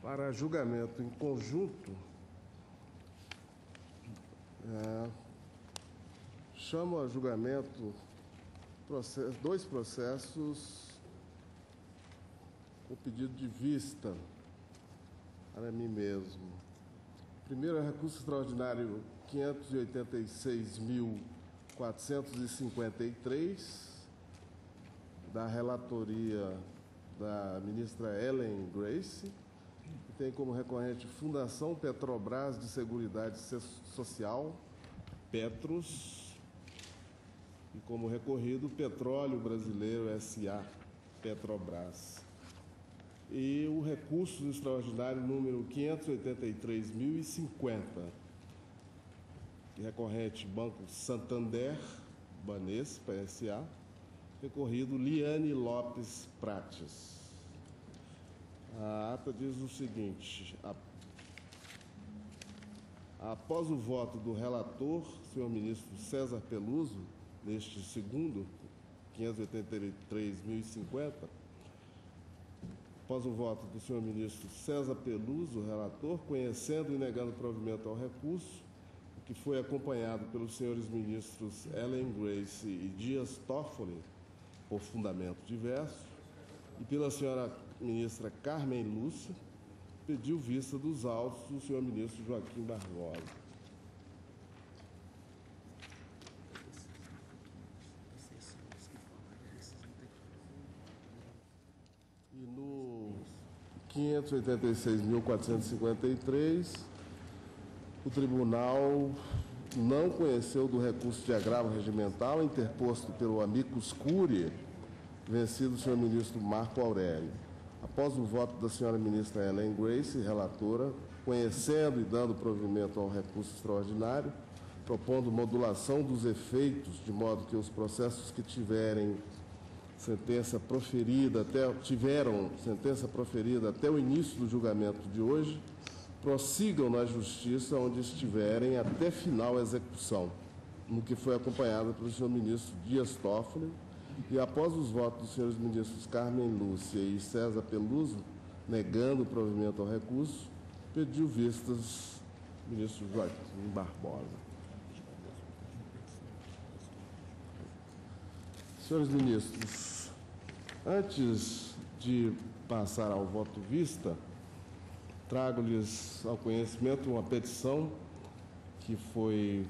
para julgamento em conjunto, chamo a julgamento dois processos com pedido de vista para mim mesmo. Primeiro é recurso extraordinário 586.453, da relatoria da ministra Ellen Grace, que tem como recorrente Fundação Petrobras de Seguridade Social, Petros, e como recorrido Petróleo Brasileiro S.A., Petrobras. E o recurso extraordinário número 583.050, que recorrente Banco Santander, Banespa S.A., recorrido Liane Lopes Prates. A ata diz o seguinte: após o voto do relator, senhor ministro César Peluso, neste segundo, 583.050, após o voto do senhor ministro César Peluso, relator, conhecendo e negando provimento ao recurso, que foi acompanhado pelos senhores ministros Ellen Grace e Dias Toffoli, por fundamento diverso, e pela senhora ministra Carmen Lúcia, pediu vista dos autos do senhor ministro Joaquim Barbosa. E no 586.453, o tribunal não conheceu do recurso de agravo regimental interposto pelo amicus curiae, vencido o senhor ministro Marco Aurélio. Após o voto da senhora ministra Ellen Grace, relatora, conhecendo e dando provimento ao recurso extraordinário, propondo modulação dos efeitos, de modo que os processos que tiveram sentença proferida até o início do julgamento de hoje, prossigam na justiça onde estiverem até final execução, no que foi acompanhado pelo senhor ministro Dias Toffoli, e após os votos dos senhores ministros Carmen Lúcia e César Peluso, negando o provimento ao recurso, pediu vistas o ministro Joaquim Barbosa. Senhores ministros, antes de passar ao voto vista, trago-lhes ao conhecimento uma petição que foi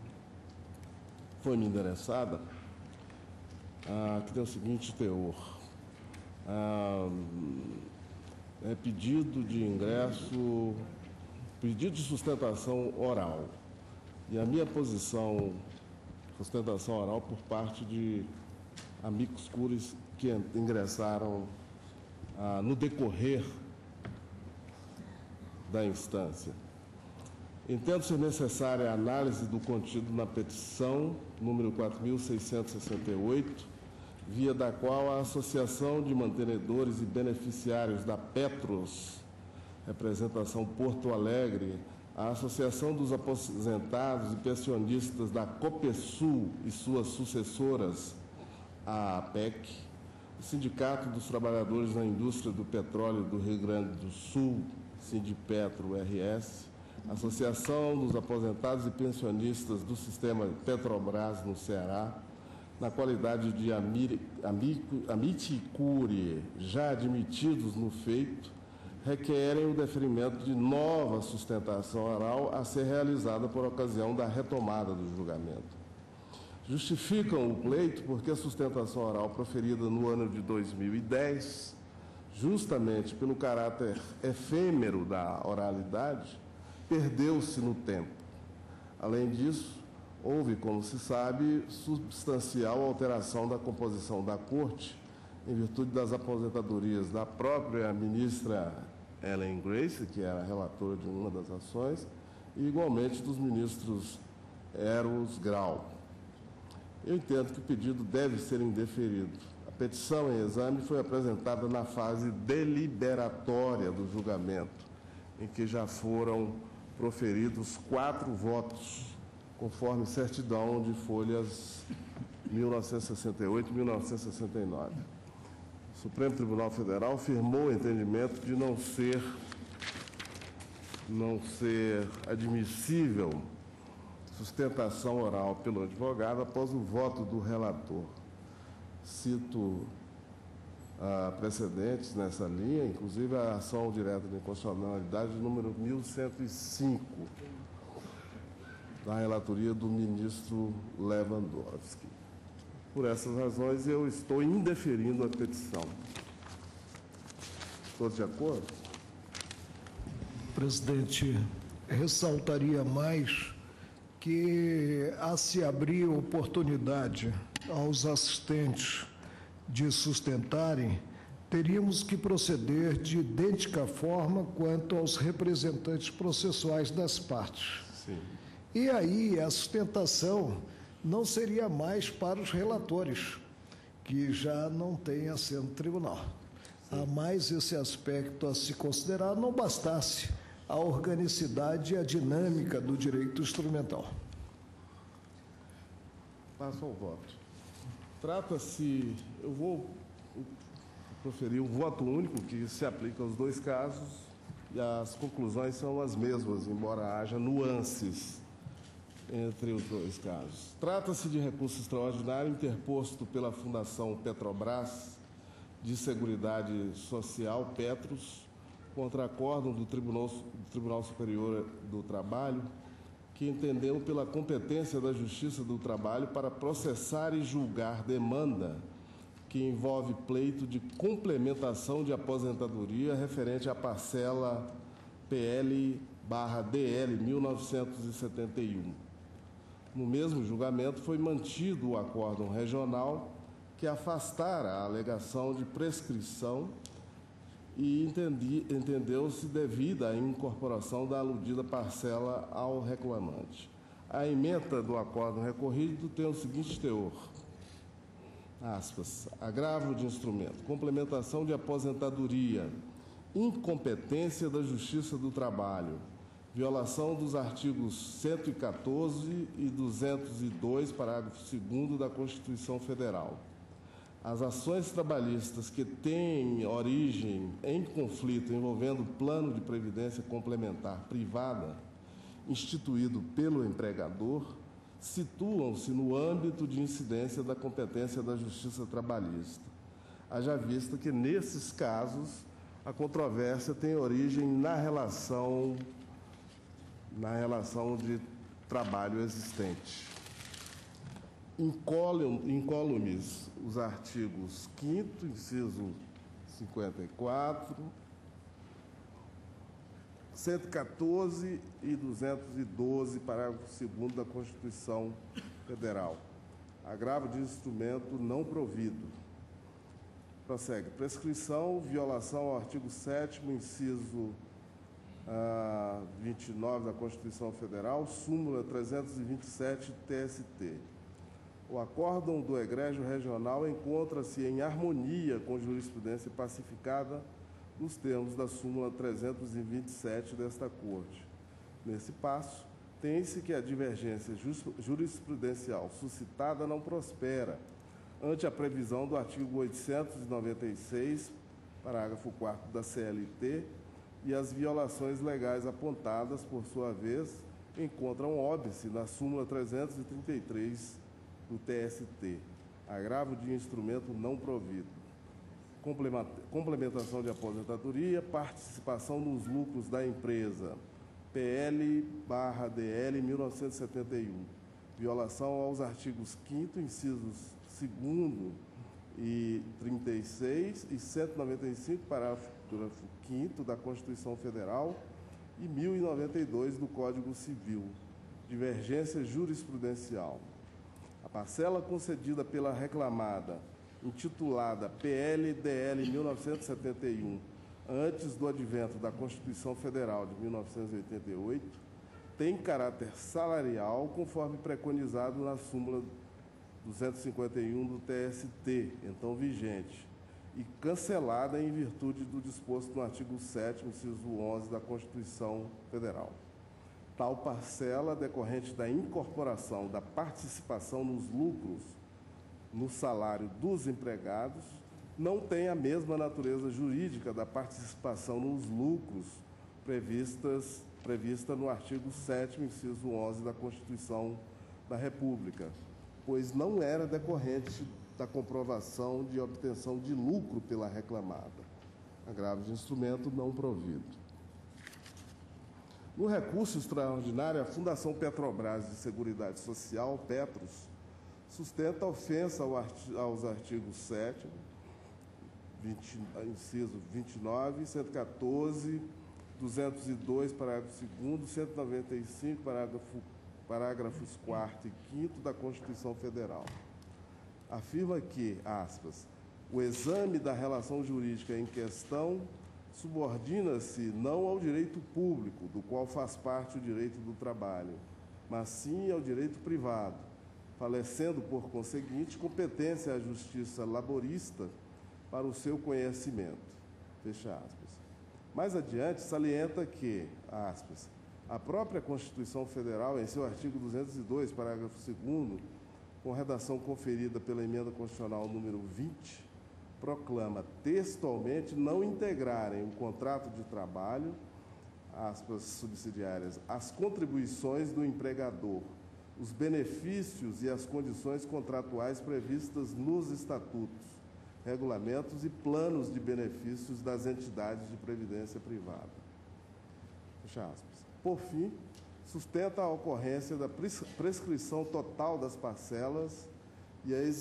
me endereçada, que tem o seguinte teor: é pedido de ingresso, pedido de sustentação oral, e a minha posição, sustentação oral por parte de amicus curiae que ingressaram no decorrer da instância. Entendo ser necessária a análise do contido na petição número 4.668, via da qual a Associação de Mantenedores e Beneficiários da Petros, representação Porto Alegre, a Associação dos Aposentados e Pensionistas da Copesul e suas sucessoras, a APEC, o Sindicato dos Trabalhadores na Indústria do Petróleo do Rio Grande do Sul, Sindipetro RS, Associação dos Aposentados e Pensionistas do Sistema Petrobras no Ceará, na qualidade de amici curiae já admitidos no feito, requerem o deferimento de nova sustentação oral a ser realizada por ocasião da retomada do julgamento. Justificam o pleito porque a sustentação oral proferida no ano de 2010, justamente pelo caráter efêmero da oralidade, perdeu-se no tempo. Além disso, houve, como se sabe, substancial alteração da composição da Corte, em virtude das aposentadorias da própria ministra Ellen Grace, que era relatora de uma das ações, e igualmente dos ministros Eros Grau. Eu entendo que o pedido deve ser indeferido. A petição em exame foi apresentada na fase deliberatória do julgamento, em que já foram proferidos 4 votos, conforme certidão de folhas 1968 e 1969. O Supremo Tribunal Federal firmou o entendimento de não ser não ser admissível sustentação oral pelo advogado após o voto do relator. Cito precedentes nessa linha, inclusive a ação direta de inconstitucionalidade número 1105, da relatoria do ministro Lewandowski. Por essas razões, eu estou indeferindo a petição. Todos de acordo? Presidente, ressaltaria mais que, a se abrir oportunidade aos assistentes de sustentarem, teríamos que proceder de idêntica forma quanto aos representantes processuais das partes. Sim. E aí a sustentação não seria mais para os relatores, que já não têm assento no tribunal. Há mais esse aspecto a se considerar, não bastasse a organicidade e a dinâmica do direito instrumental. Passo ao voto. Trata-se, eu vou proferir um voto único que se aplica aos dois casos e as conclusões são as mesmas, embora haja nuances entre os dois casos. Trata-se de recurso extraordinário interposto pela Fundação Petrobras de Seguridade Social, Petros, contra acórdão do Tribunal Superior do Trabalho, que entendeu pela competência da Justiça do Trabalho para processar e julgar demanda que envolve pleito de complementação de aposentadoria referente à parcela PL/DL 1971. No mesmo julgamento foi mantido o acórdão regional que afastara a alegação de prescrição e entendeu-se devida a incorporação da aludida parcela ao reclamante. A ementa do acórdão recorrido tem o seguinte teor, aspas, agravo de instrumento, complementação de aposentadoria, incompetência da Justiça do Trabalho, violação dos artigos 114 e 202, parágrafo 2º da Constituição Federal. As ações trabalhistas que têm origem em conflito envolvendo plano de previdência complementar privada, instituído pelo empregador, situam-se no âmbito de incidência da competência da Justiça Trabalhista. Haja vista que, nesses casos, a controvérsia tem origem na relação de trabalho existente. Incólumes os artigos 5º, inciso 54, 114 e 212, parágrafo 2º da Constituição Federal. Agravo de instrumento não provido. Prossegue. Prescrição, violação ao artigo 7º, inciso 29 da Constituição Federal, súmula 327 TST. O acórdão do egrégio regional encontra-se em harmonia com jurisprudência pacificada nos termos da súmula 327 desta Corte. Nesse passo, tem-se que a divergência jurisprudencial suscitada não prospera ante a previsão do artigo 896, parágrafo 4º da CLT, e as violações legais apontadas, por sua vez, encontram óbice na súmula 333 do TST, agravo de instrumento não provido, complementação de aposentadoria, participação nos lucros da empresa, PL/DL 1971, violação aos artigos 5º, incisos 2º e 36 e 195, parágrafo 5º da Constituição Federal e 1092 do Código Civil, divergência jurisprudencial. A parcela concedida pela reclamada, intitulada PL/DL 1971, antes do advento da Constituição Federal de 1988, tem caráter salarial, conforme preconizado na súmula 251 do TST, então vigente, e cancelada em virtude do disposto no artigo 7º, inciso 11 da Constituição Federal. Tal parcela, decorrente da incorporação da participação nos lucros no salário dos empregados, não tem a mesma natureza jurídica da participação nos lucros previstas prevista no artigo 7º, inciso 11 da Constituição da República, pois não era decorrente da comprovação de obtenção de lucro pela reclamada, agravo de instrumento não provido. No recurso extraordinário, a Fundação Petrobras de Seguridade Social, Petros, sustenta a ofensa aos artigos 7º, inciso 29, 114, 202, parágrafo 2º, 195, parágrafos 4º e 5º da Constituição Federal. Afirma que, aspas, o exame da relação jurídica em questão subordina-se não ao direito público, do qual faz parte o direito do trabalho, mas sim ao direito privado, falecendo, por conseguinte, competência à justiça laborista para o seu conhecimento. Fecha aspas. Mais adiante, salienta que, aspas, a própria Constituição Federal, em seu artigo 202, parágrafo 2º, com redação conferida pela Emenda Constitucional número 20, proclama textualmente não integrarem o contrato de trabalho, aspas subsidiárias, as contribuições do empregador, os benefícios e as condições contratuais previstas nos estatutos, regulamentos e planos de benefícios das entidades de previdência privada. Fecha aspas. Por fim, sustenta a ocorrência da prescrição total das parcelas e a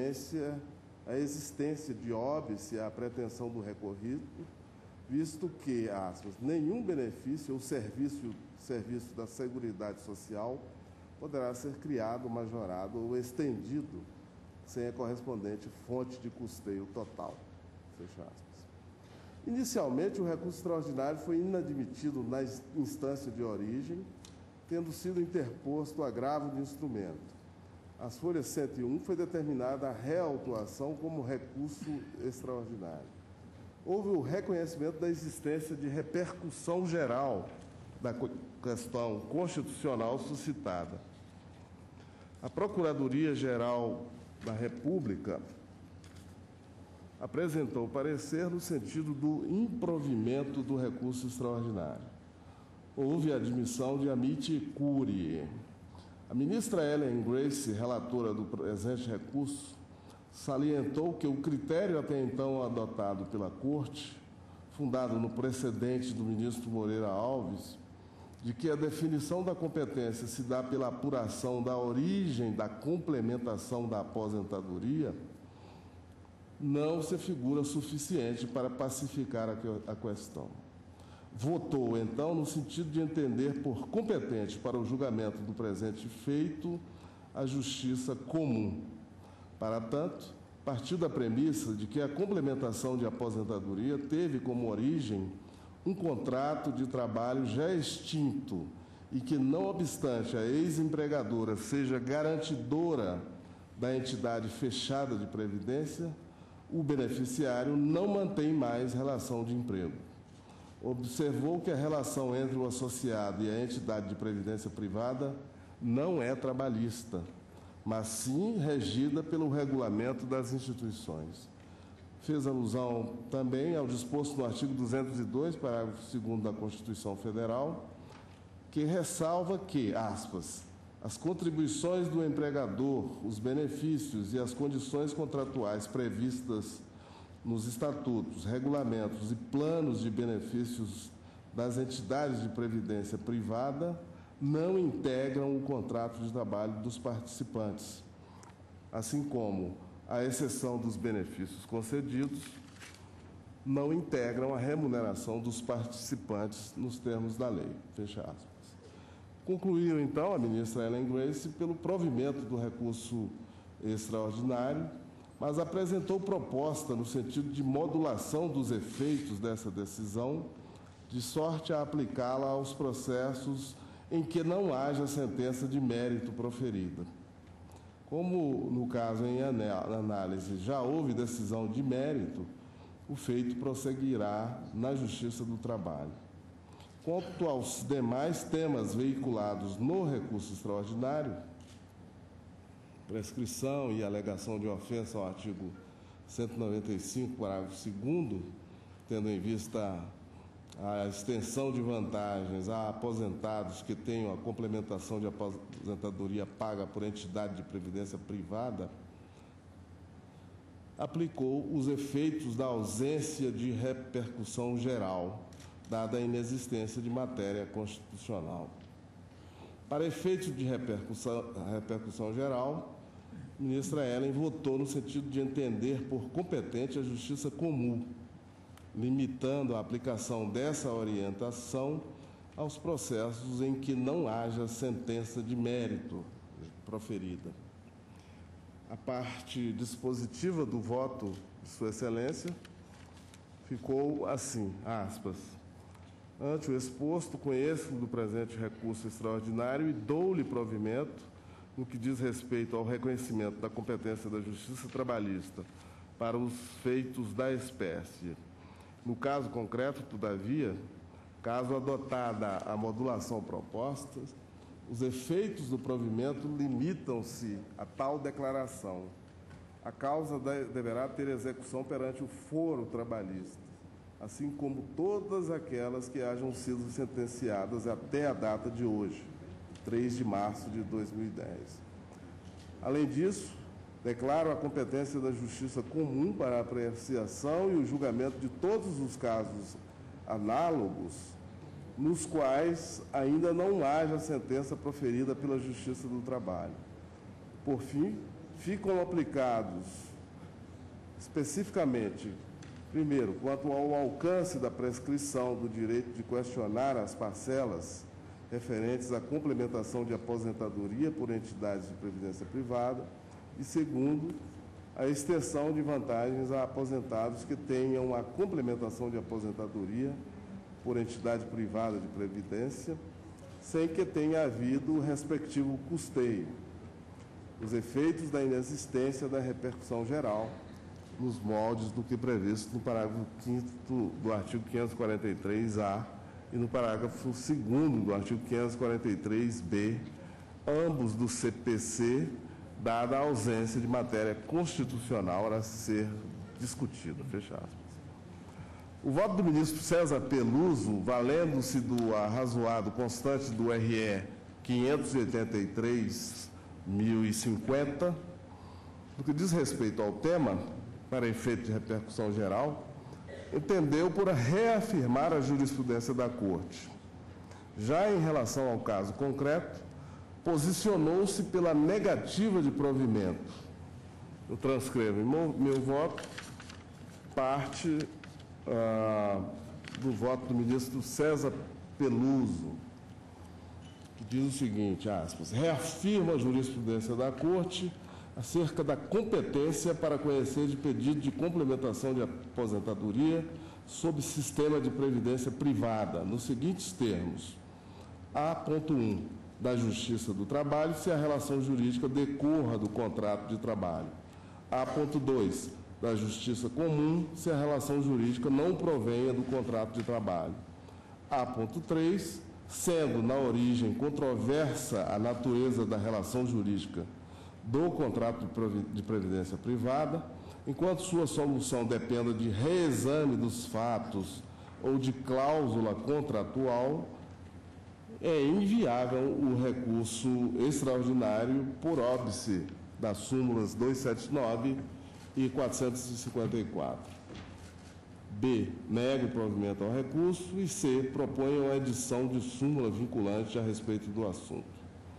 existência de óbice à pretensão do recorrido, visto que, aspas, nenhum benefício ou serviço da Seguridade Social poderá ser criado, majorado ou estendido sem a correspondente fonte de custeio total. Fecha aspas. Inicialmente, o recurso extraordinário foi inadmitido na instância de origem, tendo sido interposto agravo de instrumento. As folhas 101 foi determinada a reautuação como recurso extraordinário. Houve o reconhecimento da existência de repercussão geral da questão constitucional suscitada. A Procuradoria-Geral da República apresentou parecer no sentido do improvimento do recurso extraordinário. Houve a admissão de amicus curiae. A ministra Ellen Grace, relatora do presente recurso, salientou que o critério até então adotado pela Corte, fundado no precedente do ministro Moreira Alves, de que a definição da competência se dá pela apuração da origem da complementação da aposentadoria, não se figura suficiente para pacificar a questão. Votou, então, no sentido de entender por competente para o julgamento do presente feito a justiça comum. Para tanto, partiu da premissa de que a complementação de aposentadoria teve como origem um contrato de trabalho já extinto e que, não obstante a ex-empregadora seja garantidora da entidade fechada de previdência, o beneficiário não mantém mais relação de emprego. Observou que a relação entre o associado e a entidade de previdência privada não é trabalhista, mas sim regida pelo regulamento das instituições. Fez alusão também ao disposto no artigo 202, parágrafo 2º da Constituição Federal, que ressalva que, aspas, as contribuições do empregador, os benefícios e as condições contratuais previstas nos estatutos, regulamentos e planos de benefícios das entidades de previdência privada não integram o contrato de trabalho dos participantes, assim como, à exceção dos benefícios concedidos, não integram a remuneração dos participantes nos termos da lei. Fecha aspas. Concluiu, então, a ministra Ellen Grace pelo provimento do recurso extraordinário, mas apresentou proposta no sentido de modulação dos efeitos dessa decisão, de sorte a aplicá-la aos processos em que não haja sentença de mérito proferida. Como, no caso em análise, já houve decisão de mérito, o feito prosseguirá na Justiça do Trabalho. Quanto aos demais temas veiculados no recurso extraordinário, prescrição e alegação de ofensa ao artigo 195, parágrafo 2º, tendo em vista a extensão de vantagens a aposentados que tenham a complementação de aposentadoria paga por entidade de previdência privada, aplicou os efeitos da ausência de repercussão geral, dada a inexistência de matéria constitucional. Para efeitos de repercussão geral, a ministra Helen votou no sentido de entender por competente a justiça comum, limitando a aplicação dessa orientação aos processos em que não haja sentença de mérito proferida. A parte dispositiva do voto de Sua Excelência ficou assim, aspas, ante o exposto, conheço do presente recurso extraordinário e dou-lhe provimento no que diz respeito ao reconhecimento da competência da Justiça Trabalhista para os feitos da espécie. No caso concreto, todavia, caso adotada a modulação proposta, os efeitos do provimento limitam-se a tal declaração. A causa deverá ter execução perante o foro trabalhista, assim como todas aquelas que hajam sido sentenciadas até a data de hoje, 3 de março de 2010. Além disso, declaro a competência da Justiça Comum para a apreciação e o julgamento de todos os casos análogos nos quais ainda não haja sentença proferida pela Justiça do Trabalho. Por fim, ficam aplicados especificamente, primeiro, quanto ao alcance da prescrição do direito de questionar as parcelas referentes à complementação de aposentadoria por entidades de previdência privada, e segundo, a extensão de vantagens a aposentados que tenham a complementação de aposentadoria por entidade privada de previdência, sem que tenha havido o respectivo custeio. Os efeitos da inexistência da repercussão geral, nos moldes do que previsto no parágrafo 5º do artigo 543-A e no parágrafo 2º do artigo 543-B, ambos do CPC, dada a ausência de matéria constitucional a ser discutida. Fecha aspas. O voto do ministro César Peluso, valendo-se do arrazoado constante do RE 583.050, no que diz respeito ao tema, para efeito de repercussão geral, entendeu por reafirmar a jurisprudência da Corte. Já em relação ao caso concreto, posicionou-se pela negativa de provimento. Eu transcrevo em meu voto parte do voto do ministro César Peluso, que diz o seguinte, aspas, reafirma a jurisprudência da Corte acerca da competência para conhecer de pedido de complementação de aposentadoria sob sistema de previdência privada, nos seguintes termos. A.1. da Justiça do Trabalho, se a relação jurídica decorra do contrato de trabalho. A.2. da Justiça Comum, se a relação jurídica não provenha do contrato de trabalho. A.3. sendo na origem controversa a natureza da relação jurídica do contrato de previdência privada, enquanto sua solução dependa de reexame dos fatos ou de cláusula contratual, é inviável o recurso extraordinário por óbice das súmulas 279 e 454. B. Nega o provimento ao recurso e C. Proponha a edição de súmula vinculante a respeito do assunto.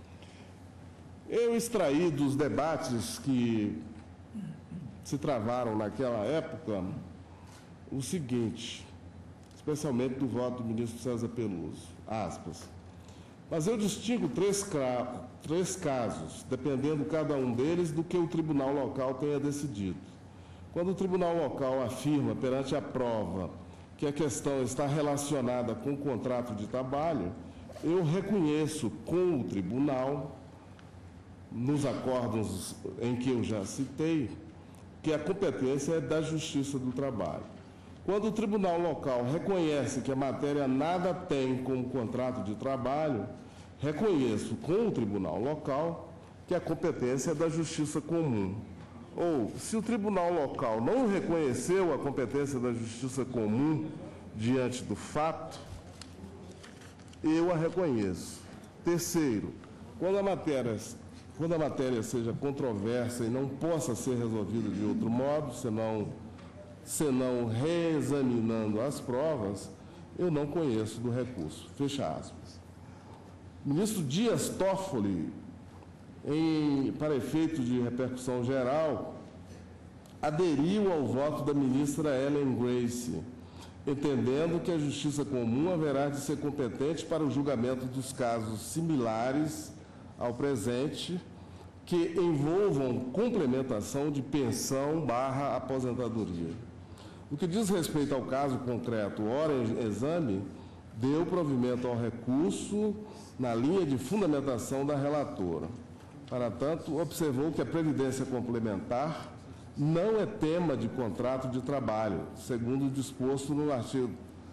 Eu extraí dos debates que se travaram naquela época o seguinte, especialmente do voto do ministro César Peluso, aspas, mas eu distingo três casos, dependendo cada um deles do que o tribunal local tenha decidido. Quando o tribunal local afirma perante a prova que a questão está relacionada com o contrato de trabalho, eu reconheço com o tribunal, nos acórdãos em que eu já citei, que a competência é da Justiça do Trabalho. Quando o tribunal local reconhece que a matéria nada tem com o contrato de trabalho, reconheço com o tribunal local que a competência é da Justiça Comum. Ou, se o tribunal local não reconheceu a competência da Justiça Comum diante do fato, eu a reconheço. Terceiro, quando a matéria seja controversa e não possa ser resolvida de outro modo, senão reexaminando as provas, eu não conheço do recurso. Fecha aspas. O ministro Dias Toffoli, para efeito de repercussão geral, aderiu ao voto da ministra Ellen Grace, entendendo que a Justiça Comum haverá de ser competente para o julgamento dos casos similares ao presente, que envolvam complementação de pensão/aposentadoria. No que diz respeito ao caso concreto, ora em exame, deu provimento ao recurso na linha de fundamentação da relatora. Para tanto, observou que a previdência complementar não é tema de contrato de trabalho, segundo o disposto no artigo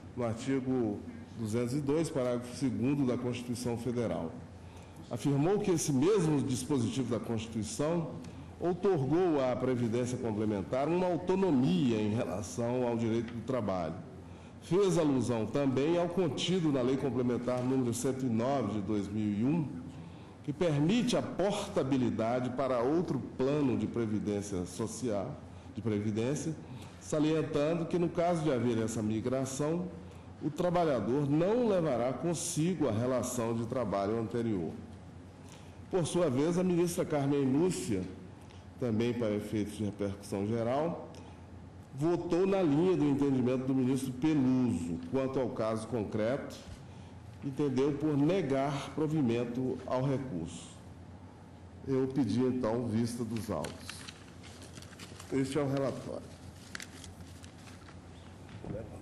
202, parágrafo 2º da Constituição Federal. Afirmou que esse mesmo dispositivo da Constituição outorgou à Previdência Complementar uma autonomia em relação ao direito do trabalho. Fez alusão também ao contido na Lei Complementar número 109 de 2001, que permite a portabilidade para outro plano de previdência social, salientando que, no caso de haver essa migração, o trabalhador não levará consigo a relação de trabalho anterior. Por sua vez, a ministra Carmen Lúcia, também para efeitos de repercussão geral, votou na linha do entendimento do ministro Peluso quanto ao caso concreto, entendeu por negar provimento ao recurso. Eu pedi, então, vista dos autos. Este é o relatório. Vou levantar.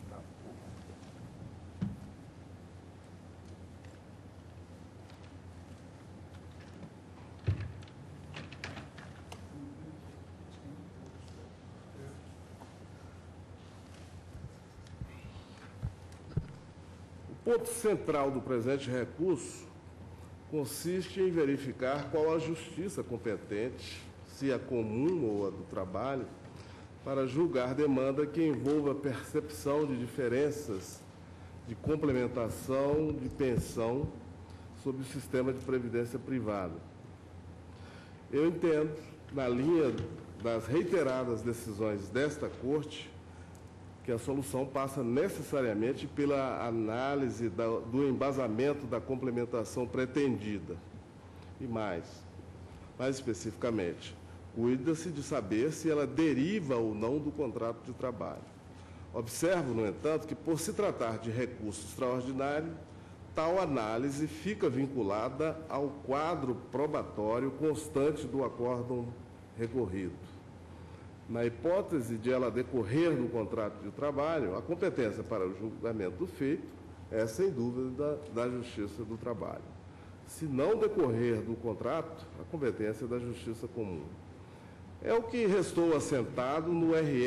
O ponto central do presente recurso consiste em verificar qual a justiça competente, se a comum ou a do trabalho, para julgar demanda que envolva percepção de diferenças de complementação de pensão sob o sistema de previdência privada. Eu entendo, na linha das reiteradas decisões desta Corte, que a solução passa necessariamente pela análise do embasamento da complementação pretendida. E mais especificamente, cuida-se de saber se ela deriva ou não do contrato de trabalho. Observo, no entanto, que, por se tratar de recurso extraordinário, tal análise fica vinculada ao quadro probatório constante do acórdão recorrido. Na hipótese de ela decorrer do contrato de trabalho, a competência para o julgamento do feito é, sem dúvida, da Justiça do Trabalho. Se não decorrer do contrato, a competência é da Justiça Comum. É o que restou assentado no RE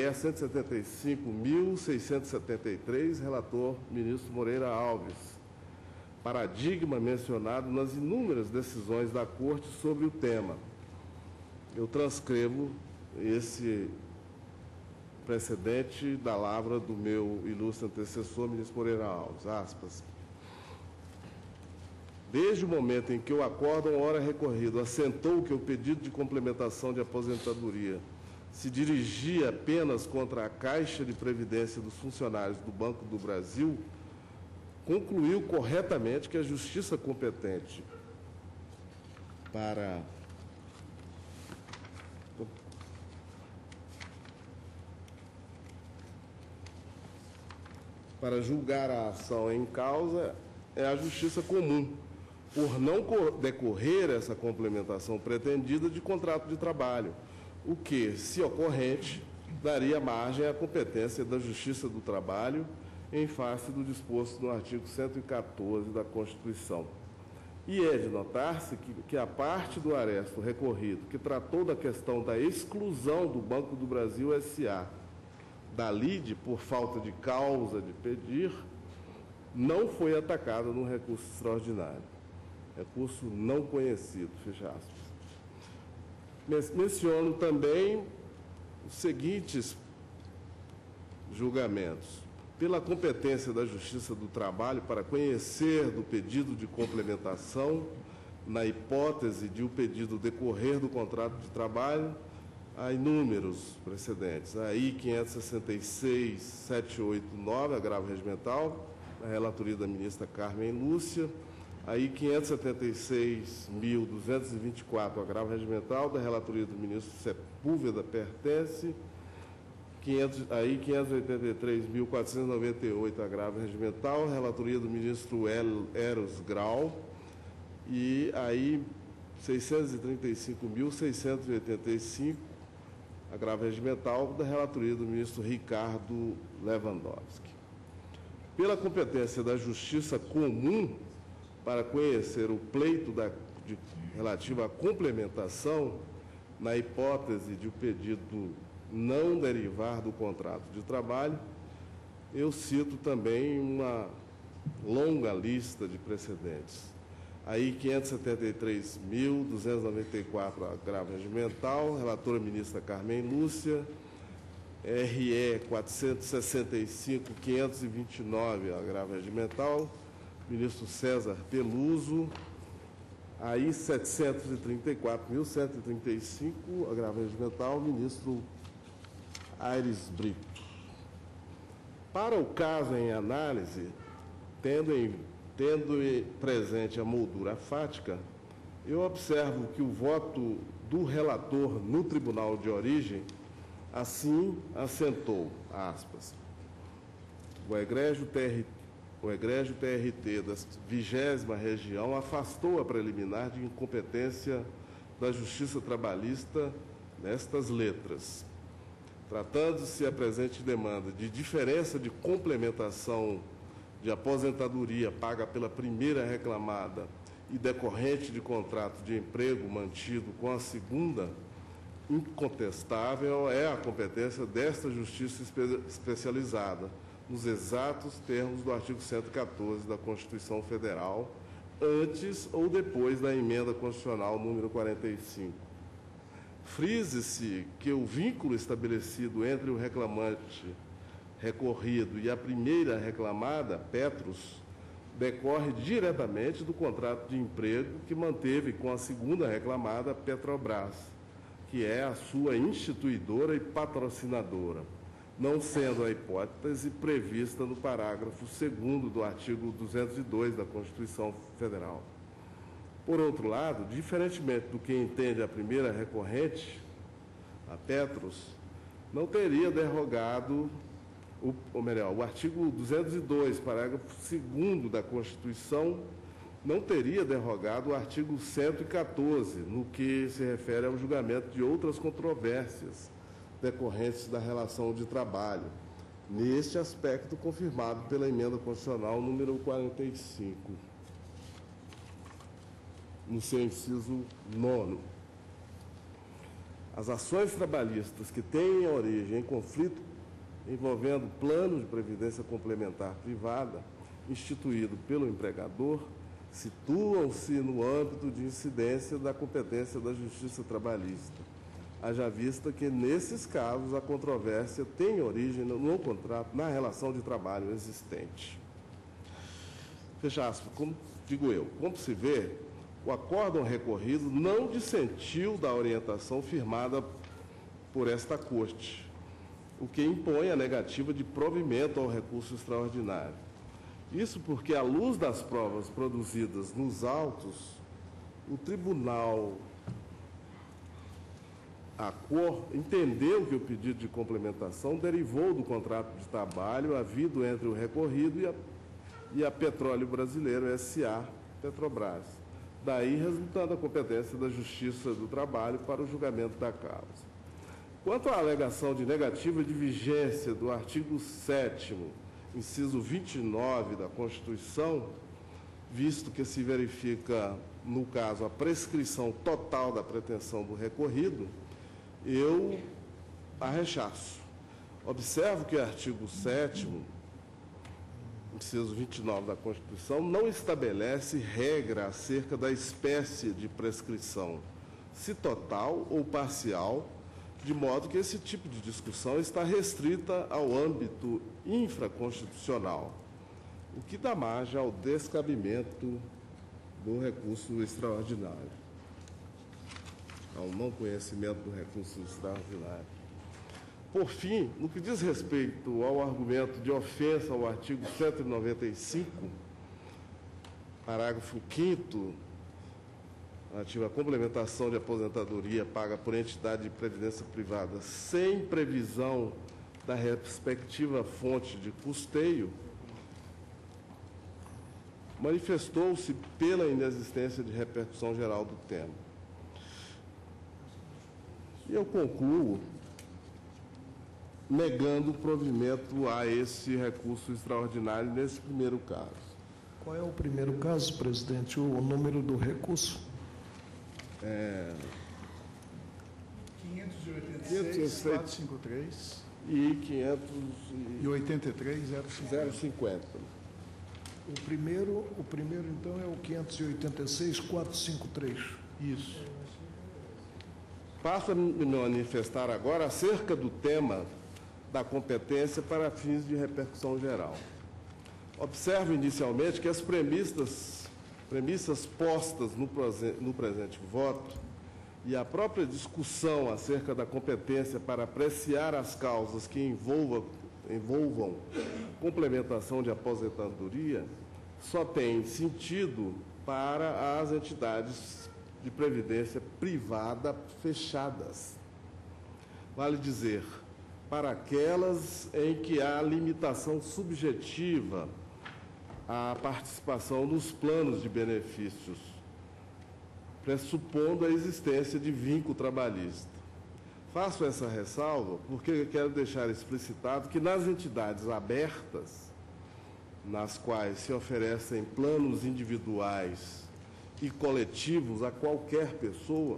175.673, relator ministro Moreira Alves, paradigma mencionado nas inúmeras decisões da Corte sobre o tema. Eu transcrevo esse precedente da lavra do meu ilustre antecessor, ministro Moreira Alves, aspas. Desde o momento em que o acórdão ora recorrido assentou que o pedido de complementação de aposentadoria se dirigia apenas contra a Caixa de Previdência dos funcionários do Banco do Brasil, concluiu corretamente que a Justiça competente para julgar a ação em causa é a Justiça Comum, por não decorrer essa complementação pretendida de contrato de trabalho, o que, se ocorrente, daria margem à competência da Justiça do Trabalho em face do disposto no artigo 114 da Constituição. E é de notar-se que a parte do aresto recorrido que tratou da questão da exclusão do Banco do Brasil S.A. da lide por falta de causa de pedir, não foi atacada no recurso extraordinário. Recurso não conhecido, fecha aspas. Menciono também os seguintes julgamentos. pela competência da Justiça do Trabalho para conhecer do pedido de complementação, na hipótese de o pedido decorrer do contrato de trabalho, há inúmeros precedentes. Aí 566.789, agravo regimental, a relatoria da ministra Carmen Lúcia. Aí 576.224, agravo regimental, da relatoria do ministro Sepúlveda Pertence. Aí 583.498, agravo regimental, relatoria do ministro Eros Grau. E aí 635.685, agravo regimental, da relatoria do ministro Ricardo Lewandowski. Pela competência da Justiça Comum, para conhecer o pleito relativo à complementação, na hipótese de o pedido não derivar do contrato de trabalho, eu cito também uma longa lista de precedentes. Aí 573.294, agravo regimental, relatora ministra Carmen Lúcia, RE 465.529, agravo regimental, ministro César Peluso. Aí 734.135, agravo regimental, ministro Aires Brito. Para o caso em análise, tendo presente a moldura fática, eu observo que o voto do relator no tribunal de origem assim assentou, aspas, o egrégio TRT da 20ª região afastou a preliminar de incompetência da Justiça Trabalhista nestas letras. Tratando-se a presente demanda de diferença de complementação de aposentadoria paga pela primeira reclamada e decorrente de contrato de emprego mantido com a segunda, incontestável é a competência desta Justiça especializada, nos exatos termos do artigo 114 da Constituição Federal, antes ou depois da emenda constitucional número 45. Frise-se que o vínculo estabelecido entre o reclamante recorrido e a primeira reclamada, Petros, decorre diretamente do contrato de emprego que manteve com a segunda reclamada, Petrobras, que é a sua instituidora e patrocinadora, não sendo a hipótese prevista no parágrafo 2º do artigo 202 da Constituição Federal. Por outro lado, diferentemente do que entende a primeira recorrente, a Petros, não teria derrogado, o artigo 202, parágrafo 2º da Constituição, não teria derrogado o artigo 114, no que se refere ao julgamento de outras controvérsias decorrentes da relação de trabalho, neste aspecto confirmado pela emenda constitucional número 45, no seu inciso 9º. As ações trabalhistas que têm origem em conflito envolvendo plano de previdência complementar privada, instituído pelo empregador, situam-se no âmbito de incidência da competência da Justiça Trabalhista, haja vista que, nesses casos, a controvérsia tem origem no contrato, na relação de trabalho existente. Fecha aspas, como digo eu, como se vê, o acórdão recorrido não dissentiu da orientação firmada por esta Corte, o que impõe a negativa de provimento ao recurso extraordinário. Isso porque, à luz das provas produzidas nos autos, o tribunal entendeu que o pedido de complementação derivou do contrato de trabalho havido entre o recorrido e a Petróleo Brasileiro S.A., Petrobras. Daí resultando a competência da Justiça do Trabalho para o julgamento da causa. Quanto à alegação de negativa de vigência do artigo 7º, inciso 29 da Constituição, visto que se verifica, no caso, a prescrição total da pretensão do recorrido, eu a rechaço. Observo que o artigo 7º, inciso 29 da Constituição, não estabelece regra acerca da espécie de prescrição, se total ou parcial, de modo que esse tipo de discussão está restrita ao âmbito infraconstitucional, o que dá margem ao descabimento do recurso extraordinário, ao não conhecimento do recurso extraordinário. Por fim, no que diz respeito ao argumento de ofensa ao artigo 195, parágrafo 5º, relativo à complementação de aposentadoria paga por entidade de previdência privada sem previsão da respectiva fonte de custeio, manifestou-se pela inexistência de repercussão geral do tema. E eu concluo negando o provimento a esse recurso extraordinário nesse primeiro caso. Qual é o primeiro caso, presidente? O número do recurso? 586, 453 e 500 e 83, 050. O primeiro, então, é o 586, 453. Isso. Passo a me manifestar agora acerca do tema da competência para fins de repercussão geral. Observo inicialmente que as premissas postas no presente voto e a própria discussão acerca da competência para apreciar as causas que envolvam complementação de aposentadoria só tem sentido para as entidades de previdência privada fechadas. Vale dizer, para aquelas em que há limitação subjetiva à participação nos planos de benefícios, pressupondo a existência de vínculo trabalhista. Faço essa ressalva porque quero deixar explicitado que nas entidades abertas, nas quais se oferecem planos individuais e coletivos a qualquer pessoa,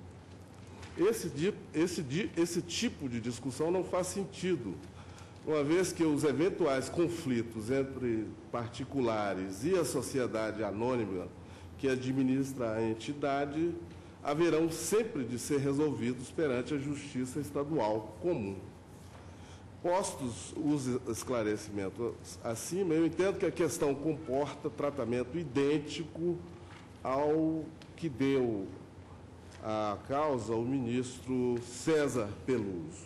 esse tipo de discussão não faz sentido, uma vez que os eventuais conflitos entre particulares e a sociedade anônima que administra a entidade haverão sempre de ser resolvidos perante a Justiça Estadual comum. Postos os esclarecimentos acima, eu entendo que a questão comporta tratamento idêntico ao que deu a causa o ministro César Peluso,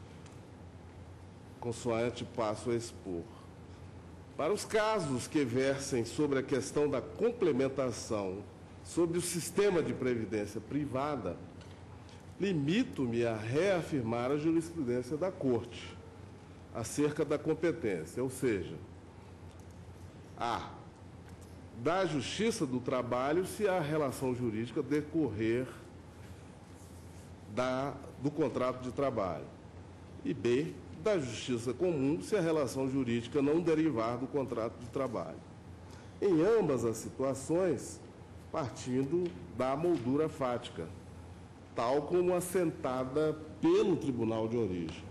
consoante passo a expor. Para os casos que versem sobre a questão da complementação sobre o sistema de previdência privada, limito-me a reafirmar a jurisprudência da Corte acerca da competência, ou seja, da Justiça do Trabalho se a relação jurídica decorrer do contrato de trabalho, e B, da Justiça Comum se a relação jurídica não derivar do contrato de trabalho. Em ambas as situações, partindo da moldura fática, tal como assentada pelo Tribunal de Origem.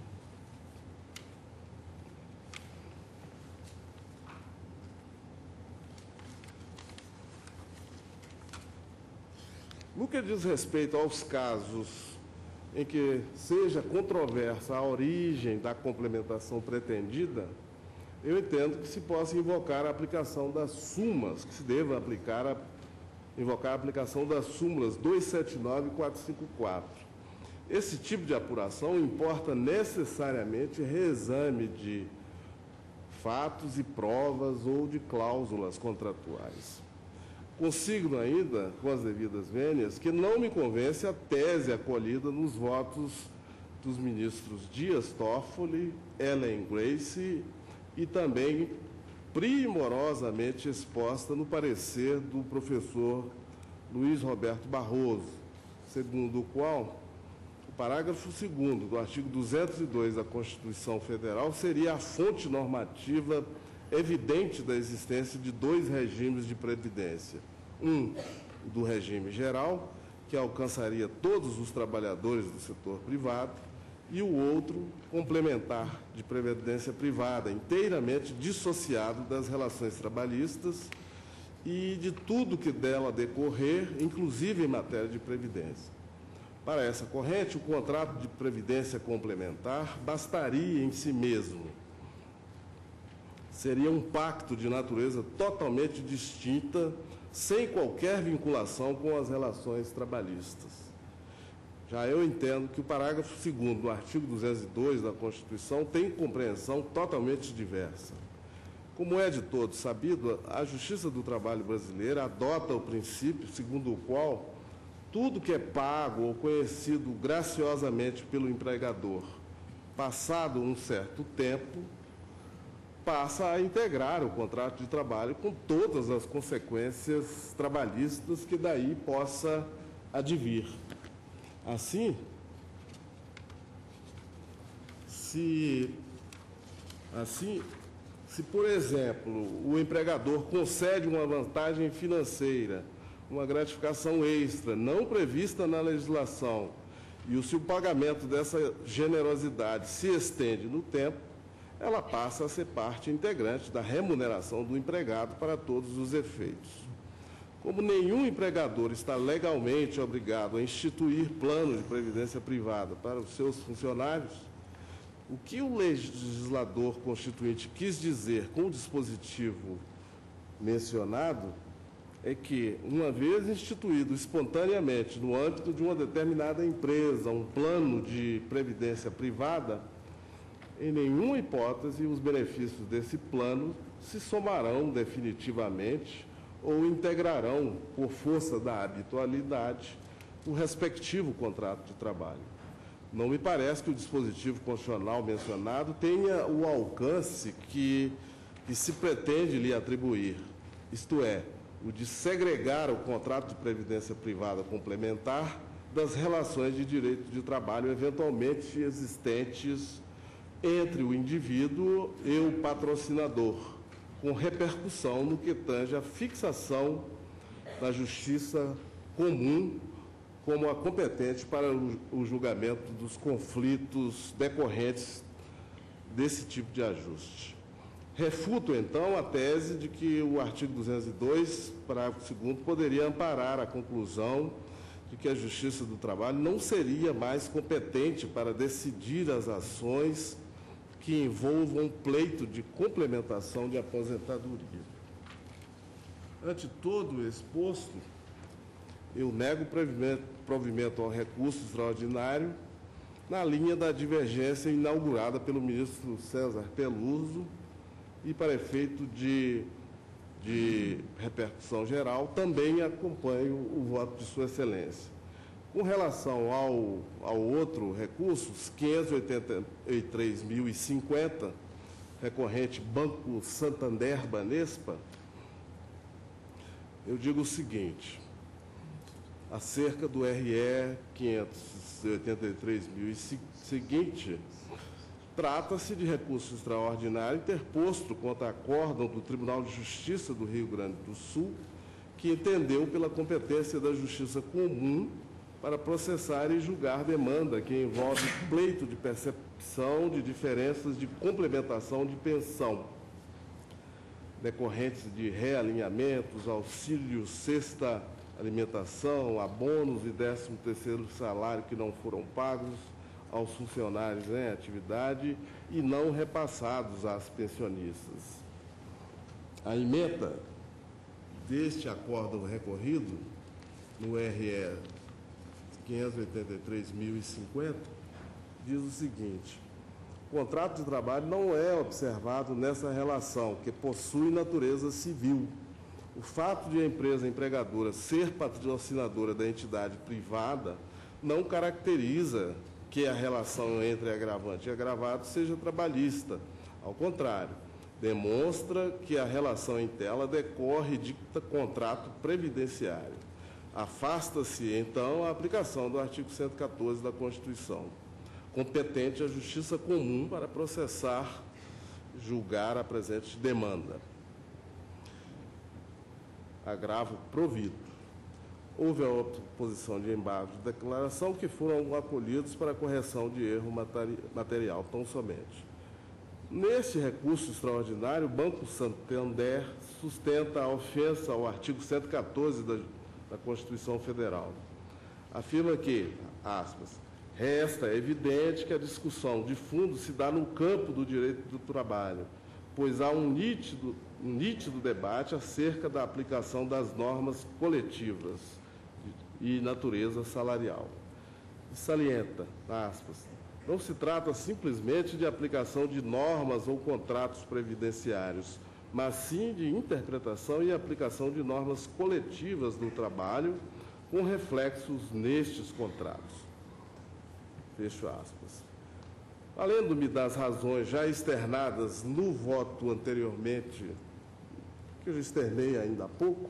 No que diz respeito aos casos em que seja controversa a origem da complementação pretendida, eu entendo que se possa invocar a aplicação das súmulas, que se deva invocar a aplicação das súmulas 279 e 454. Esse tipo de apuração importa necessariamente reexame de fatos e provas ou de cláusulas contratuais. Consigno ainda, com as devidas vênias, que não me convence a tese acolhida nos votos dos ministros Dias Toffoli, Ellen Grace e também primorosamente exposta no parecer do professor Luiz Roberto Barroso, segundo o qual o parágrafo 2º do artigo 202 da Constituição Federal seria a fonte normativa evidente da existência de dois regimes de previdência. Um, do regime geral, que alcançaria todos os trabalhadores do setor privado, e o outro, complementar, de previdência privada, inteiramente dissociado das relações trabalhistas e de tudo que dela decorrer, inclusive em matéria de previdência. Para essa corrente, o contrato de previdência complementar bastaria em si mesmo. Seria um pacto de natureza totalmente distinta, sem qualquer vinculação com as relações trabalhistas. Já eu entendo que o parágrafo 2º do artigo 202 da Constituição tem compreensão totalmente diversa. Como é de todo sabido, a Justiça do Trabalho brasileira adota o princípio segundo o qual tudo que é pago ou conhecido graciosamente pelo empregador, passado um certo tempo, passa a integrar o contrato de trabalho com todas as consequências trabalhistas que daí possa advir. Assim, se por exemplo, o empregador concede uma vantagem financeira, uma gratificação extra não prevista na legislação, e se o pagamento dessa generosidade se estende no tempo, ela passa a ser parte integrante da remuneração do empregado para todos os efeitos. Como nenhum empregador está legalmente obrigado a instituir plano de previdência privada para os seus funcionários, o que o legislador constituinte quis dizer com o dispositivo mencionado é que, uma vez instituído espontaneamente no âmbito de uma determinada empresa um plano de previdência privada, em nenhuma hipótese os benefícios desse plano se somarão definitivamente ou integrarão, por força da habitualidade, o respectivo contrato de trabalho. Não me parece que o dispositivo constitucional mencionado tenha o alcance que se pretende lhe atribuir, isto é, o de segregar o contrato de previdência privada complementar das relações de direito de trabalho eventualmente existentes entre o indivíduo e o patrocinador, com repercussão no que tange à fixação da justiça comum como a competente para o julgamento dos conflitos decorrentes desse tipo de ajuste. Refuto, então, a tese de que o artigo 202, parágrafo 2º, poderia amparar a conclusão de que a Justiça do Trabalho não seria mais competente para decidir as ações que envolvam pleito de complementação de aposentadoria. Ante todo o exposto, eu nego provimento ao recurso extraordinário na linha da divergência inaugurada pelo ministro César Peluso e, para efeito de repercussão geral, também acompanho o voto de Sua Excelência. Com relação ao outro recurso, 583.050, recorrente Banco Santander Banespa, eu digo o seguinte: acerca do RE 583.000 seguinte, trata-se de recurso extraordinário interposto contra acórdão do Tribunal de Justiça do Rio Grande do Sul, que entendeu pela competência da Justiça Comum para processar e julgar demanda que envolve pleito de percepção de diferenças de complementação de pensão, decorrentes de realinhamentos, auxílio cesta alimentação, abonos e 13º salário que não foram pagos aos funcionários em atividade e não repassados às pensionistas. A ementa deste acórdão recorrido, no RE 583.050, diz o seguinte: o contrato de trabalho não é observado nessa relação, que possui natureza civil. O fato de a empresa empregadora ser patrocinadora da entidade privada não caracteriza que a relação entre agravante e agravado seja trabalhista. Ao contrário, demonstra que a relação em tela decorre de contrato previdenciário. Afasta-se, então, a aplicação do artigo 114 da Constituição, competente a Justiça Comum para processar, julgar a presente demanda. Agravo provido. Houve a oposição de embargo de declaração que foram acolhidos para correção de erro material, tão somente. Neste recurso extraordinário, o Banco Santander sustenta a ofensa ao artigo 114 da Constituição Federal. afirma que, aspas, resta evidente que a discussão de fundo se dá no campo do direito do trabalho, pois há um nítido debate acerca da aplicação das normas coletivas e natureza salarial. E salienta, aspas, não se trata simplesmente de aplicação de normas ou contratos previdenciários, mas sim de interpretação e aplicação de normas coletivas do trabalho com reflexos nestes contratos. Fecho aspas. Valendo-me das razões já externadas no voto anteriormente, que eu já externei ainda há pouco,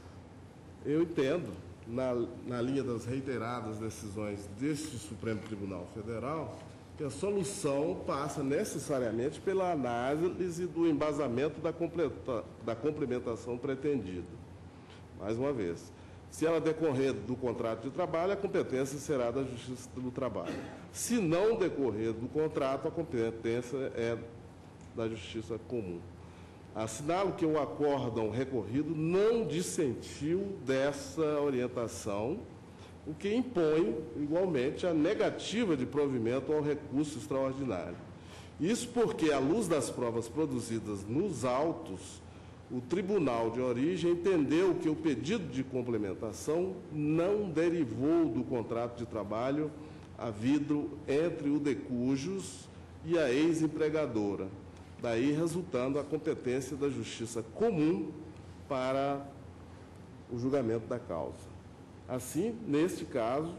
eu entendo, na linha das reiteradas decisões deste Supremo Tribunal Federal, que a solução passa necessariamente pela análise do embasamento da complementação pretendida. Mais uma vez, se ela decorrer do contrato de trabalho, a competência será da Justiça do Trabalho. Se não decorrer do contrato, a competência é da Justiça Comum. Assinalo que o acórdão recorrido não dissentiu dessa orientação, o que impõe, igualmente, a negativa de provimento ao recurso extraordinário. Isso porque, à luz das provas produzidas nos autos, o Tribunal de Origem entendeu que o pedido de complementação não derivou do contrato de trabalho havido entre o de cujos e a ex-empregadora, daí resultando a competência da Justiça Comum para o julgamento da causa. Assim, neste caso,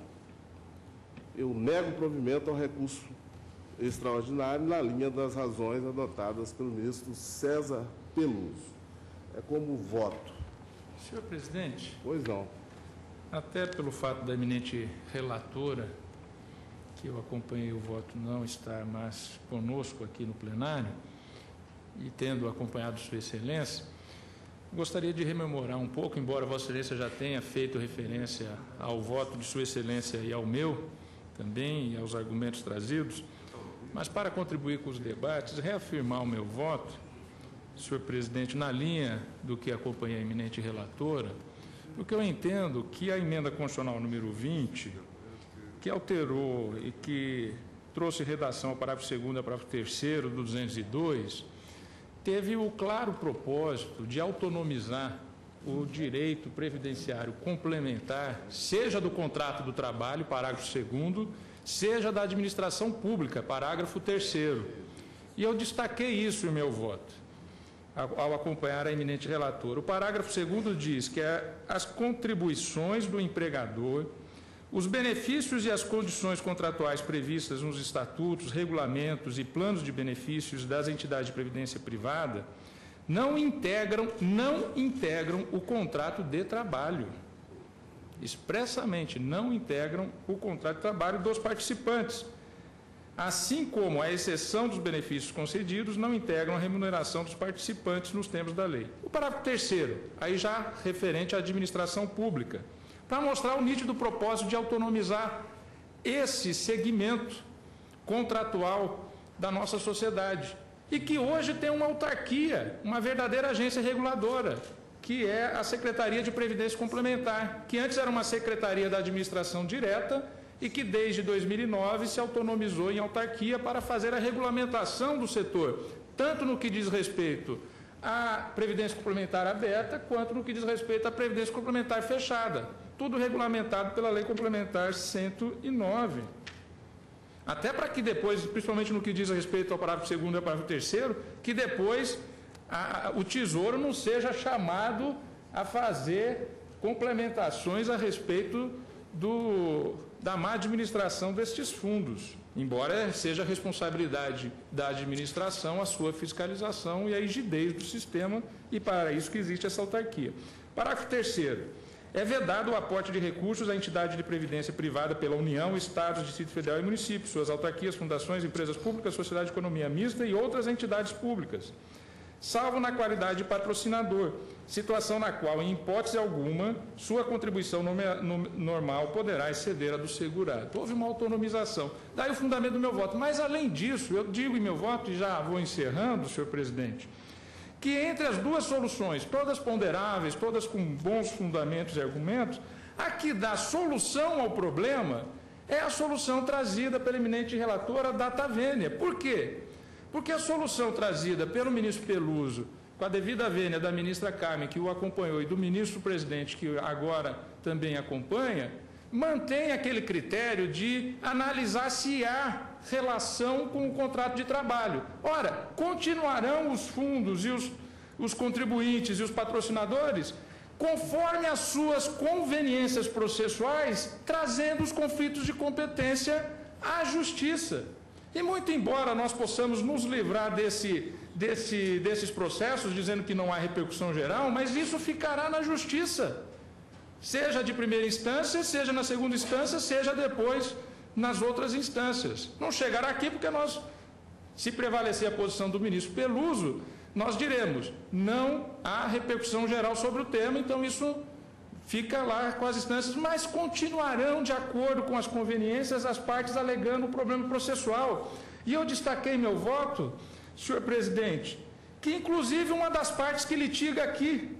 eu nego provimento ao recurso extraordinário na linha das razões adotadas pelo ministro César Peluso. É como voto. Senhor presidente. Pois não. Até pelo fato da eminente relatora, que eu acompanhei o voto, não estar mais conosco aqui no plenário, e tendo acompanhado Sua Excelência, gostaria de rememorar um pouco, embora Vossa Excelência já tenha feito referência ao voto de Sua Excelência e ao meu também, e aos argumentos trazidos, mas para contribuir com os debates, reafirmar o meu voto, senhor presidente, na linha do que acompanhei a eminente relatora, porque eu entendo que a emenda constitucional número 20, que alterou e que trouxe redação ao parágrafo 2º e ao parágrafo 3º do 202, teve o claro propósito de autonomizar o direito previdenciário complementar, seja do contrato do trabalho, parágrafo 2º, seja da administração pública, parágrafo 3º. E eu destaquei isso em meu voto, ao acompanhar a eminente relatora. O parágrafo 2º diz que as contribuições do empregador, os benefícios e as condições contratuais previstas nos estatutos, regulamentos e planos de benefícios das entidades de previdência privada não integram o contrato de trabalho. Expressamente, não integram o contrato de trabalho dos participantes. Assim como, à exceção dos benefícios concedidos, não integram a remuneração dos participantes nos termos da lei. O parágrafo 3º, aí já referente à administração pública, para mostrar o nítido propósito de autonomizar esse segmento contratual da nossa sociedade. E que hoje tem uma autarquia, uma verdadeira agência reguladora, que é a Secretaria de Previdência Complementar, que antes era uma secretaria da administração direta e que desde 2009 se autonomizou em autarquia para fazer a regulamentação do setor, tanto no que diz respeito à Previdência Complementar aberta, quanto no que diz respeito à Previdência Complementar fechada. Tudo regulamentado pela Lei Complementar 109. Até para que depois, principalmente no que diz respeito ao parágrafo 2º e ao parágrafo 3º, que depois o Tesouro não seja chamado a fazer complementações a respeito da má administração destes fundos, embora seja responsabilidade da administração a sua fiscalização e a rigidez do sistema, e para isso que existe essa autarquia. Parágrafo 3º. É vedado o aporte de recursos à entidade de previdência privada pela União, Estados, Distrito Federal e municípios, suas autarquias, fundações, empresas públicas, sociedade de economia mista e outras entidades públicas, salvo na qualidade de patrocinador, situação na qual, em hipótese alguma, sua contribuição normal poderá exceder a do segurado. Houve uma autonomização. Daí o fundamento do meu voto. Mas, além disso, eu digo em meu voto, e já vou encerrando, senhor presidente, que entre as duas soluções, todas ponderáveis, todas com bons fundamentos e argumentos, A que dá solução ao problema é a solução trazida pela eminente relatora Data Vênia. Por quê? Porque a solução trazida pelo ministro Peluso, com a devida vênia da ministra Carmen, que o acompanhou, e do ministro-presidente, que agora também acompanha, mantém aquele critério de analisar se há relação com o contrato de trabalho. Ora, continuarão os fundos e os contribuintes e os patrocinadores conforme as suas conveniências processuais, trazendo os conflitos de competência à justiça. E muito embora nós possamos nos livrar desses processos, dizendo que não há repercussão geral, mas isso ficará na justiça, seja de primeira instância, seja na segunda instância, seja depois nas outras instâncias. Não chegará aqui porque nós, se prevalecer a posição do ministro Peluso, nós diremos, não há repercussão geral sobre o tema, então isso fica lá com as instâncias, mas continuarão de acordo com as conveniências as partes alegando o problema processual. E eu destaquei meu voto, senhor presidente, que inclusive uma das partes que litiga aqui,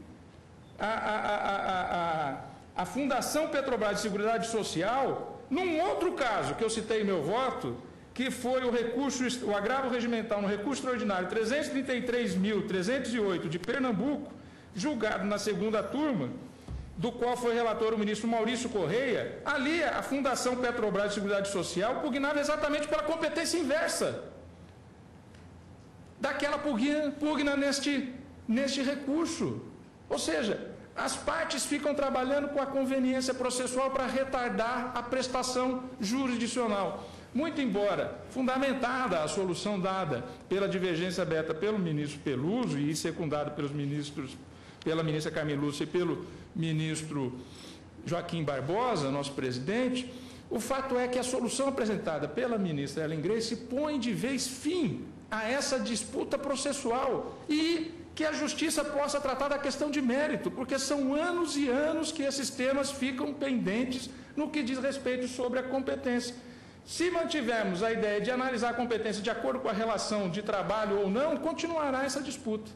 a Fundação Petrobras de Seguridade Social, num outro caso que eu citei meu voto, que foi o agravo regimental no recurso extraordinário 333.308 de Pernambuco, julgado na segunda turma, do qual foi relator o ministro Maurício Correia. Ali a Fundação Petrobras de Seguridade Social pugnava exatamente pela competência inversa daquela pugna neste recurso. Ou seja, as partes ficam trabalhando com a conveniência processual para retardar a prestação jurisdicional. Muito embora fundamentada a solução dada pela divergência aberta pelo ministro Peluso e secundada pelos ministros, pela ministra Carmen Lúcia e pelo ministro Joaquim Barbosa, nosso presidente, o fato é que a solução apresentada pela ministra Ellen Grace põe de vez fim a essa disputa processual e que a justiça possa tratar da questão de mérito, porque são anos e anos que esses temas ficam pendentes no que diz respeito sobre a competência. Se mantivermos a ideia de analisar a competência de acordo com a relação de trabalho ou não, continuará essa disputa.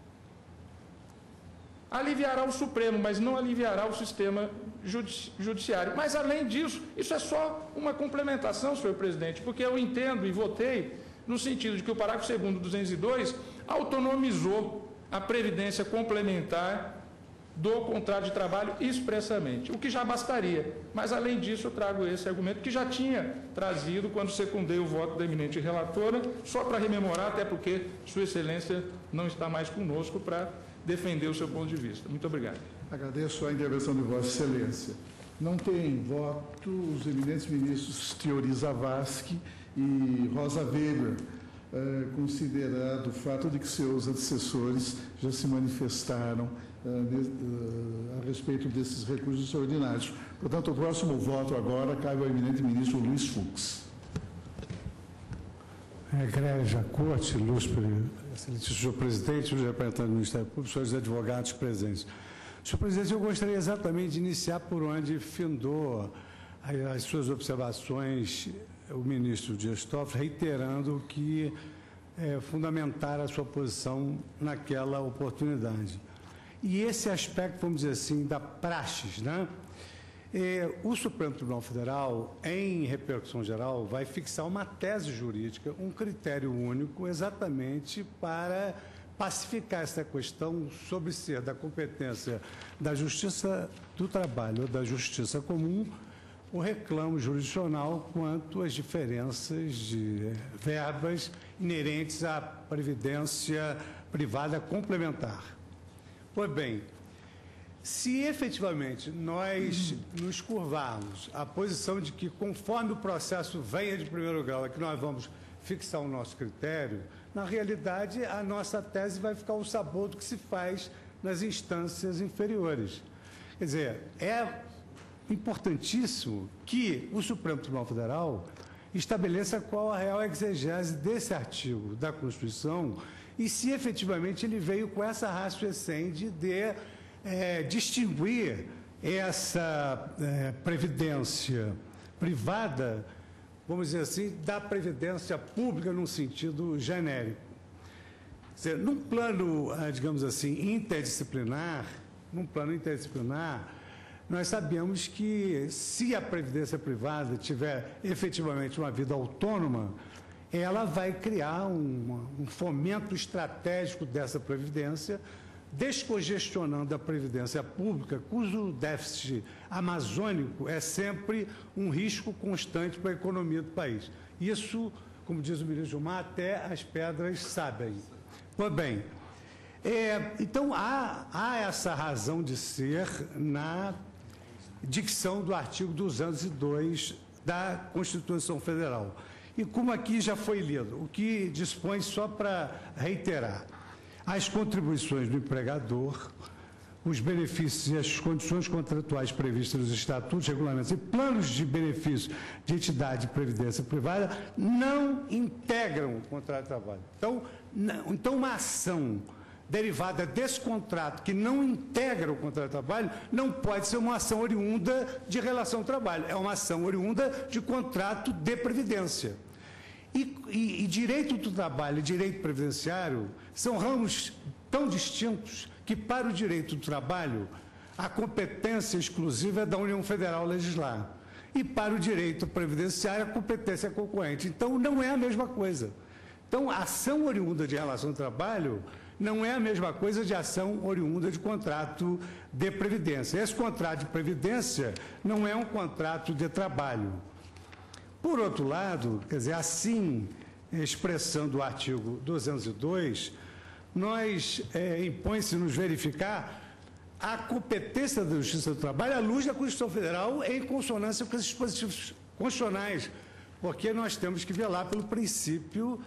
Aliviará o Supremo, mas não aliviará o sistema judiciário. Mas, além disso, isso é só uma complementação, senhor presidente, porque eu entendo e votei no sentido de que o parágrafo 2º do 202 autonomizou a previdência complementar do contrato de trabalho expressamente, o que já bastaria. Mas, além disso, eu trago esse argumento que já tinha trazido quando secundei o voto da eminente relatora, só para rememorar, até porque Sua Excelência não está mais conosco para defender o seu ponto de vista. Muito obrigado. Agradeço a intervenção de Vossa Excelência. Não tem voto os eminentes ministros Teori Zavascki e Rosa Weber, considerado o fato de que seus antecessores já se manifestaram a respeito desses recursos extraordinários. Portanto, o próximo voto agora cabe ao eminente ministro Luiz Fux. Egrégia Corte, excelente senhor presidente, senhor representante do Ministério Público, senhores advogados presentes. Senhor presidente, eu gostaria exatamente de iniciar por onde findou as suas observações o ministro Dias Toffoli, reiterando que fundamentara a sua posição naquela oportunidade. E esse aspecto, vamos dizer assim, da praxis, né? O Supremo Tribunal Federal, em repercussão geral, vai fixar uma tese jurídica, um critério único, exatamente para pacificar essa questão sobre ser da competência da Justiça do Trabalho ou da Justiça Comum o reclamo jurisdicional quanto às diferenças de verbas inerentes à previdência privada complementar. Pois bem, se efetivamente nós nos curvarmos à posição de que, conforme o processo venha de primeiro grau, é que nós vamos fixar o nosso critério, na realidade a nossa tese vai ficar o sabor do que se faz nas instâncias inferiores. Quer dizer, é importantíssimo que o Supremo Tribunal Federal estabeleça qual a real exegese desse artigo da Constituição e se efetivamente ele veio com essa ratio essendi de distinguir essa previdência privada, vamos dizer assim, da previdência pública num sentido genérico. Quer dizer, num plano, digamos assim, interdisciplinar, nós sabemos que, se a previdência privada tiver efetivamente uma vida autônoma, ela vai criar um fomento estratégico dessa previdência, descongestionando a previdência pública, cujo déficit amazônico é sempre um risco constante para a economia do país. Isso, como diz o ministro Gilmar, até as pedras sabem. Pois bem, então há essa razão de ser na dicção do artigo 202 da Constituição Federal. E como aqui já foi lido, o que dispõe, só para reiterar, as contribuições do empregador, os benefícios e as condições contratuais previstas nos estatutos, regulamentos e planos de benefício de entidade de previdência privada não integram o contrato de trabalho. Então uma ação derivada desse contrato que não integra o contrato de trabalho não pode ser uma ação oriunda de relação de trabalho, é uma ação oriunda de contrato de previdência. E direito do trabalho e direito previdenciário são ramos tão distintos que, para o direito do trabalho, a competência exclusiva é da União Federal legislar. E, para o direito previdenciário, a competência é concorrente. Então, não é a mesma coisa. Então, a ação oriunda de relação de trabalho não é a mesma coisa de ação oriunda de contrato de previdência. Esse contrato de previdência não é um contrato de trabalho. Por outro lado, quer dizer, assim, expressando o artigo 202, impõe-se-nos verificar a competência da Justiça do Trabalho à luz da Constituição Federal em consonância com os dispositivos constitucionais, porque nós temos que velar pelo princípio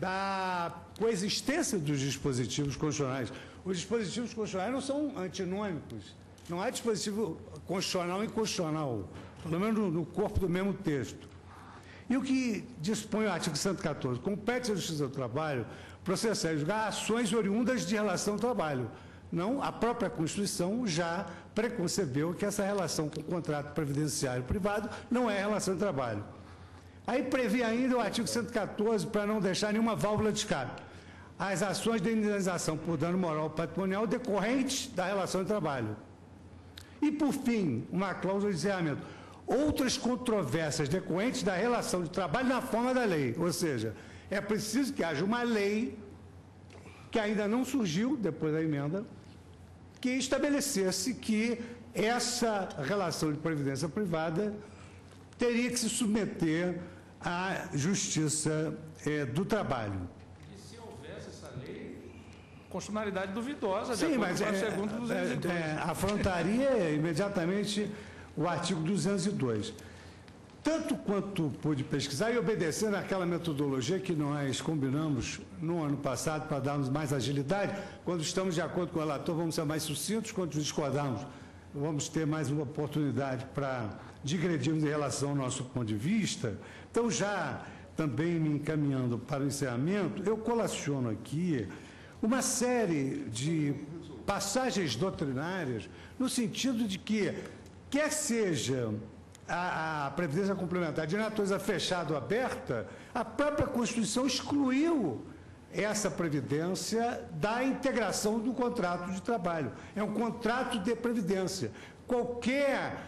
da coexistência dos dispositivos constitucionais. Os dispositivos constitucionais não são antinômicos, não há dispositivo constitucional e inconstitucional, pelo menos no corpo do mesmo texto. E o que dispõe o artigo 114, compete à Justiça do Trabalho processar e julgar ações oriundas de relação de trabalho. Não, a própria Constituição já preconcebeu que essa relação com o contrato previdenciário privado não é relação de trabalho. Aí prevê ainda o artigo 114, para não deixar nenhuma válvula de escape, as ações de indenização por dano moral ou patrimonial decorrentes da relação de trabalho. E, por fim, uma cláusula de encerramento. Outras controvérsias decorrentes da relação de trabalho na forma da lei. Ou seja, é preciso que haja uma lei que ainda não surgiu, depois da emenda, que estabelecesse que essa relação de previdência privada teria que se submeter à Justiça do Trabalho. E se houvesse essa lei, constitucionalidade duvidosa, sim, mas segundo 202. Afrontaria imediatamente o artigo 202. Tanto quanto pude pesquisar e obedecer naquela metodologia que nós combinamos no ano passado para darmos mais agilidade, quando estamos de acordo com o relator, vamos ser mais sucintos, quando discordarmos, vamos ter mais uma oportunidade para digredirmos em relação ao nosso ponto de vista. Então, já também me encaminhando para o encerramento, eu colaciono aqui uma série de passagens doutrinárias no sentido de que, quer seja a Previdência Complementar de natureza fechada ou aberta, a própria Constituição excluiu essa Previdência da integração do contrato de trabalho. É um contrato de Previdência. Qualquer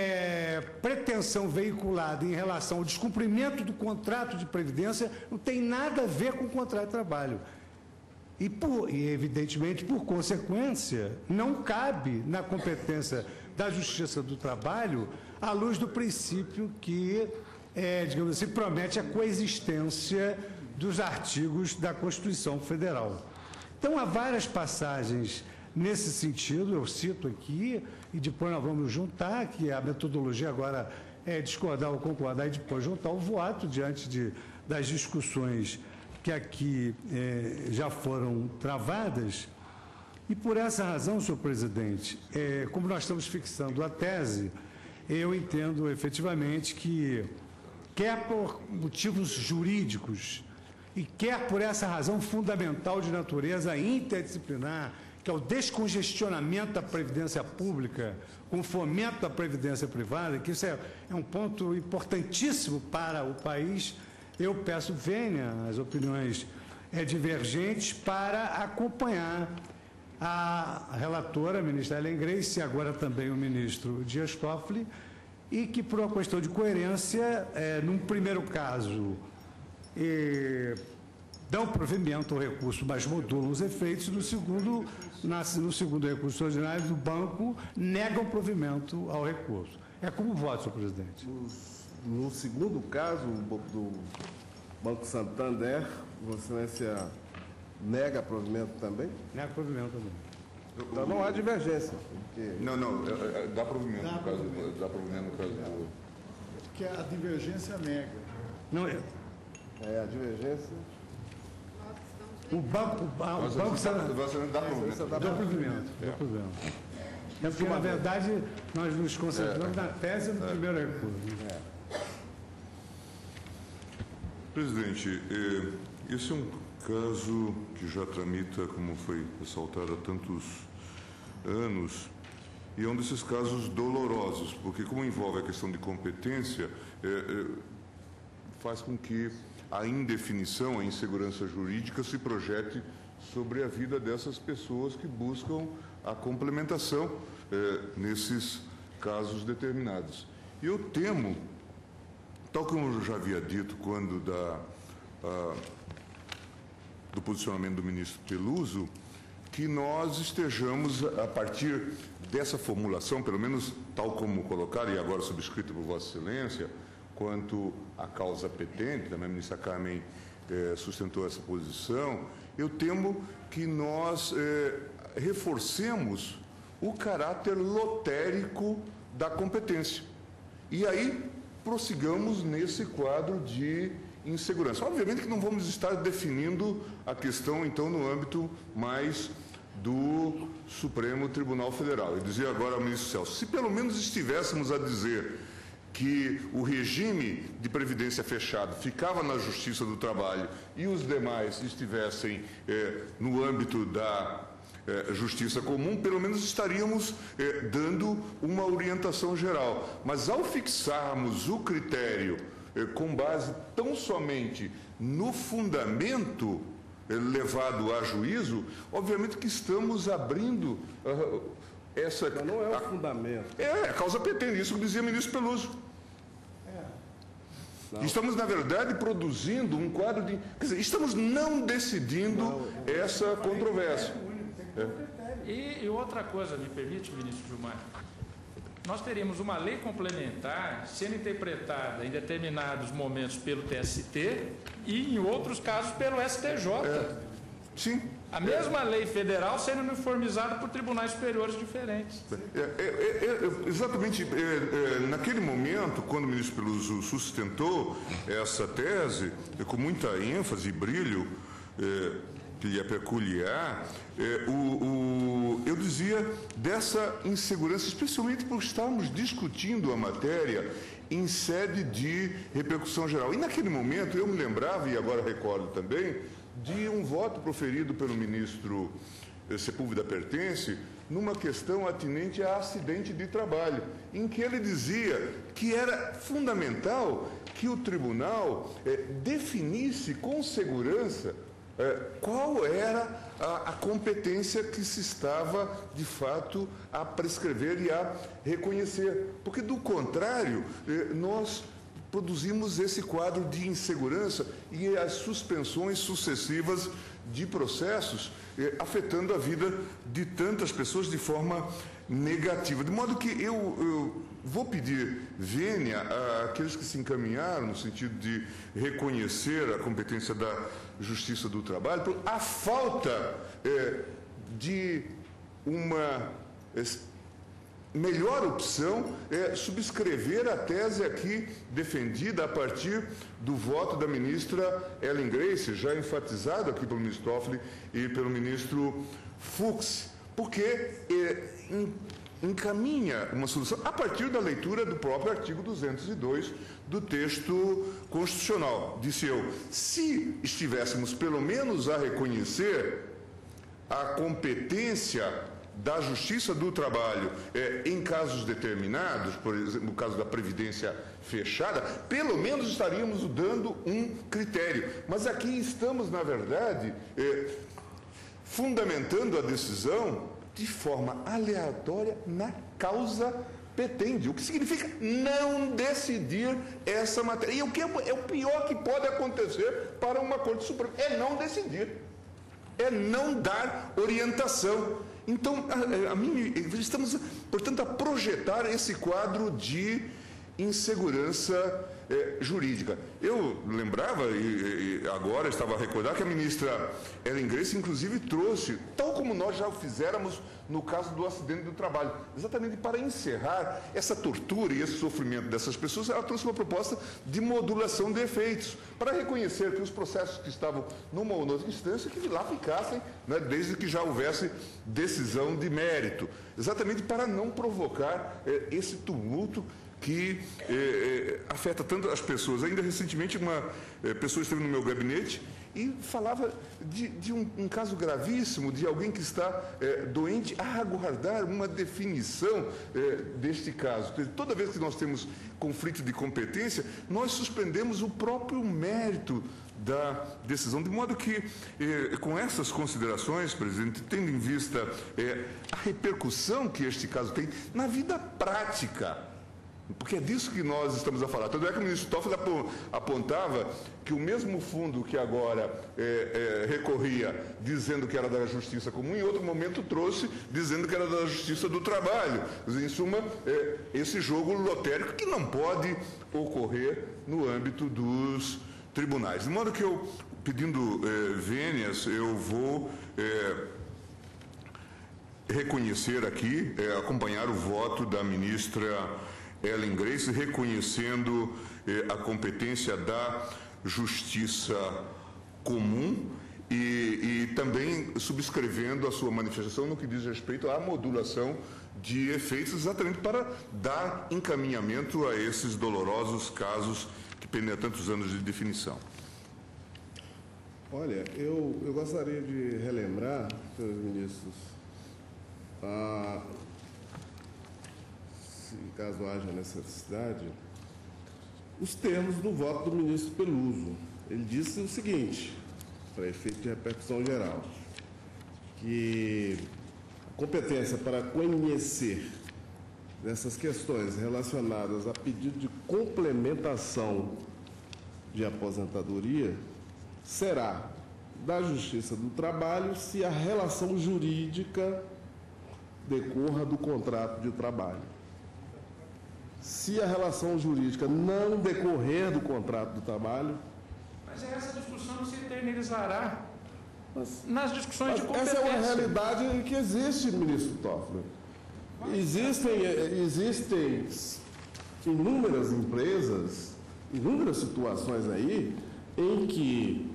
pretensão veiculada em relação ao descumprimento do contrato de Previdência não tem nada a ver com o contrato de trabalho. E, evidentemente, por consequência, não cabe na competência da Justiça do Trabalho à luz do princípio que, digamos assim, promete a coexistência dos artigos da Constituição Federal. Então, há várias passagens nesse sentido, eu cito aqui, e depois nós vamos juntar, que a metodologia agora é discordar ou concordar e depois juntar o voto diante das discussões que aqui já foram travadas. E por essa razão, senhor presidente, como nós estamos fixando a tese, eu entendo efetivamente que, quer por motivos jurídicos e quer por essa razão fundamental de natureza interdisciplinar, que é o descongestionamento da previdência pública com o fomento da previdência privada, que isso é um ponto importantíssimo para o país, eu peço venha as opiniões divergentes para acompanhar a relatora, a ministra Ellen Grace, e agora também o ministro Dias Toffoli, e que, por uma questão de coerência, num primeiro caso, dão provimento ao recurso, mas modulam os efeitos, no segundo recurso ordinário do banco, negam provimento ao recurso. É como voto, senhor presidente. No segundo caso, do Banco Santander, Vossa Excelência nega provimento também? Nega provimento também. Então não há divergência. Porque... Não, dá provimento no caso do... Que a divergência nega. Não é. a divergência... O banco dá provimento. Dá provimento. É porque, na verdade, nós nos concentramos na tese do primeiro recurso. Presidente, esse é um caso que já tramita, como foi ressaltado, há tantos anos, e é um desses casos dolorosos, porque como envolve a questão de competência, faz com que a indefinição, a insegurança jurídica se projete sobre a vida dessas pessoas que buscam a complementação nesses casos determinados. E eu temo, tal como eu já havia dito quando do posicionamento do ministro Peluso, que nós estejamos, a partir dessa formulação, pelo menos tal como colocaram, e agora subscrita por Vossa Excelência, quanto à causa petente, também a ministra Carmen sustentou essa posição, eu temo que nós reforcemos o caráter lotérico da competência. E aí prossigamos nesse quadro de insegurança. Obviamente que não vamos estar definindo a questão, então, no âmbito mais do Supremo Tribunal Federal. Eu dizia agora ao ministro Celso, se pelo menos estivéssemos a dizer que o regime de previdência fechado ficava na Justiça do Trabalho e os demais estivessem no âmbito da Justiça Comum, pelo menos estaríamos dando uma orientação geral. Mas ao fixarmos o critério com base tão somente no fundamento levado a juízo, obviamente que estamos abrindo essa... Mas não é o fundamento. É a causa petente, isso que dizia o ministro Peluso. Estamos, na verdade, produzindo um quadro de... Quer dizer, estamos não decidindo essa controvérsia. E outra coisa, me permite, ministro Gilmar? Nós teríamos uma lei complementar sendo interpretada em determinados momentos pelo TST e, em outros casos, pelo STJ. Sim. A mesma lei federal sendo uniformizada por tribunais superiores diferentes. Exatamente. Naquele momento, quando o ministro Peluso sustentou essa tese, com muita ênfase e brilho, que lhe é peculiar, eu dizia dessa insegurança, especialmente porque estávamos discutindo a matéria em sede de repercussão geral. E naquele momento eu me lembrava, e agora recordo também, de um voto proferido pelo ministro Sepúlveda Pertence numa questão atinente a acidente de trabalho, em que ele dizia que era fundamental que o tribunal definisse com segurança qual era a competência que se estava, de fato, a prescrever e a reconhecer. Porque, do contrário, nós produzimos esse quadro de insegurança e as suspensões sucessivas de processos, afetando a vida de tantas pessoas de forma negativa. De modo que eu vou pedir vênia àqueles que se encaminharam no sentido de reconhecer a competência da Justiça do Trabalho, por a falta de uma melhor opção subscrever a tese aqui defendida a partir do voto da ministra Ellen Grace, já enfatizado aqui pelo ministro Toffoli e pelo ministro Fux, porque encaminha uma solução a partir da leitura do próprio artigo 202 do texto constitucional. Disse eu, se estivéssemos pelo menos a reconhecer a competência da Justiça do Trabalho em casos determinados, por exemplo, no caso da Previdência fechada, pelo menos estaríamos dando um critério. Mas aqui estamos, na verdade, fundamentando a decisão de forma aleatória na causa petende, o que significa não decidir essa matéria. E o que é o pior que pode acontecer para uma Corte Suprema? É não decidir, é não dar orientação. Então, estamos, portanto, a projetar esse quadro de insegurança jurídica. Eu lembrava, e agora estava a recordar, que a ministra Ellen Grace, inclusive, trouxe, tal como nós já o fizéramos no caso do acidente do trabalho, exatamente para encerrar essa tortura e esse sofrimento dessas pessoas, ela trouxe uma proposta de modulação de efeitos, para reconhecer que os processos que estavam numa ou noutra instância, que lá ficassem, né, desde que já houvesse decisão de mérito, exatamente para não provocar esse tumulto que afeta tanto as pessoas. Ainda recentemente uma pessoa esteve no meu gabinete e falava de um caso gravíssimo, de alguém que está doente, a aguardar uma definição deste caso. Toda vez que nós temos conflito de competência, nós suspendemos o próprio mérito da decisão, de modo que, com essas considerações, presidente, tendo em vista a repercussão que este caso tem na vida prática, porque é disso que nós estamos a falar. Tanto é que o ministro Toffoli apontava que o mesmo fundo que agora recorria dizendo que era da Justiça Comum, em outro momento trouxe dizendo que era da Justiça do Trabalho. Em suma, esse jogo lotérico que não pode ocorrer no âmbito dos tribunais. De modo que eu, pedindo vênias, eu vou reconhecer aqui, acompanhar o voto da ministra Ellen Grace, reconhecendo a competência da Justiça Comum e também subscrevendo a sua manifestação no que diz respeito à modulação de efeitos, exatamente para dar encaminhamento a esses dolorosos casos que pendem há tantos anos de definição. Olha, eu gostaria de relembrar, senhores ministros, se caso haja necessidade, os termos do voto do ministro Peluso. Ele disse o seguinte, para efeito de repercussão geral, que a competência para conhecer dessas questões relacionadas a pedido de complementação de aposentadoria será da Justiça do Trabalho se a relação jurídica decorra do contrato de trabalho. Se a relação jurídica não decorrer do contrato de trabalho... Mas essa discussão se eternizará nas discussões de competência. Essa é uma realidade que existe, ministro Toffoli. Existem inúmeras empresas, inúmeras situações aí, em que,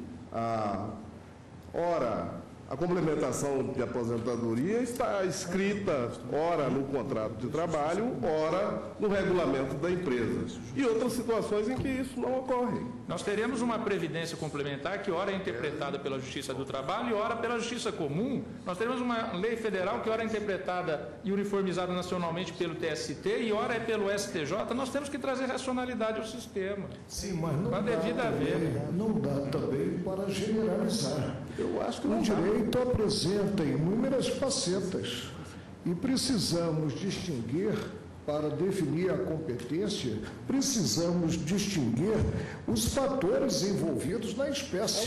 ora, a complementação de aposentadoria está escrita, ora no contrato de trabalho, ora no regulamento da empresa. E outras situações em que isso não ocorre. Nós teremos uma previdência complementar que ora é interpretada pela Justiça do Trabalho e ora pela Justiça Comum. Nós teremos uma lei federal que ora é interpretada e uniformizada nacionalmente pelo TST e ora é pelo STJ. Nós temos que trazer racionalidade ao sistema. Sim, mas não dá também, não dá também para generalizar. Eu acho que o direito apresenta inúmeras facetas e precisamos distinguir, para definir a competência, precisamos distinguir os fatores envolvidos na espécie.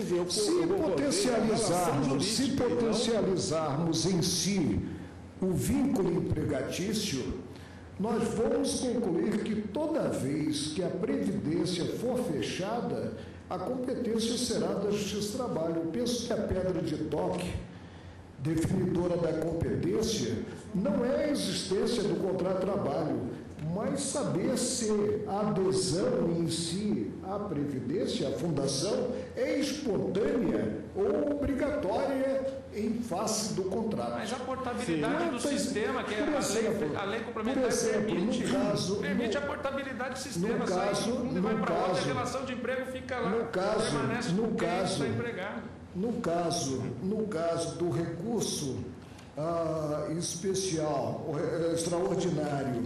Se potencializarmos em si o vínculo empregatício, nós vamos concluir que toda vez que a previdência for fechada, a competência será da Justiça do Trabalho. Eu penso que a pedra de toque definidora da competência não é a existência do contrato de trabalho, mas saber se a adesão em si à Previdência, à fundação, é espontânea ou obrigatória em face do contrato. Mas a portabilidade do sistema, que a lei complementar permite a portabilidade do sistema, sai de fundo e vai para outra, a relação de emprego fica lá, permanece com quem está empregado. No caso do recurso especial, extraordinário,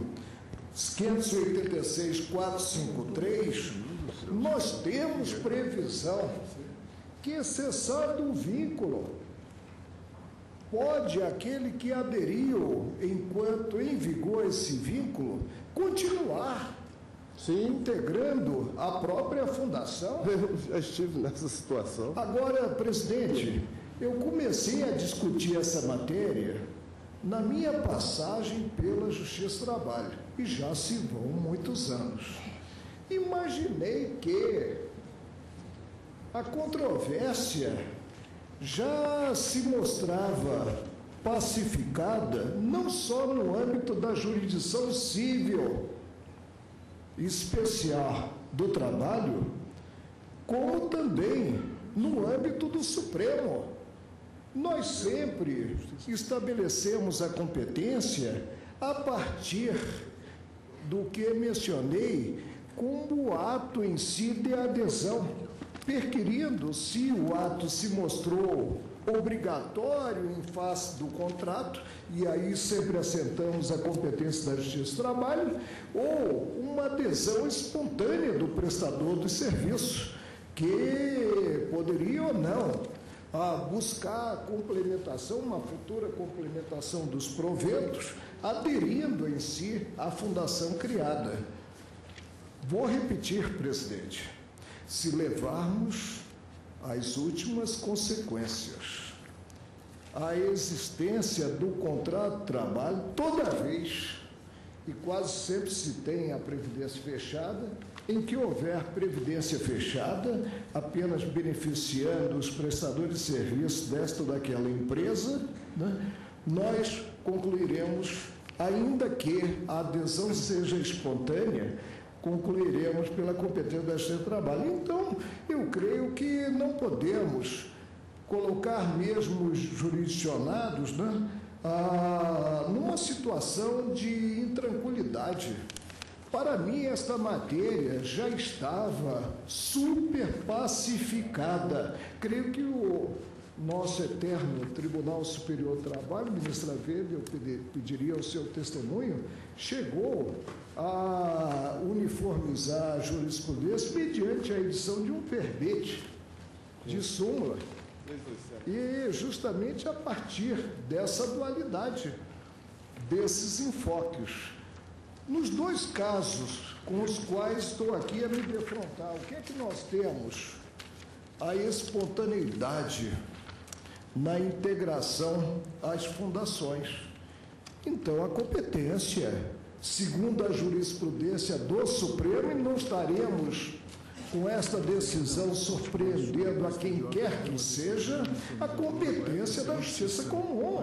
586.453, nós temos previsão que, cessado o vínculo, pode aquele que aderiu enquanto em vigor esse vínculo continuar integrando a própria fundação? Eu já estive nessa situação. Agora, presidente, eu comecei a discutir essa matéria na minha passagem pela Justiça do Trabalho, e já se vão muitos anos. Imaginei que a controvérsia já se mostrava pacificada não só no âmbito da jurisdição civil especial do trabalho, como também no âmbito do Supremo. Nós sempre estabelecemos a competência a partir do que mencionei como o ato em si de adesão, perquirindo se o ato se mostrou obrigatório em face do contrato, e aí sempre assentamos a competência da Justiça do Trabalho, ou uma adesão espontânea do prestador do serviço, que poderia ou não buscar a complementação, uma futura complementação dos proventos, aderindo em si à fundação criada. Vou repetir, presidente, se levarmos às últimas consequências, a existência do contrato de trabalho, toda vez, e quase sempre se tem a previdência fechada, em que houver previdência fechada, apenas beneficiando os prestadores de serviço desta ou daquela empresa, né, nós concluiremos, ainda que a adesão seja espontânea, concluiremos pela competência da Justiça do Trabalho. Então, eu creio que não podemos colocar mesmo os jurisdicionados, né, numa situação de intranquilidade. Para mim, esta matéria já estava super pacificada. Creio que o nosso eterno Tribunal Superior do Trabalho, ministra Weber, eu pediria o seu testemunho, chegou a uniformizar a jurisprudência mediante a edição de um verbete de súmula. E justamente a partir dessa dualidade, desses enfoques. Nos dois casos com os quais estou aqui a me defrontar, o que é que nós temos? A espontaneidade na integração às fundações. Então, a competência, segundo a jurisprudência do Supremo, e não estaremos com esta decisão surpreendendo a quem quer que seja, a competência da justiça comum.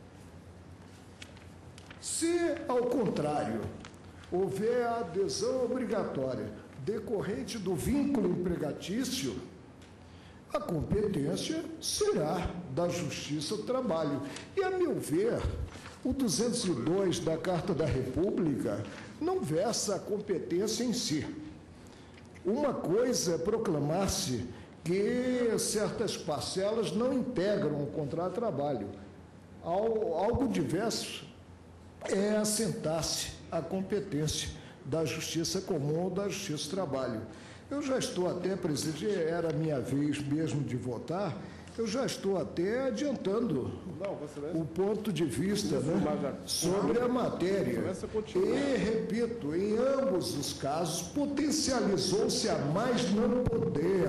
Se, ao contrário, houver a adesão obrigatória decorrente do vínculo empregatício, a competência será da Justiça do Trabalho. E, a meu ver, o 202 da Carta da República não versa a competência em si. Uma coisa é proclamar-se que certas parcelas não integram o contrato de trabalho. Algo diverso é assentar-se a competência da Justiça Comum ou da Justiça do Trabalho. Eu já estou até, presidente, era a minha vez mesmo de votar, eu já estou até adiantando o ponto de vista, né, sobre a matéria. E, repito, em ambos os casos, potencializou-se a mais não poder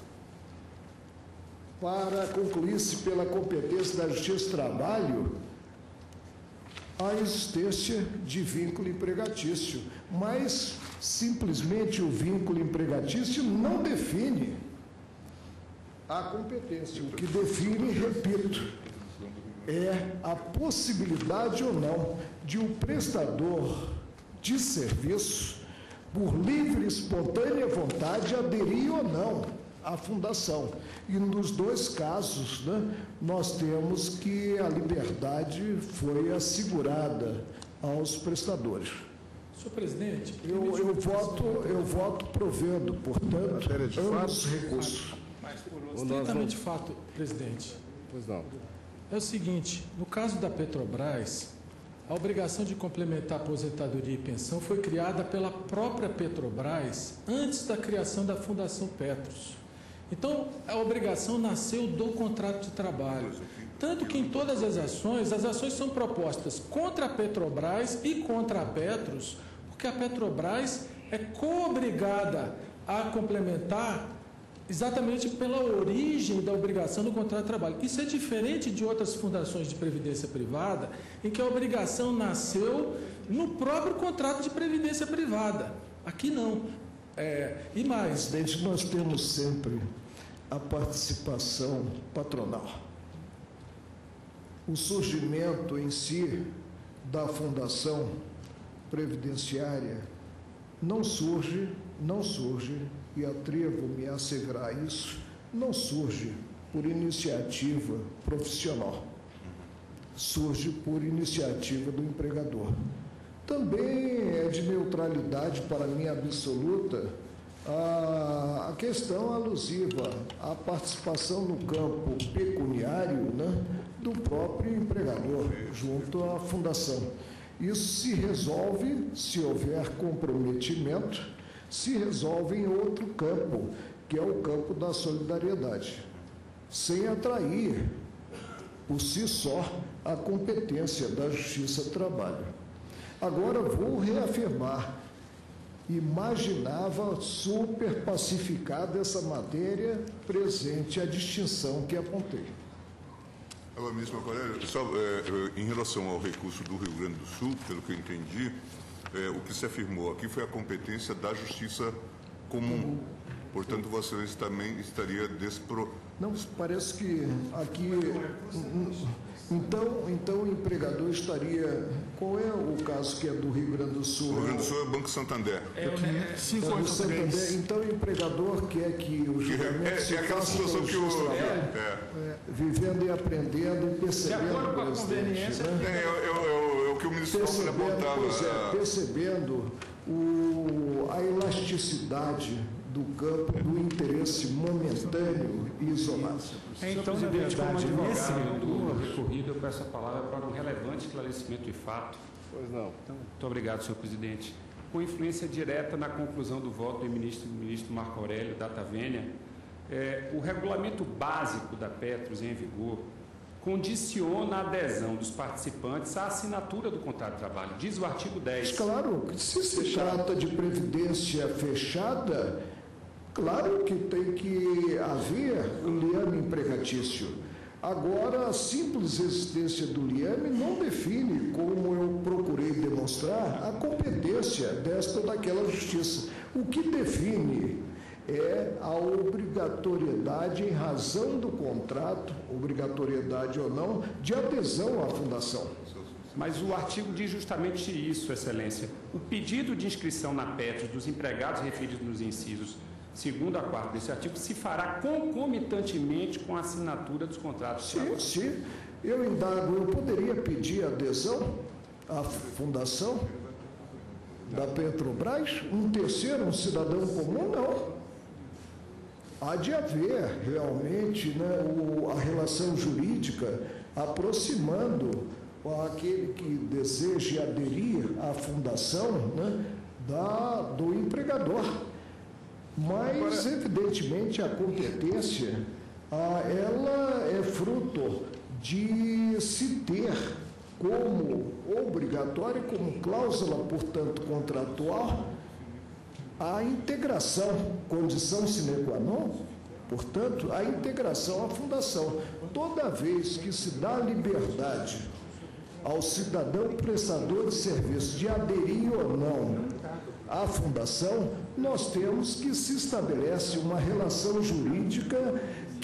para concluir-se pela competência da Justiça do Trabalho a existência de vínculo empregatício. Mas, simplesmente, o vínculo empregatício não define a competência. O que define, repito, é a possibilidade ou não de um prestador de serviço, por livre e espontânea vontade, aderir ou não à fundação. E nos dois casos, né, nós temos que a liberdade foi assegurada aos prestadores. Senhor presidente, eu voto provendo, portanto, ambos os recursos. Estritamente fato, presidente. Pois não. É o seguinte, no caso da Petrobras, a obrigação de complementar aposentadoria e pensão foi criada pela própria Petrobras antes da criação da Fundação Petros. Então, a obrigação nasceu do contrato de trabalho. Tanto que em todas as ações são propostas contra a Petrobras e contra a Petros, porque a Petrobras é co-obrigada a complementar exatamente pela origem da obrigação do contrato de trabalho. Isso é diferente de outras fundações de previdência privada, em que a obrigação nasceu no próprio contrato de previdência privada. Aqui não. E mais... Presidente, nós temos sempre a participação patronal. O surgimento em si da fundação previdenciária não surge, e atrevo-me a asseverar isso, não surge por iniciativa profissional, surge por iniciativa do empregador. Também é de neutralidade para mim absoluta a questão alusiva à participação no campo pecuniário, né, do próprio empregador junto à fundação. Isso se resolve, se houver comprometimento, se resolve em outro campo, que é o campo da solidariedade, sem atrair por si só a competência da Justiça do Trabalho. Agora vou reafirmar, imaginava super pacificada essa matéria presente a distinção que apontei. Agora, ministro Marco, só em relação ao recurso do Rio Grande do Sul, pelo que eu entendi, o que se afirmou aqui foi a competência da Justiça Comum. Portanto, Vossa Excelência também estaria Não, parece que aqui... Então o empregador estaria... Qual é o caso que é do Rio Grande do Sul? O Rio Grande do Sul é o Banco Santander. Santander. Então o empregador quer que o julgamento se aquela faça situação que vivendo e aprendendo e percebendo... De acordo com a conveniência... É o que o ministro Paulo apontava. Percebendo a elasticidade do campo do interesse momentâneo e isolado. Então, na verdade, nesse do recorrido, eu peço a palavra para um relevante esclarecimento de fato. Pois não. Então, muito obrigado, senhor presidente. Com influência direta na conclusão do voto do ministro Marco Aurélio Data Vênia, o regulamento básico da Petros em vigor condiciona a adesão dos participantes à assinatura do contrato de trabalho. Diz o artigo 10. Claro, se trata de previdência fechada, claro que tem que haver um liame empregatício. Agora, a simples existência do liame não define, como eu procurei demonstrar, a competência desta ou daquela justiça. O que define é a obrigatoriedade em razão do contrato, obrigatoriedade ou não, de adesão à fundação. Mas o artigo diz justamente isso, Excelência. O pedido de inscrição na Petros dos empregados referidos nos incisos 2º a 4º desse artigo se fará concomitantemente com a assinatura dos contratos. Sim. Eu indago, eu poderia pedir adesão à fundação da Petrobras? Um terceiro, um cidadão comum? Não. Há de haver realmente, né, a relação jurídica aproximando aquele que deseja aderir à fundação, né, do empregador. Mas, evidentemente, a competência ela é fruto de se ter como obrigatória, como cláusula, portanto, contratual, a integração, condição sine qua non, portanto, a integração à fundação. Toda vez que se dá liberdade ao cidadão prestador de serviço de aderir ou não à fundação, nós temos que se estabelece uma relação jurídica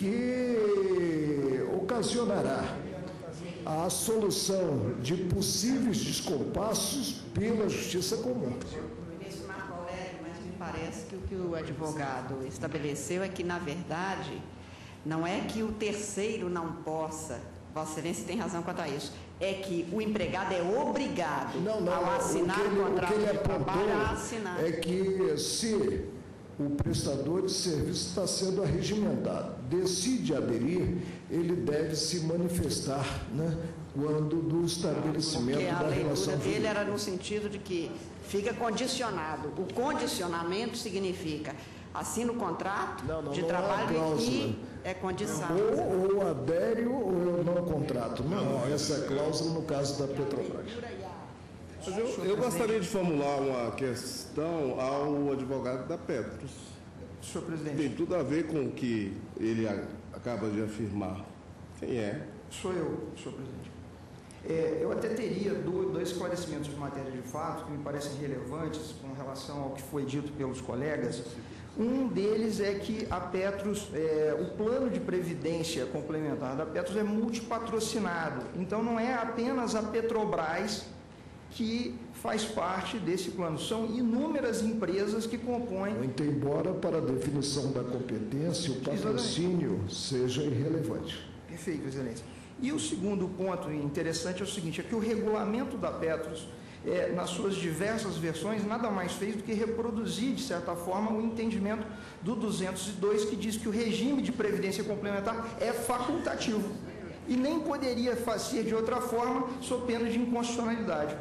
que ocasionará a solução de possíveis descompassos pela justiça comum. Ministro Marco Aurélio, mas me parece que o que o advogado estabeleceu é que, na verdade, não é que o terceiro não possa, Vossa Excelência tem razão quanto a isso, é que o empregado é obrigado ao assinar o contrato de trabalho a assinar. É que se o prestador de serviço está sendo arregimentado, decide aderir, ele deve se manifestar, né, quando do estabelecimento da relação jurídica. Porque a leitura dele era no sentido de que fica condicionado. O condicionamento significa assina o contrato de trabalho e É condição. Ou adério ou eu não contrato. Não, essa é cláusula no caso da Petrobras. Mas eu gostaria de formular uma questão ao advogado da Petros. Senhor presidente. Tem tudo a ver com o que ele acaba de afirmar. Quem é? Sou eu, senhor presidente. Eu até teria dois esclarecimentos de matéria de fato que me parecem relevantes com relação ao que foi dito pelos colegas. Um deles é que a Petros, o plano de previdência complementar da Petros é multipatrocinado. Então, não é apenas a Petrobras que faz parte desse plano. São inúmeras empresas que compõem... Muito embora, para a definição da competência, o patrocínio seja irrelevante. Perfeito, Excelência. E o segundo ponto interessante é o seguinte, é que o regulamento da Petros, nas suas diversas versões, nada mais fez do que reproduzir, de certa forma, o entendimento do 202, que diz que o regime de previdência complementar é facultativo e nem poderia fazer de outra forma, sob pena de inconstitucionalidade.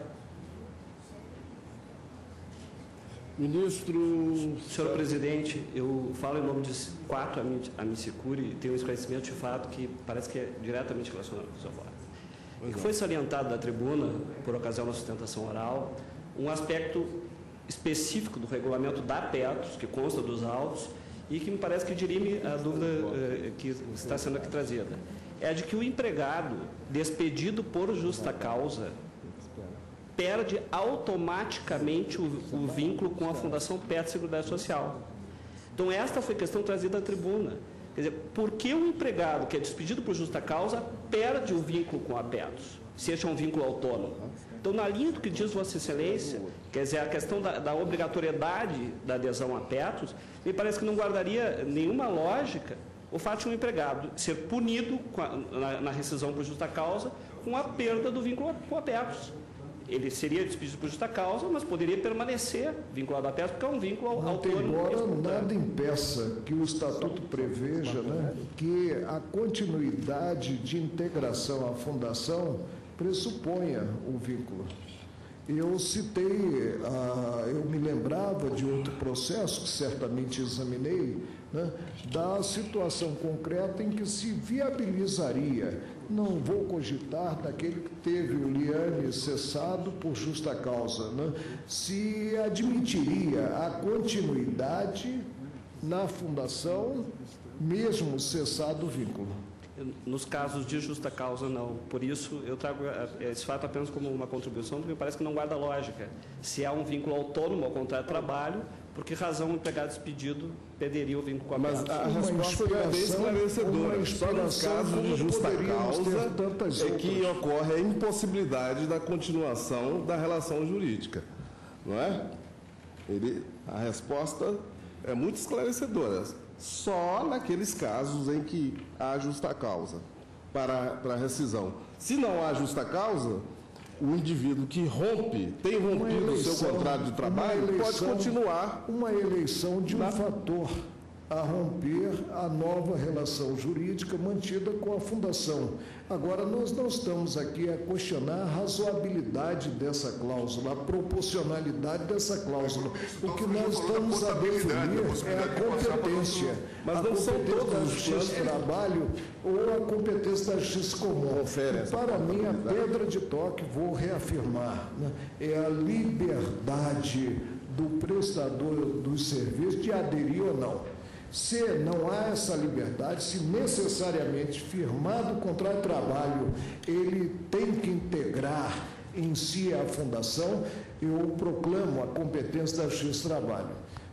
Ministro... Senhor presidente, eu falo em nome de 4 amicicuri e tenho um esclarecimento de fato que parece que é diretamente relacionado com o seu voto. E que foi salientado da tribuna, por ocasião da sustentação oral, um aspecto específico do regulamento da Petros, que consta dos autos, e que me parece que dirime a dúvida que está sendo aqui trazida. É a de que o empregado, despedido por justa causa, perde automaticamente o vínculo com a Fundação Petros Seguridade Social. Então, esta foi a questão trazida à tribuna. Quer dizer, por que o empregado que é despedido por justa causa perde o vínculo com a Petros, se este é um vínculo autônomo? Então, na linha do que diz Vossa Excelência, quer dizer, a questão da obrigatoriedade da adesão a Petros, me parece que não guardaria nenhuma lógica o fato de um empregado ser punido na rescisão por justa causa com a perda do vínculo com a Petros. Ele seria despedido por justa causa, mas poderia permanecer vinculado à Petros, porque é um vínculo autônomo. Embora nada impeça que o Estatuto preveja, né, que a continuidade de integração à Fundação pressuponha o vínculo. Eu citei, eu me lembrava de outro processo que certamente examinei, né, da situação concreta em que se viabilizaria, não vou cogitar daquele que teve o liame cessado por justa causa, né, se admitiria a continuidade na fundação, mesmo cessado o vínculo. Nos casos de justa causa, não. Por isso, eu trago esse fato apenas como uma contribuição, porque me parece que não guarda lógica. Se há um vínculo autônomo ao contrato de trabalho, por que razão o empregado despedido perderia o vínculo com a Petros? Mas a resposta é bem esclarecedora. Só nos casos de justa causa é que ocorre a impossibilidade da continuação da relação jurídica. Não é? A resposta é muito esclarecedora. Só naqueles casos em que há justa causa para a rescisão. Se não há justa causa, o indivíduo que tem rompido o seu contrato de trabalho pode continuar. Uma eleição de um fator a romper a nova relação jurídica mantida com a Fundação. Agora, nós não estamos aqui a questionar a razoabilidade dessa cláusula, a proporcionalidade dessa cláusula. O que nós estamos a definir é a competência. Mas não são todos da Justiça do Trabalho ou a competência da Justiça Comum. Para mim, a pedra de toque, vou reafirmar, né, é a liberdade do prestador dos serviços de aderir ou não. Se não há essa liberdade, se necessariamente firmado o contrato de trabalho, ele tem que integrar em si a fundação, eu proclamo a competência da Justiça do Trabalho.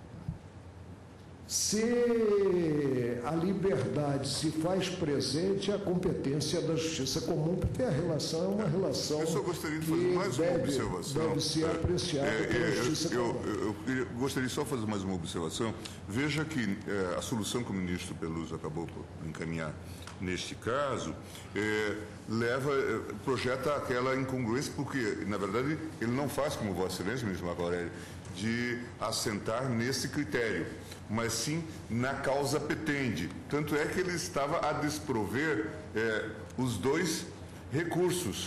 Se a liberdade se faz presente, a competência da Justiça Comum, porque a relação é uma relação eu só gostaria de fazer mais uma observação. Deve ser apreciada pela Justiça Comum. Eu gostaria só de fazer mais uma observação. Veja que a solução que o ministro Peluso acabou por encaminhar neste caso projeta aquela incongruência, porque, na verdade, ele não faz como Vossa Excelência, ministro Marco Aurélio, de assentar nesse critério, mas sim na causa petende. Tanto é que ele estava a desprover os dois recursos,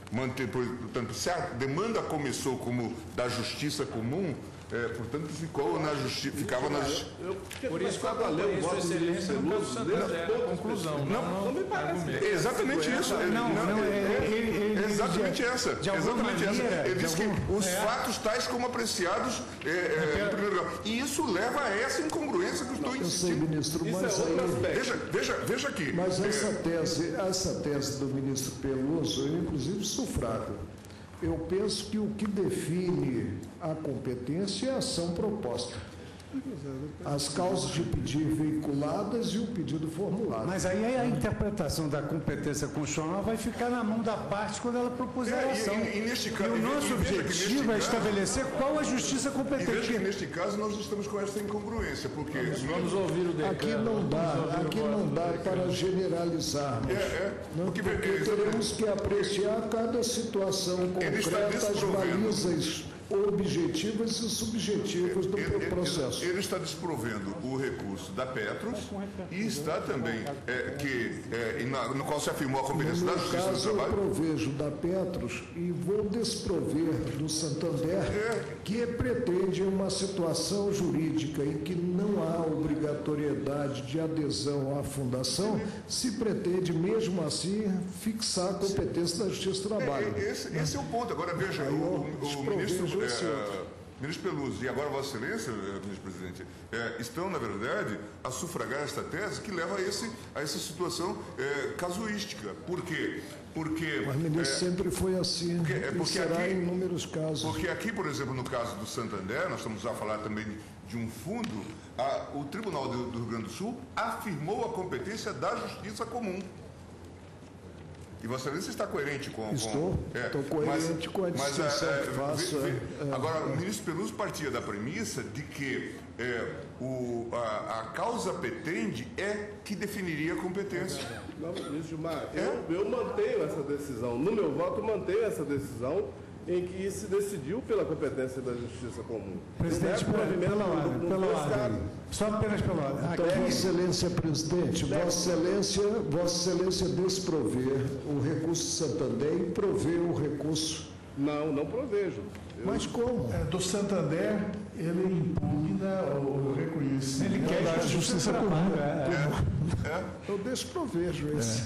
portanto, se a demanda começou como da justiça comum, portanto, ficava na justiça. Por isso que eu acompanhei Sua Excelência no caso Santander, conclusão. Não me parece. Exatamente isso. Exatamente essa. Ele diz que os fatos tais como apreciados em primeiro grau. E isso leva a essa incongruência que eu estou insistindo. Eu sei, ministro, mas veja aqui. Mas essa tese do ministro Peluso, eu inclusive sufrago. Eu penso que o que define a competência é a ação proposta. As causas de pedido veiculadas e o pedido formulado. Mas aí a interpretação da competência constitucional vai ficar na mão da parte quando ela propuser a ação. E o nosso objetivo é estabelecer qual a justiça competente. E veja que neste caso nós estamos com essa incongruência, porque vamos ouvir o decano. Aqui não dá para generalizarmos. Porque teremos que apreciar cada situação concreta, as balizas objetivas e subjetivas do processo. Ele está desprovendo o recurso da Petros e está também, no qual se afirmou a competência da Justiça do Trabalho. Eu provejo da Petros e vou desprover do Santander, que pretende uma situação jurídica em que não há obrigatoriedade de adesão à fundação, se pretende, mesmo assim, fixar a competência da Justiça do Trabalho. Esse é o ponto. Agora, veja, o ministro Peluso e agora Vossa Excelência, ministro presidente, estão, na verdade, a sufragar esta tese que leva a essa situação casuística. Por quê? Porque... Mas, ministro, sempre foi assim, será em inúmeros casos. Porque aqui, por exemplo, no caso do Santander, nós estamos a falar também de um fundo, o Tribunal do Rio Grande do Sul afirmou a competência da Justiça Comum. E Vossa Excelência está coerente com... Estou coerente com a distinção que faço. Agora, o ministro Peluso partia da premissa de que a causa petende que definiria a competência. Não, ministro Gilmar, eu mantenho essa decisão. No meu voto, mantenho essa decisão em que se decidiu pela competência da Justiça Comum. Presidente, pela ordem. Só apenas pela ordem. Então, Vossa Excelência, presidente, Vossa Excelência desprover o recurso de Santander e prover o recurso. Não provejo. Mas como? Do Santander, ele impugna o reconhecimento. Ele quer a Justiça Comum. Eu desprovejo esse.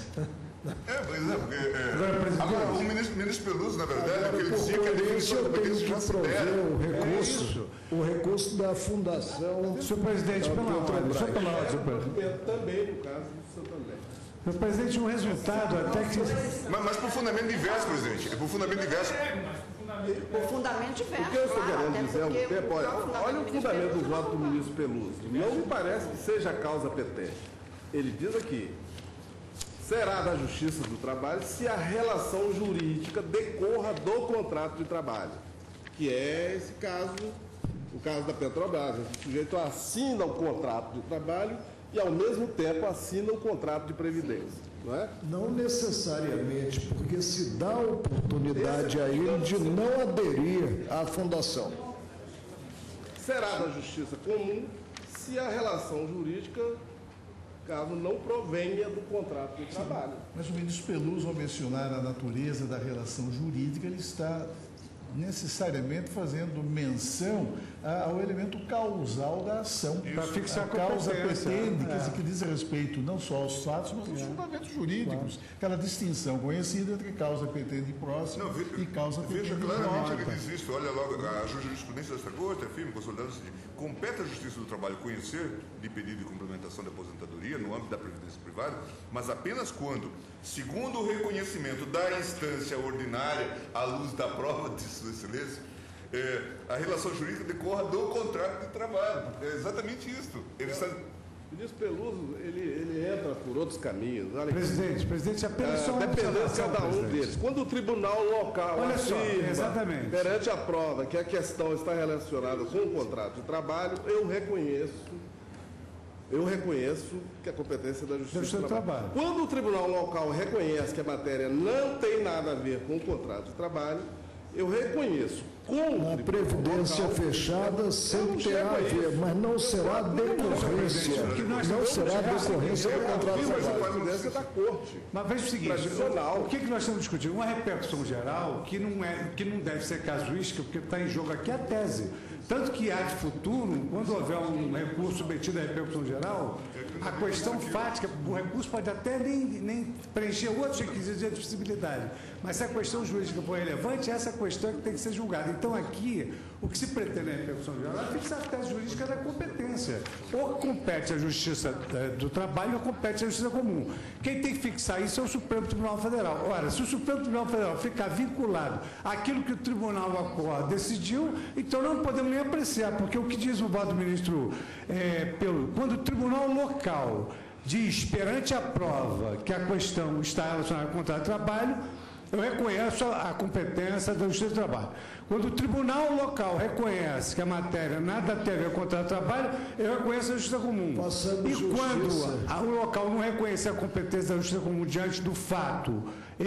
Agora, o ministro Peluso, na verdade, ele dizia que a definição da competência já se dera. O recurso da Fundação... Senhor presidente, pela ordem. Também no caso do Santander. Senhor presidente, um resultado até que... Mas por fundamento diverso, presidente. É por fundamento diverso. Por fundamento diverso. O que eu estou querendo dizer há muito tempo, olha o fundamento do voto do ministro Peluso. Não me parece que seja a causa petente. Ele diz aqui: será da Justiça do Trabalho se a relação jurídica decorra do contrato de trabalho, que é esse caso, o caso da Petrobras. O sujeito assina o contrato de trabalho e, ao mesmo tempo, assina o contrato de previdência. Não é? Não necessariamente, porque se dá a oportunidade a ele de não aderir à fundação. Será da Justiça Comum se a relação jurídica, caso não provenha do contrato de trabalho. Mas o ministro Peluso, ao mencionar a natureza da relação jurídica, ele está necessariamente fazendo menção ao elemento causal da ação. Para fixar a causa pretende, que diz respeito não só aos fatos, mas aos fundamentos jurídicos. Aquela distinção conhecida entre causa petende próxima e causa petende próxima. Veja claramente ele diz isso. Olha logo, a jurisprudência desta Corte afirma, consolidando o seguinte: compete à Justiça do Trabalho conhecer de pedido de complementação de aposentadoria no âmbito da previdência privada, mas apenas quando, segundo o reconhecimento da instância ordinária, à luz da prova de Sua Excelência, a relação jurídica decorra do contrato de trabalho. É exatamente isso. O ministro Peluso, ele entra por outros caminhos. Olha, presidente, apenas só uma dependendo de cada um deles. Quando o tribunal local afirma, perante a prova que a questão está relacionada com o contrato de trabalho, eu reconheço que a competência é da Justiça do Trabalho. Quando o tribunal local reconhece que a matéria não tem nada a ver com o contrato de trabalho, eu reconheço Na previdência fechada sempre terá a ver, mas não será decorrência. Não será decorrência do contrato de trabalho. A presidência da Corte. Mas veja o seguinte, o que nós estamos discutindo? Uma repercussão geral que não deve ser casuística, porque está em jogo aqui a tese. Tanto que há de futuro, quando houver um recurso submetido à repercussão geral, a questão fática, o recurso pode até nem preencher outros requisitos de admissibilidade, mas se a questão jurídica for relevante, essa questão é que tem que ser julgada. Então, aqui, o que se pretende na repercussão geral é fixar a tese jurídica da competência. Ou compete à Justiça do Trabalho ou compete à Justiça Comum. Quem tem que fixar isso é o Supremo Tribunal Federal. Ora, se o Supremo Tribunal Federal ficar vinculado àquilo que o Tribunal decidiu, então não podemos nem apreciar, porque o que diz o voto do ministro quando o Tribunal Local diz perante a prova que a questão está relacionada com o contrato de trabalho, eu reconheço a competência da Justiça do Trabalho. Quando o Tribunal Local reconhece que a matéria nada tem a ver com o contrato de trabalho, eu reconheço a Justiça Comum. Quando o local não reconhecer a competência da Justiça Comum diante do fato,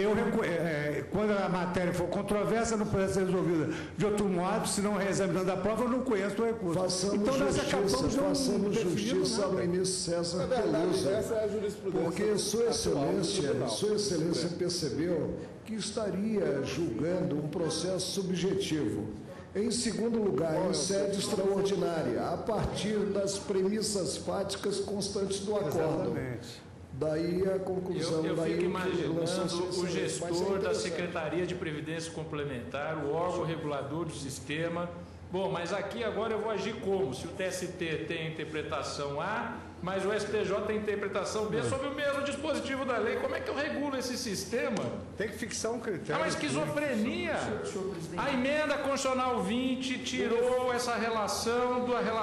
quando a matéria for controversa, não pode ser resolvida de outro modo, se não reexaminando a prova, eu não conheço o recurso. Façamos justiça ao ministro César Peluso, porque Sua Excelência percebeu que estaria julgando um processo subjetivo. Em segundo lugar, em sede extraordinária, a partir das premissas fáticas constantes do acordo. Daí a conclusão. Eu fico imaginando o gestor da Secretaria de Previdência Complementar, o órgão regulador do sistema. Bom, mas aqui agora eu vou agir como? Se o TST tem a interpretação A, mas o STJ tem a interpretação B sobre o mesmo dispositivo da lei, como é que eu regulo esse sistema? Tem que fixar um critério. É uma esquizofrenia. A emenda constitucional 20 tirou essa relação,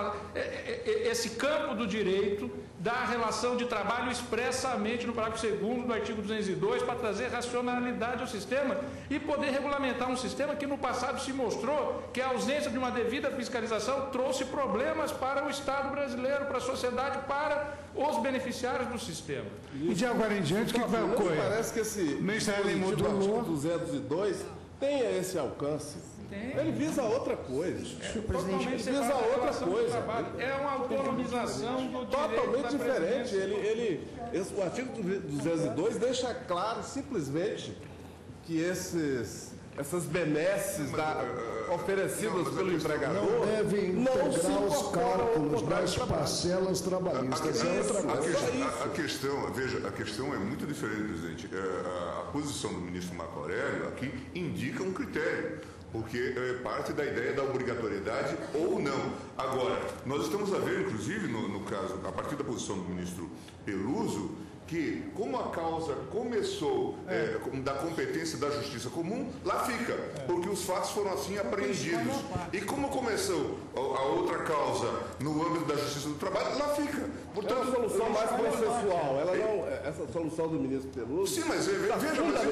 esse campo do direito da relação de trabalho expressamente no parágrafo 2º do artigo 202 para trazer racionalidade ao sistema e poder regulamentar um sistema que no passado se mostrou que a ausência de uma devida fiscalização trouxe problemas para o Estado brasileiro, para a sociedade, para os beneficiários do sistema. E de agora em diante, o que vai ocorrer? Parece que esse dispositivo do artigo 202 tenha esse alcance. Ele visa outra coisa. Ele visa outra coisa. É uma autonomização do direito totalmente diferente. O artigo 202 deixa claro simplesmente que essas benesses oferecidas pelo empregador não devem integrar os cálculos das parcelas trabalhistas. A questão é muito diferente, presidente. A posição do ministro Marco Aurélio aqui indica um critério, porque parte da ideia da obrigatoriedade ou não. Agora, nós estamos a ver, inclusive, no caso, a partir da posição do ministro Peluso, que como a causa começou da competência da Justiça Comum, lá fica, porque os fatos foram assim apreendidos. E como começou a outra causa no âmbito da Justiça do Trabalho, lá fica. Portanto, é uma solução mais processual. Essa solução do ministro Peluso. Sim, mas veja, a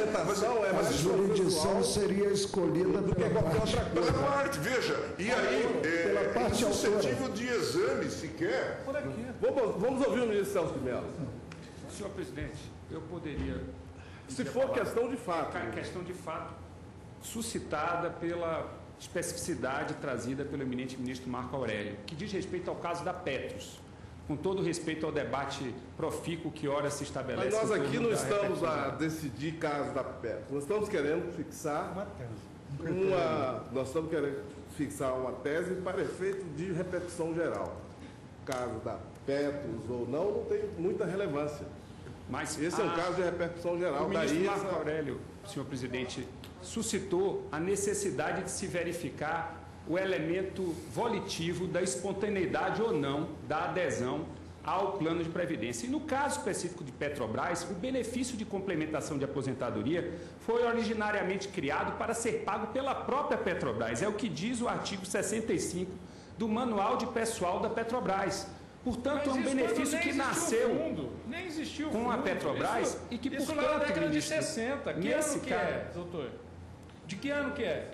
jurisdição seria escolhida do que qualquer outra coisa. Pela parte, veja. E aí, é suscetível de exame sequer. Por aqui. Vamos ouvir o ministro Celso de Mello. Senhor presidente, eu poderia... Se for questão de fato. Questão de fato, suscitada pela especificidade trazida pelo eminente ministro Marco Aurélio, que diz respeito ao caso da Petros, com todo respeito ao debate profícuo que ora se estabelece. Mas nós aqui não estamos a decidir caso da Petros. Nós estamos querendo fixar uma tese para efeito de repercussão geral. O caso da Petros ou não tem muita relevância. Mas esse é um caso de repercussão geral. O ministro Marco Aurélio, senhor presidente, suscitou a necessidade de se verificar o elemento volitivo da espontaneidade ou não da adesão ao plano de previdência. E no caso específico de Petrobras, o benefício de complementação de aposentadoria foi originariamente criado para ser pago pela própria Petrobras. É o que diz o artigo 65 do Manual de Pessoal da Petrobras. Portanto, é um benefício que nasceu com a Petrobras e que, portanto, lá na década de 60. Que ano que é, doutor? De que ano que é?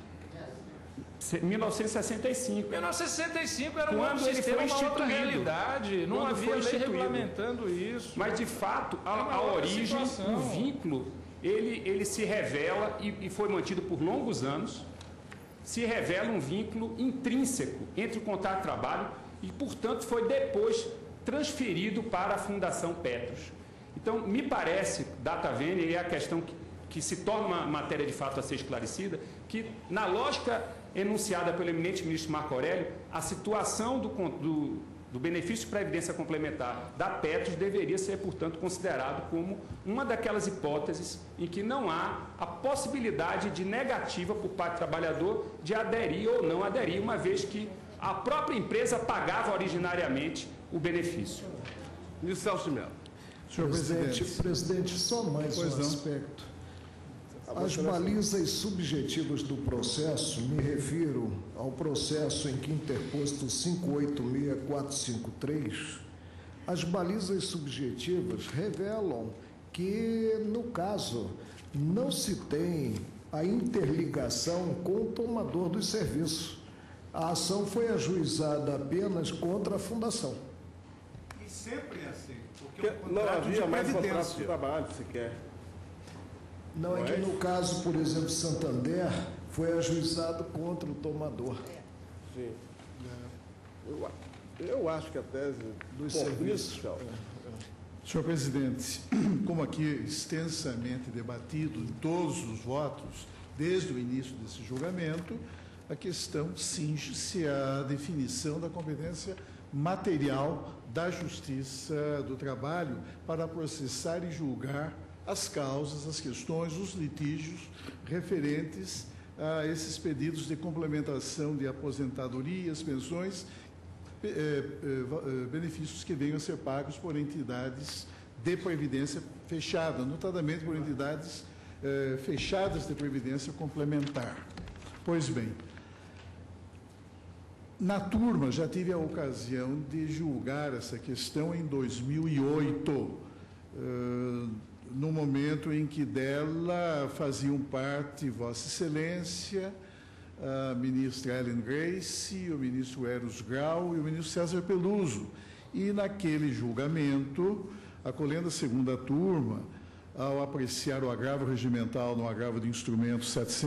1965. 1965 era um outro sistema, uma outra realidade. Não havia lei regulamentando isso. Mas, de fato, a origem, o vínculo, ele se revela e foi mantido por longos anos, se revela um vínculo intrínseco entre o contrato de trabalho e, portanto, foi depois transferido para a Fundação Petros. Então, me parece, data vênia, e é a questão que se torna uma matéria de fato a ser esclarecida, que, na lógica enunciada pelo eminente ministro Marco Aurélio, a situação do benefício de previdência complementar da Petros deveria ser, portanto, considerado como uma daquelas hipóteses em que não há a possibilidade de negativa por parte do trabalhador de aderir ou não aderir, uma vez que a própria empresa pagava originariamente o benefício. Ministro Celso de Mello. Senhor Presidente, só mais um aspecto. As balizas subjetivas do processo, me refiro ao processo em que interposto 586453, as balizas subjetivas revelam que, no caso, não se tem a interligação com o tomador dos serviços. A ação foi ajuizada apenas contra a Fundação. E sempre é assim, porque não havia mais contrato de trabalho, sequer. Não, é que no caso, por exemplo, Santander, foi ajuizado contra o tomador. Sim. Eu acho que a tese dos serviços. Senhor presidente, como aqui extensamente debatido em todos os votos, desde o início desse julgamento, a questão cinge-se à definição da competência material da Justiça do Trabalho para processar e julgar as causas, as questões, os litígios referentes a esses pedidos de complementação de aposentadorias, pensões, benefícios que venham a ser pagos por entidades de previdência fechada, notadamente por entidades fechadas de previdência complementar. Pois bem, na turma já tive a ocasião de julgar essa questão em 2008, no momento em que dela faziam parte Vossa Excelência, a ministra Ellen Grace, o ministro Eros Grau e o ministro César Peluso. E naquele julgamento, acolhendo a segunda turma, ao apreciar o agravo regimental no agravo de instrumento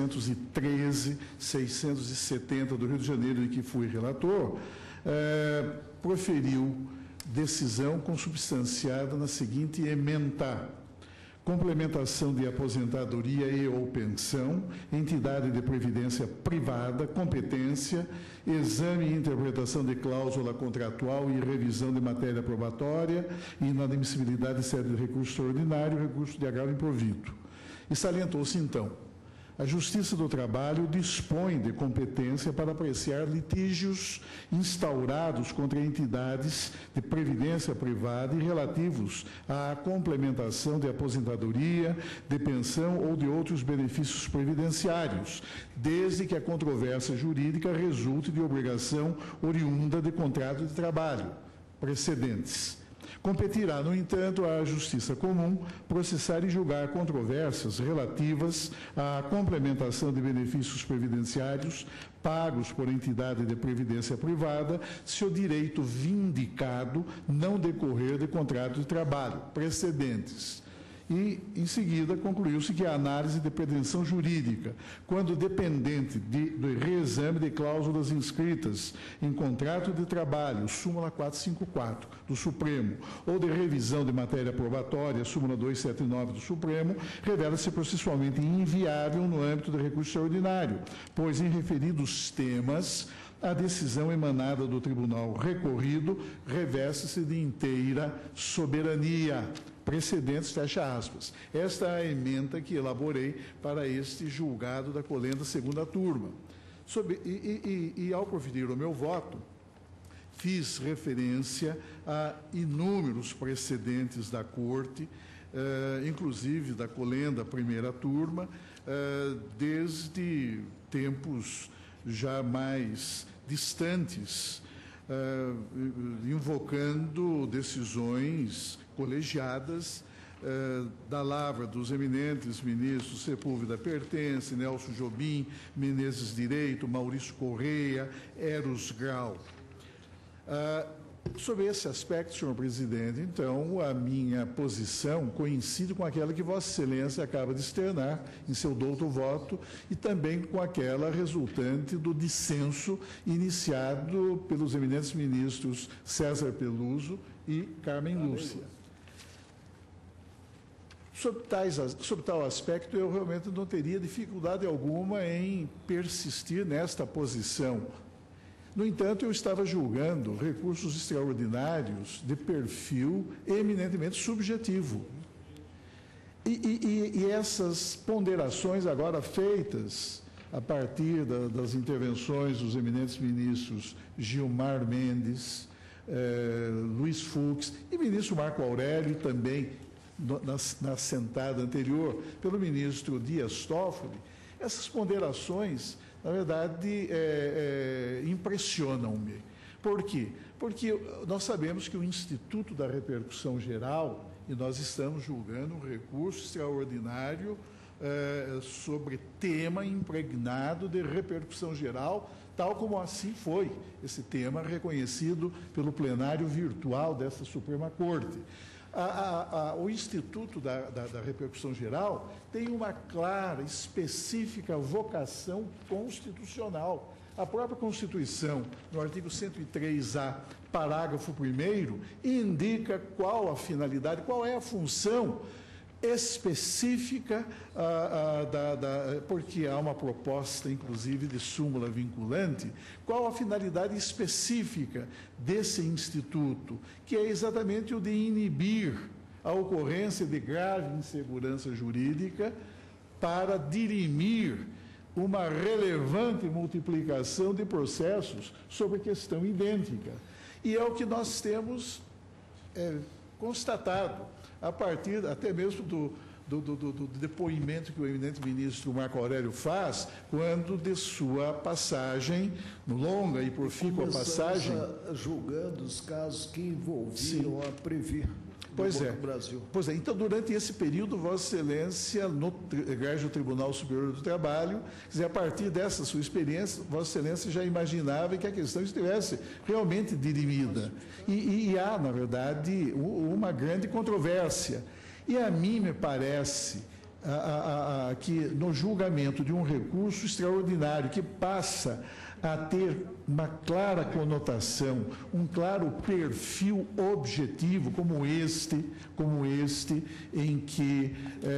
713-670 do Rio de Janeiro, em que fui relator, proferiu decisão consubstanciada na seguinte ementa: complementação de aposentadoria e ou pensão, entidade de previdência privada, competência, exame e interpretação de cláusula contratual e revisão de matéria probatória, inadmissibilidade de sede de recurso extraordinário, recurso de agravo improvido. E salientou-se, então, a Justiça do Trabalho dispõe de competência para apreciar litígios instaurados contra entidades de previdência privada e relativos à complementação de aposentadoria, de pensão ou de outros benefícios previdenciários, desde que a controvérsia jurídica resulte de obrigação oriunda de contrato de trabalho precedentes. Competirá, no entanto, à Justiça Comum processar e julgar controvérsias relativas à complementação de benefícios previdenciários pagos por entidade de previdência privada, se o direito vindicado não decorrer de contrato de trabalho precedentes. E, em seguida, concluiu-se que a análise de pretensão jurídica, quando dependente do reexame de cláusulas inscritas em contrato de trabalho, súmula 454 do Supremo, ou de revisão de matéria probatória, súmula 279 do Supremo, revela-se processualmente inviável no âmbito do recurso extraordinário, pois, em referidos temas, a decisão emanada do tribunal recorrido reveste-se de inteira soberania. Precedentes, fecha aspas. Esta é a ementa que elaborei para este julgado da colenda segunda turma. E ao proferir o meu voto, fiz referência a inúmeros precedentes da Corte, inclusive da colenda primeira turma, desde tempos já mais distantes, invocando decisões colegiadas da lavra dos eminentes ministros Sepúlveda Pertence, Nelson Jobim, Menezes Direito, Maurício Correia, Eros Grau. Sobre esse aspecto, senhor presidente, então, a minha posição coincide com aquela que Vossa Excelência acaba de externar em seu douto voto e também com aquela resultante do dissenso iniciado pelos eminentes ministros César Peluso e Carmen Lúcia. Sobre tal aspecto, eu realmente não teria dificuldade alguma em persistir nesta posição. No entanto, eu estava julgando recursos extraordinários de perfil eminentemente subjetivo. E essas ponderações agora feitas a partir das intervenções dos eminentes ministros Gilmar Mendes, Luiz Fux e ministro Marco Aurélio também, na sentada anterior, pelo ministro Dias Toffoli, essas ponderações, na verdade, impressionam-me. Por quê? Porque nós sabemos que o Instituto da Repercussão Geral, e nós estamos julgando um recurso extraordinário sobre tema impregnado de repercussão geral, tal como assim foi esse tema reconhecido pelo plenário virtual desta Suprema Corte. O Instituto da Repercussão Geral tem uma clara, específica vocação constitucional. A própria Constituição, no artigo 103A, parágrafo 1º, indica qual a finalidade, qual é a função específica, porque há uma proposta, inclusive, de súmula vinculante, qual a finalidade específica desse instituto, que é exatamente o de inibir a ocorrência de grave insegurança jurídica para dirimir uma relevante multiplicação de processos sobre questão idêntica. E é o que nós temos constatado, a partir até mesmo do depoimento que o eminente ministro Marco Aurélio faz, quando de sua passagem, longa e profícua passagem... julgando os casos que envolviam a Previr. Brasil. Pois é, então, durante esse período, Vossa Excelência, no Egrégio Tribunal Superior do Trabalho, quer dizer, a partir dessa sua experiência, Vossa Excelência já imaginava que a questão estivesse realmente dirimida. E há, na verdade, uma grande controvérsia. E a mim me parece que no julgamento de um recurso extraordinário que passa a ter uma clara conotação, um claro perfil objetivo, como este, em que,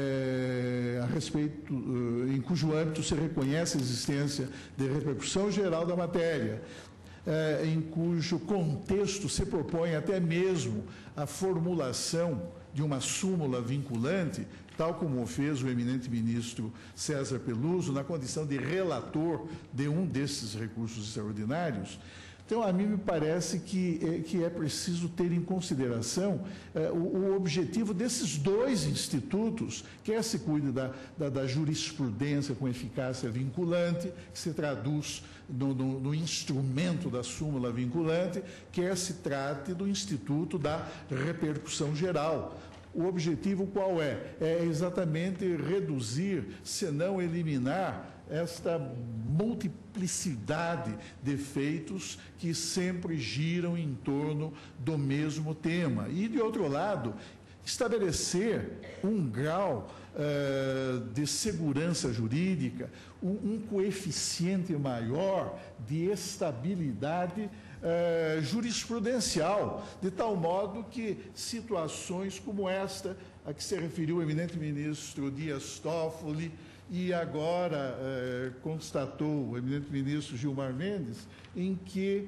em cujo âmbito se reconhece a existência de repercussão geral da matéria, em cujo contexto se propõe até mesmo a formulação de uma súmula vinculante, tal como o fez o eminente ministro César Peluso, na condição de relator de um desses recursos extraordinários. Então, a mim me parece que é preciso ter em consideração o objetivo desses dois institutos, quer se cuide da jurisprudência com eficácia vinculante, que se traduz no instrumento da súmula vinculante, quer se trate do Instituto da Repercussão Geral. O objetivo qual é? É exatamente reduzir, se não eliminar, esta multiplicidade de efeitos que sempre giram em torno do mesmo tema. E, de outro lado, estabelecer um grau de segurança jurídica, um coeficiente maior de estabilidade jurisprudencial, de tal modo que situações como esta, a que se referiu o eminente ministro Dias Toffoli, e agora constatou o eminente ministro Gilmar Mendes, em que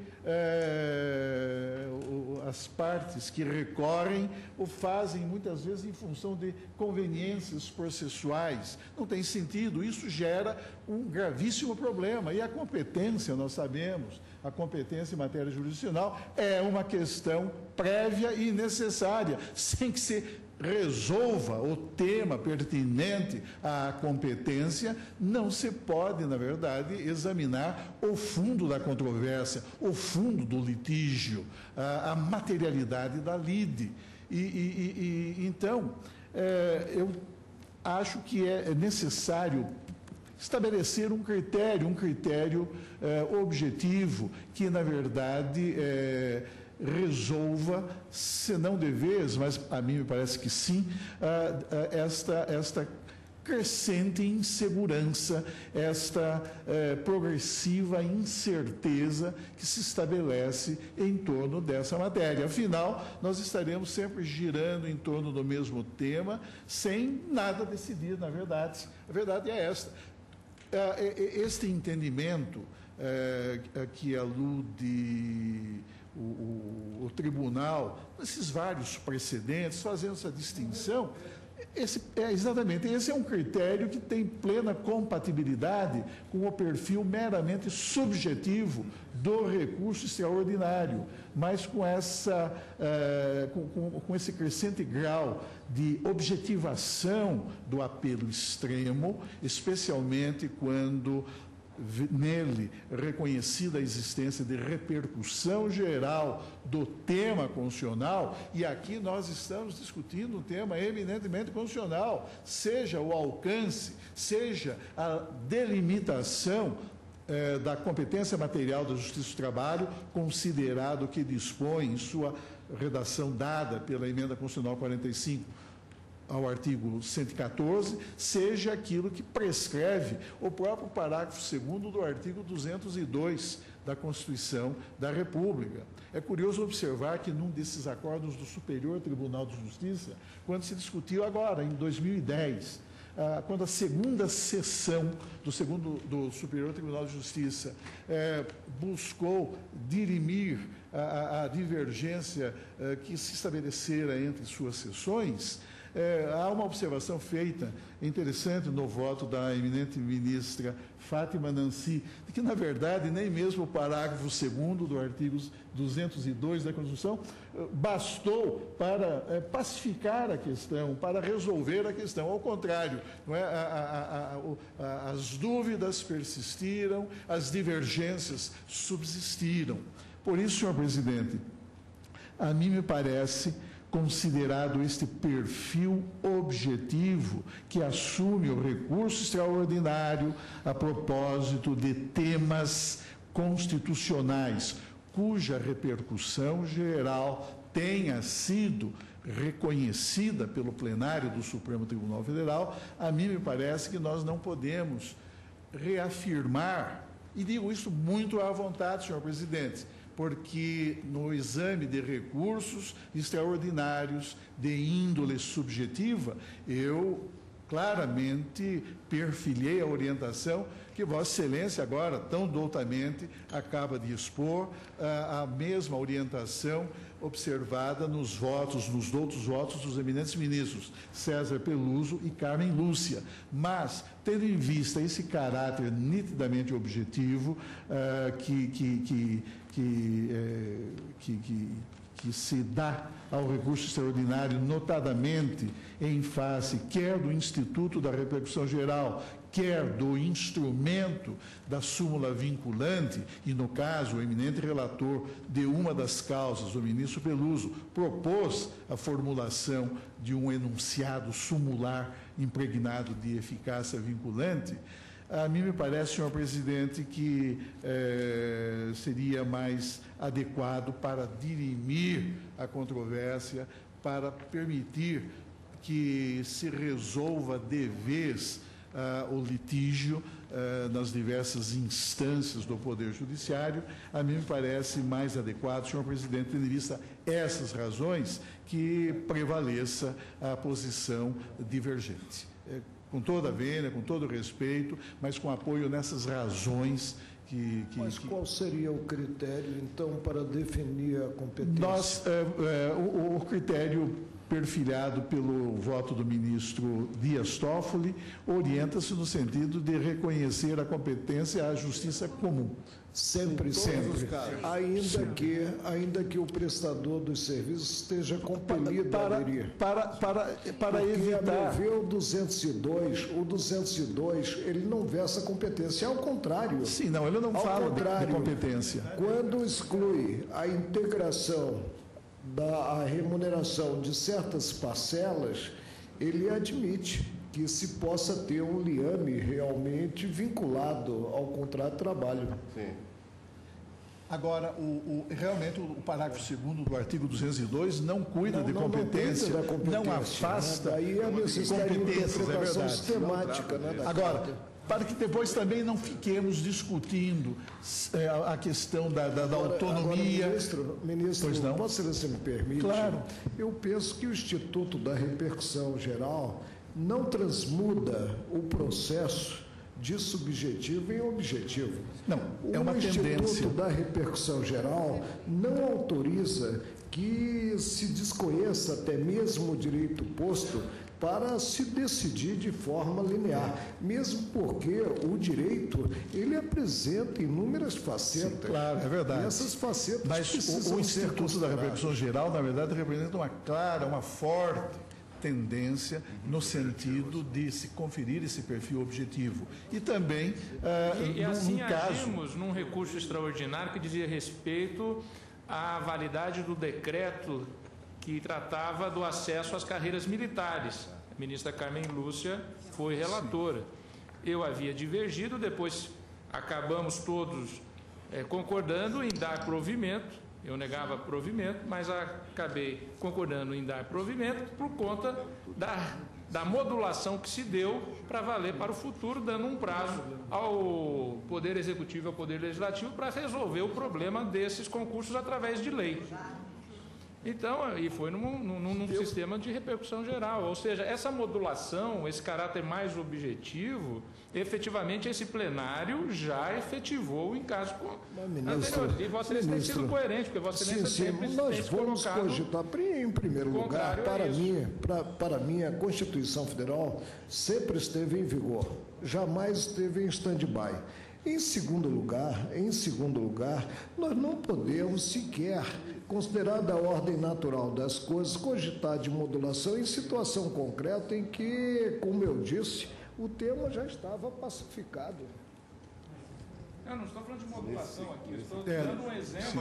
as partes que recorrem o fazem muitas vezes em função de conveniências processuais. Não tem sentido, isso gera um gravíssimo problema. E a competência, nós sabemos, a competência em matéria jurisdicional é uma questão prévia e necessária, sem que se resolva o tema pertinente à competência, não se pode, na verdade, examinar o fundo da controvérsia, o fundo do litígio, a materialidade da lide. Então, eu acho que é necessário estabelecer um critério objetivo que, na verdade, resolva, se não de vez, mas a mim me parece que sim, esta crescente insegurança, esta progressiva incerteza que se estabelece em torno dessa matéria. Afinal, nós estaremos sempre girando em torno do mesmo tema, sem nada decidir, na verdade. A verdade é esta. Este entendimento que alude o tribunal, nesses vários precedentes, fazendo essa distinção, esse é um critério que tem plena compatibilidade com o perfil meramente subjetivo do recurso extraordinário, mas com esse crescente grau de objetivação do apelo extremo, especialmente quando nele reconhecida a existência de repercussão geral do tema constitucional, e aqui nós estamos discutindo um tema eminentemente constitucional, seja o alcance, seja a delimitação da competência material da Justiça do Trabalho, considerado que dispõe em sua redação dada pela Emenda Constitucional 45, ao artigo 114, seja aquilo que prescreve o próprio parágrafo 2º do artigo 202 da Constituição da República. É curioso observar que num desses acordos do Superior Tribunal de Justiça, quando se discutiu agora, em 2010, quando a segunda sessão do Superior Tribunal de Justiça buscou dirimir a divergência que se estabelecera entre suas sessões, há uma observação feita interessante no voto da eminente ministra Fátima Nancy, de que, na verdade, nem mesmo o parágrafo 2º do artigo 202 da Constituição bastou para pacificar a questão, para resolver a questão. Ao contrário, não é? As dúvidas persistiram, as divergências subsistiram. Por isso, senhor presidente, a mim me parece, considerado este perfil objetivo que assume o recurso extraordinário a propósito de temas constitucionais, cuja repercussão geral tenha sido reconhecida pelo plenário do Supremo Tribunal Federal, a mim me parece que nós não podemos reafirmar, e digo isso muito à vontade, senhor presidente, porque no exame de recursos extraordinários de índole subjetiva, eu claramente perfilhei a orientação que Vossa Excelência agora, tão doutamente, acaba de expor, a mesma orientação observada nos doutos votos dos eminentes ministros César Peluso e Carmen Lúcia. Mas, tendo em vista esse caráter nitidamente objetivo que se dá ao recurso extraordinário, notadamente em face quer do Instituto da Repercussão Geral, quer do instrumento da súmula vinculante, e no caso o eminente relator de uma das causas, o ministro Peluso, propôs a formulação de um enunciado sumular impregnado de eficácia vinculante. A mim me parece, senhor presidente, que seria mais adequado para dirimir a controvérsia, para permitir que se resolva de vez o litígio nas diversas instâncias do Poder Judiciário. A mim me parece mais adequado, senhor presidente, tendo em vista essas razões, que prevaleça a posição divergente. Com toda a vênia, com todo o respeito, mas com apoio nessas razões Mas qual seria o critério, então, para definir a competência? O critério perfilhado pelo voto do ministro Dias Toffoli orienta-se no sentido de reconhecer a competência à justiça comum. Sempre. Ainda que o prestador dos serviços esteja compelido a aderir. Para evitar. A meu ver, o 202, ele não versa competência, ao contrário. Sim, não, ele não fala de competência. Quando exclui a integração da remuneração de certas parcelas, ele admite que se possa ter um liame realmente vinculado ao contrato de trabalho. Sim. Agora, realmente, o parágrafo 2º do artigo 202 não cuida de competência, não afasta Aí a necessidade de interpretação sistemática. Agora, para que depois também não fiquemos discutindo a questão da autonomia. Agora, ministro, Vossa Excelência me permite? Claro. Eu penso que o Instituto da Repercussão Geral não transmuda o processo de subjetivo em objetivo. Não, é uma tendência. O Instituto da Repercussão Geral não autoriza que se desconheça até mesmo o direito posto para se decidir de forma linear, mesmo porque o direito, ele apresenta inúmeras facetas. Sim, claro, é verdade. E essas facetas Mas o Instituto da Repercussão Geral, na verdade, representa uma clara, uma forte tendência no sentido de se conferir esse perfil objetivo. E também, e assim agimos num recurso extraordinário que dizia respeito à validade do decreto que tratava do acesso às carreiras militares. A ministra Carmen Lúcia foi relatora. Eu havia divergido, depois acabamos todos concordando em dar provimento. Eu negava provimento, mas acabei concordando em dar provimento por conta da modulação que se deu para valer para o futuro, dando um prazo ao Poder Executivo e ao Poder Legislativo para resolver o problema desses concursos através de lei. Então, e foi num sistema de repercussão geral, ou seja, essa modulação, esse caráter mais objetivo, efetivamente esse plenário já efetivou em caso anterior. E Vossa Excelência tem sido coerente, porque Vossa Excelência sempre nós vamos cogitar, em primeiro lugar, para mim, a Constituição Federal sempre esteve em vigor, jamais esteve em stand-by. Em segundo lugar, nós não podemos sequer, considerada a ordem natural das coisas, cogitar de modulação em situação concreta em que, como eu disse, o tema já estava pacificado. Eu não estou falando de modulação aqui, eu estou dando um exemplo.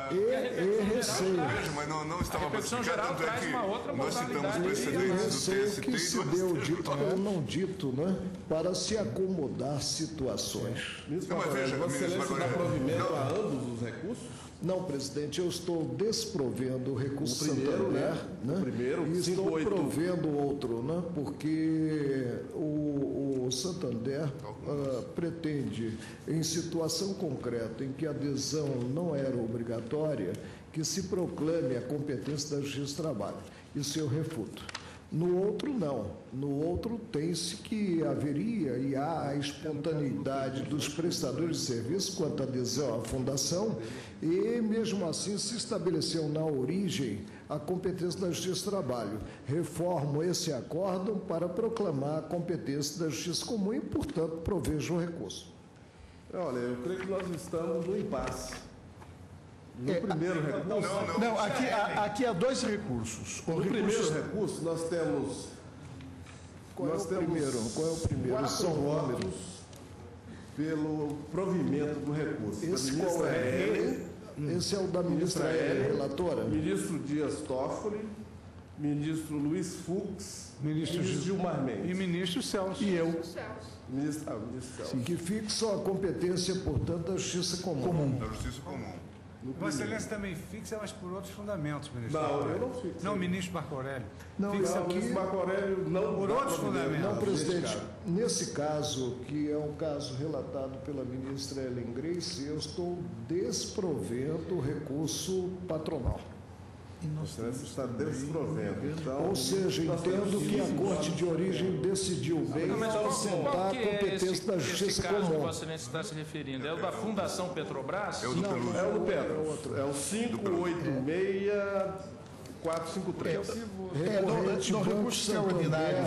Mas não estava a repercussão geral traz uma outra modalidade. Receio que se deu dito ou não dito, né, para se acomodar situações. Você dá provimento a ambos os recursos? Não, presidente, eu estou desprovendo o recurso primeiro, Santander, e estou provendo outro, né, porque o Santander pretende, em situação concreta em que a adesão não era obrigatória, que se proclame a competência da Justiça do Trabalho. Isso eu refuto. No outro, não. No outro, tem-se que haveria e há a espontaneidade dos prestadores de serviço quanto à adesão à fundação e, mesmo assim, se estabeleceu na origem a competência da Justiça do Trabalho. Reformo esse acórdão para proclamar a competência da Justiça Comum e, portanto, provejo o recurso. Olha, eu creio que nós estamos no impasse. No primeiro recurso... Não, aqui há dois recursos. No primeiro recurso, nós temos... Qual é o primeiro? 4 São votos pelo provimento do recurso. Esse qual é? Esse é o da ministra Hélia, relatora? Ministro Dias Toffoli, ministro Luiz Fux, ministro Gilmar Mendes. E ministro Celso. E eu. Ministro Celso. Sim, que fixam a competência, portanto, da Justiça Comum. Da Justiça Comum. Vossa Excelência também fixa, mas por outros fundamentos, ministro. Não, eu não fixo. Não, ministro Marco Aurélio. Não, fixa aqui, ministro Marco Aurélio não... Por outros fundamentos. Não, presidente, nesse caso, que é um caso relatado pela ministra Ellen Grace, eu estou desprovendo o recurso patronal. Você está desprovendo. Então, ou seja, entendo que a Corte de Origem decidiu bem assentar a competência da Justiça Comum. Esse caso que Vossa Excelência está se referindo é o da Fundação Petrobras? É o do Petro. É o do Petro. É o 586-453. No recurso extraordinário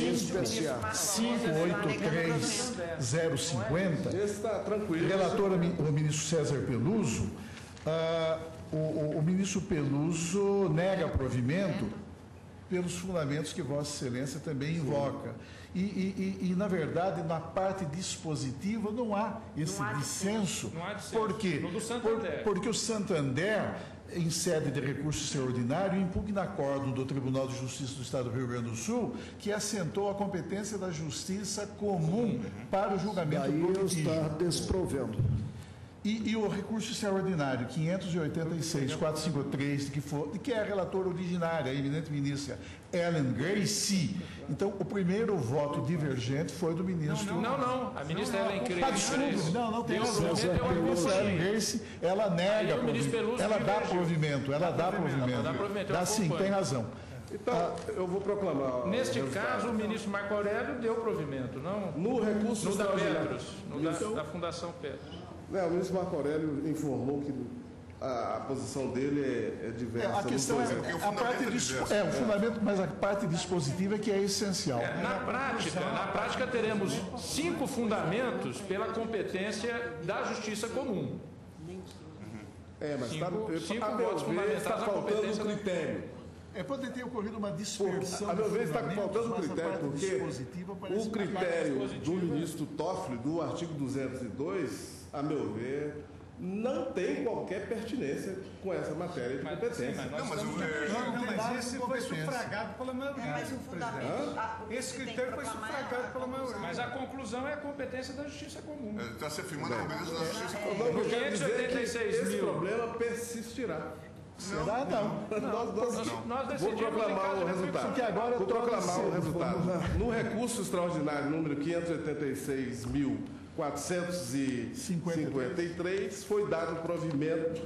583-050, relator o ministro César Peluso, o ministro Peluso nega provimento pelos fundamentos que Vossa Excelência também invoca. E, na verdade, na parte dispositiva não há esse dissenso. Não há dissenso. Por quê? Porque o Santander, em sede de recurso extraordinário, impugna acórdão do Tribunal de Justiça do Estado do Rio Grande do Sul, que assentou a competência da Justiça Comum para o julgamento do litígio. Daí eu estou desprovendo. E o recurso extraordinário 586.453, de que é a relatora originária, a eminente ministra Ellen Grace. Então, o primeiro voto divergente foi do ministro... Não. A ministra Ellen Grace... Desculpe, não tem razão. A ministra Ellen Grace, ela nega provimento. Ela dá provimento. Dá sim, tem razão. Então, eu vou proclamar... Neste caso, o ministro Marco Aurélio deu provimento, não? No recurso no da extraordinário. Petros, da Fundação Petros. O ministro Marco Aurélio informou que a posição dele é diversa. A questão é a parte o fundamento, mas a parte dispositiva que é essencial. Na prática teremos 5 fundamentos pela competência da Justiça Comum. Mas cinco votos fundamentais está na faltando competência um critério. Pode ter ocorrido uma dispersão. A meu ver, está faltando um critério, porque o critério do ministro Toffoli, do artigo 202, a meu ver, não tem qualquer pertinência com essa matéria de competência. Mas esse foi sufragado pela maioria. Mas o fundamento... Esse critério foi sufragado pela maioria. Mas a conclusão é a competência da Justiça Comum. Está se afirmando a competência da Justiça Comum. Não, eu quero dizer que esse problema persistirá. Será? Não. Nós decidimos Vou proclamar o resultado. Porque agora Vou proclamar o resultado. No recurso extraordinário número 586.453, foi dado provimento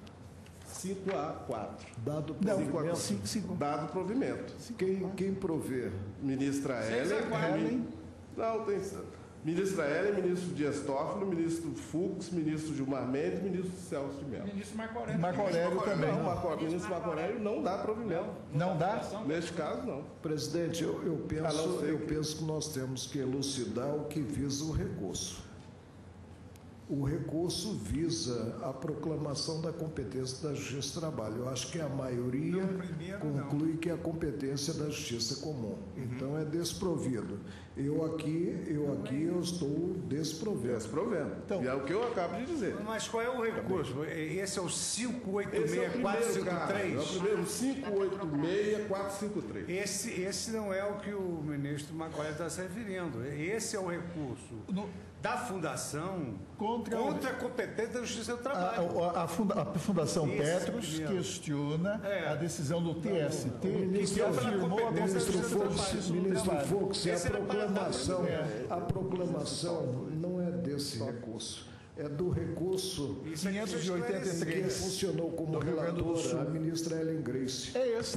5-4. Dado provimento. Quem prover? Ministra Ellen. Não, tem... Ministra Ellen, ministro Dias Toffoli, ministro Fux, ministro Gilmar Mendes, ministro Celso de Mello. Ministro Marco Aurélio. Marco Aurélio também. O ministro Marco Aurélio não dá provimento. Não dá? Neste caso, não. Presidente, eu penso que nós temos que elucidar o que visa o recurso. O recurso visa a proclamação da competência da Justiça do Trabalho. Eu acho que a maioria conclui que é a competência da Justiça Comum. Então, é desprovido. Eu estou desprovendo. Então, e é o que eu acabo de dizer. Mas qual é o recurso? Esse é o 586.453? É o primeiro, 586.453. Esse não é o que o ministro Marco Aurélio está se referindo. Esse é o recurso da Fundação contra a competência da Justiça do Trabalho. A Fundação Petros questiona a decisão do TST, que afirmou a Ministro Fux, a proclamação não é desse recurso. É do recurso 583 que funcionou como relatora a ministra Ellen Grace. É esse.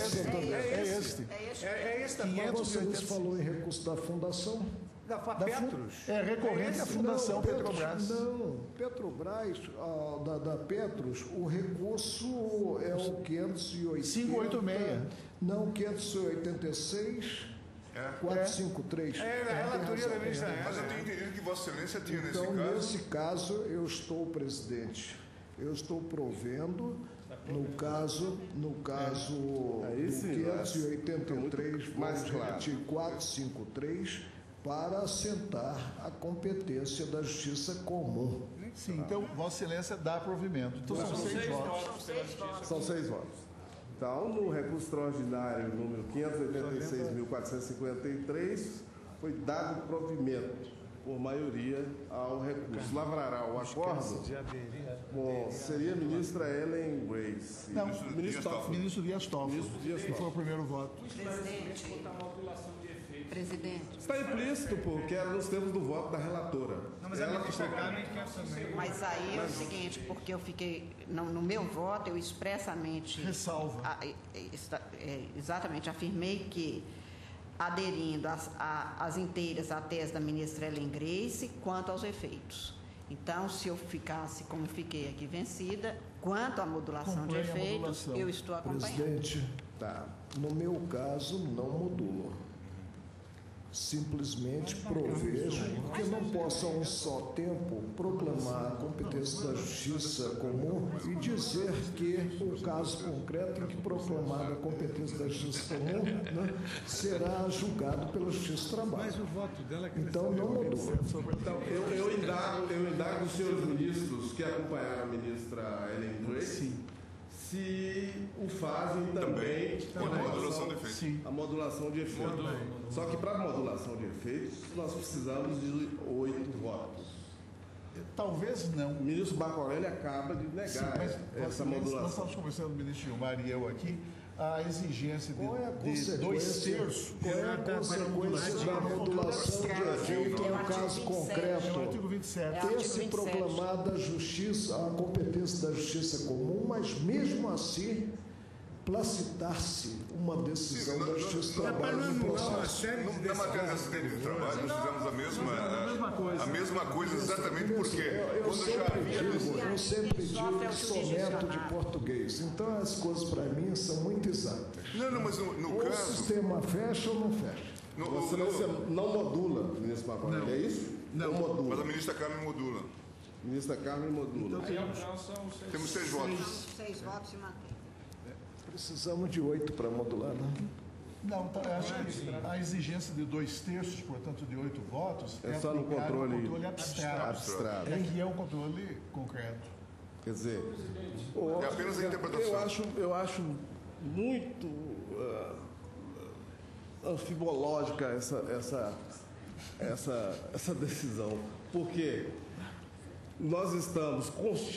Você nos falou em recurso da Fundação? Da Petros? É recorrente à Fundação Petrobras. Não, Petrobras, da Petros, o recurso é o 586. Não, 586. 453. É a relatoria da ministra. Mas eu tenho entendido que Vossa Excelência tinha nesse caso. Então, nesse caso, eu estou, presidente, provendo, no caso do 583, vamos repetir 453, para assentar a competência da Justiça Comum. Sim, então, Vossa Excelência dá provimento. Então, são 6 votos. São 6 votos. Então, no recurso extraordinário número 586.453, foi dado provimento, por maioria, ao recurso. Lavrará o acordo? Bom, seria a ministra Ellen Grace. Não, ministro Dias Toffoli. Que foi o primeiro voto. Presidente. Está implícito, porque era nos termos do voto da relatora. Não, mas ela quer também. Mas aí é o seguinte, porque eu fiquei, no meu voto, eu expressamente... Ressalvo. Exatamente, afirmei que, aderindo às inteiras à tese da ministra Ellen Grace, quanto aos efeitos. Então, se eu ficasse como fiquei aqui vencida, quanto à modulação de efeitos, eu estou acompanhando. Presidente, no meu caso, não modulo. Simplesmente provejo que não possa, a um só tempo, proclamar a competência da Justiça Comum e dizer que o caso concreto em que proclamada a competência da Justiça Comum, será julgado pela Justiça do Trabalho. Mas o voto dela é que então, não modula. Então, eu indago os senhores ministros que acompanharam a ministra Ellen Grace, se o fazem também com a modulação de efeitos. Sim. A modulação de efeitos. Só que para a modulação de efeitos, nós precisamos de 8 votos. Talvez não. O ministro Marco Aurélio acaba de negar essa modulação. Nós estamos conversando com o ministro Gilmar e eu aqui, a exigência de 2/3. Qual é a consequência da modulação de efeito no caso concreto? É o artigo 27. Ter-se proclamada a competência da justiça comum, mas mesmo assim placitar-se uma decisão da Justiça do Trabalho no processo. Na matéria de acidente de trabalho, nós fizemos a mesma coisa exatamente porque eu sempre digo que sou neto de português, então as coisas para mim são muito exatas. Não, mas no ou caso... o sistema fecha ou não fecha. Vossa Excelência não modula, ministro Marco Aurélio, é isso? Não modula. Mas a ministra Carmen modula. Ministra Carmen modula. Temos 6 votos. 6 votos e mantém. Precisamos de 8 para modular, né? Não, acho que a exigência de 2/3, portanto, de 8 votos, é só no controle abstrato. É que é um controle concreto. Quer dizer, é apenas a interpretação. Eu acho muito anfibológica essa decisão, porque nós estamos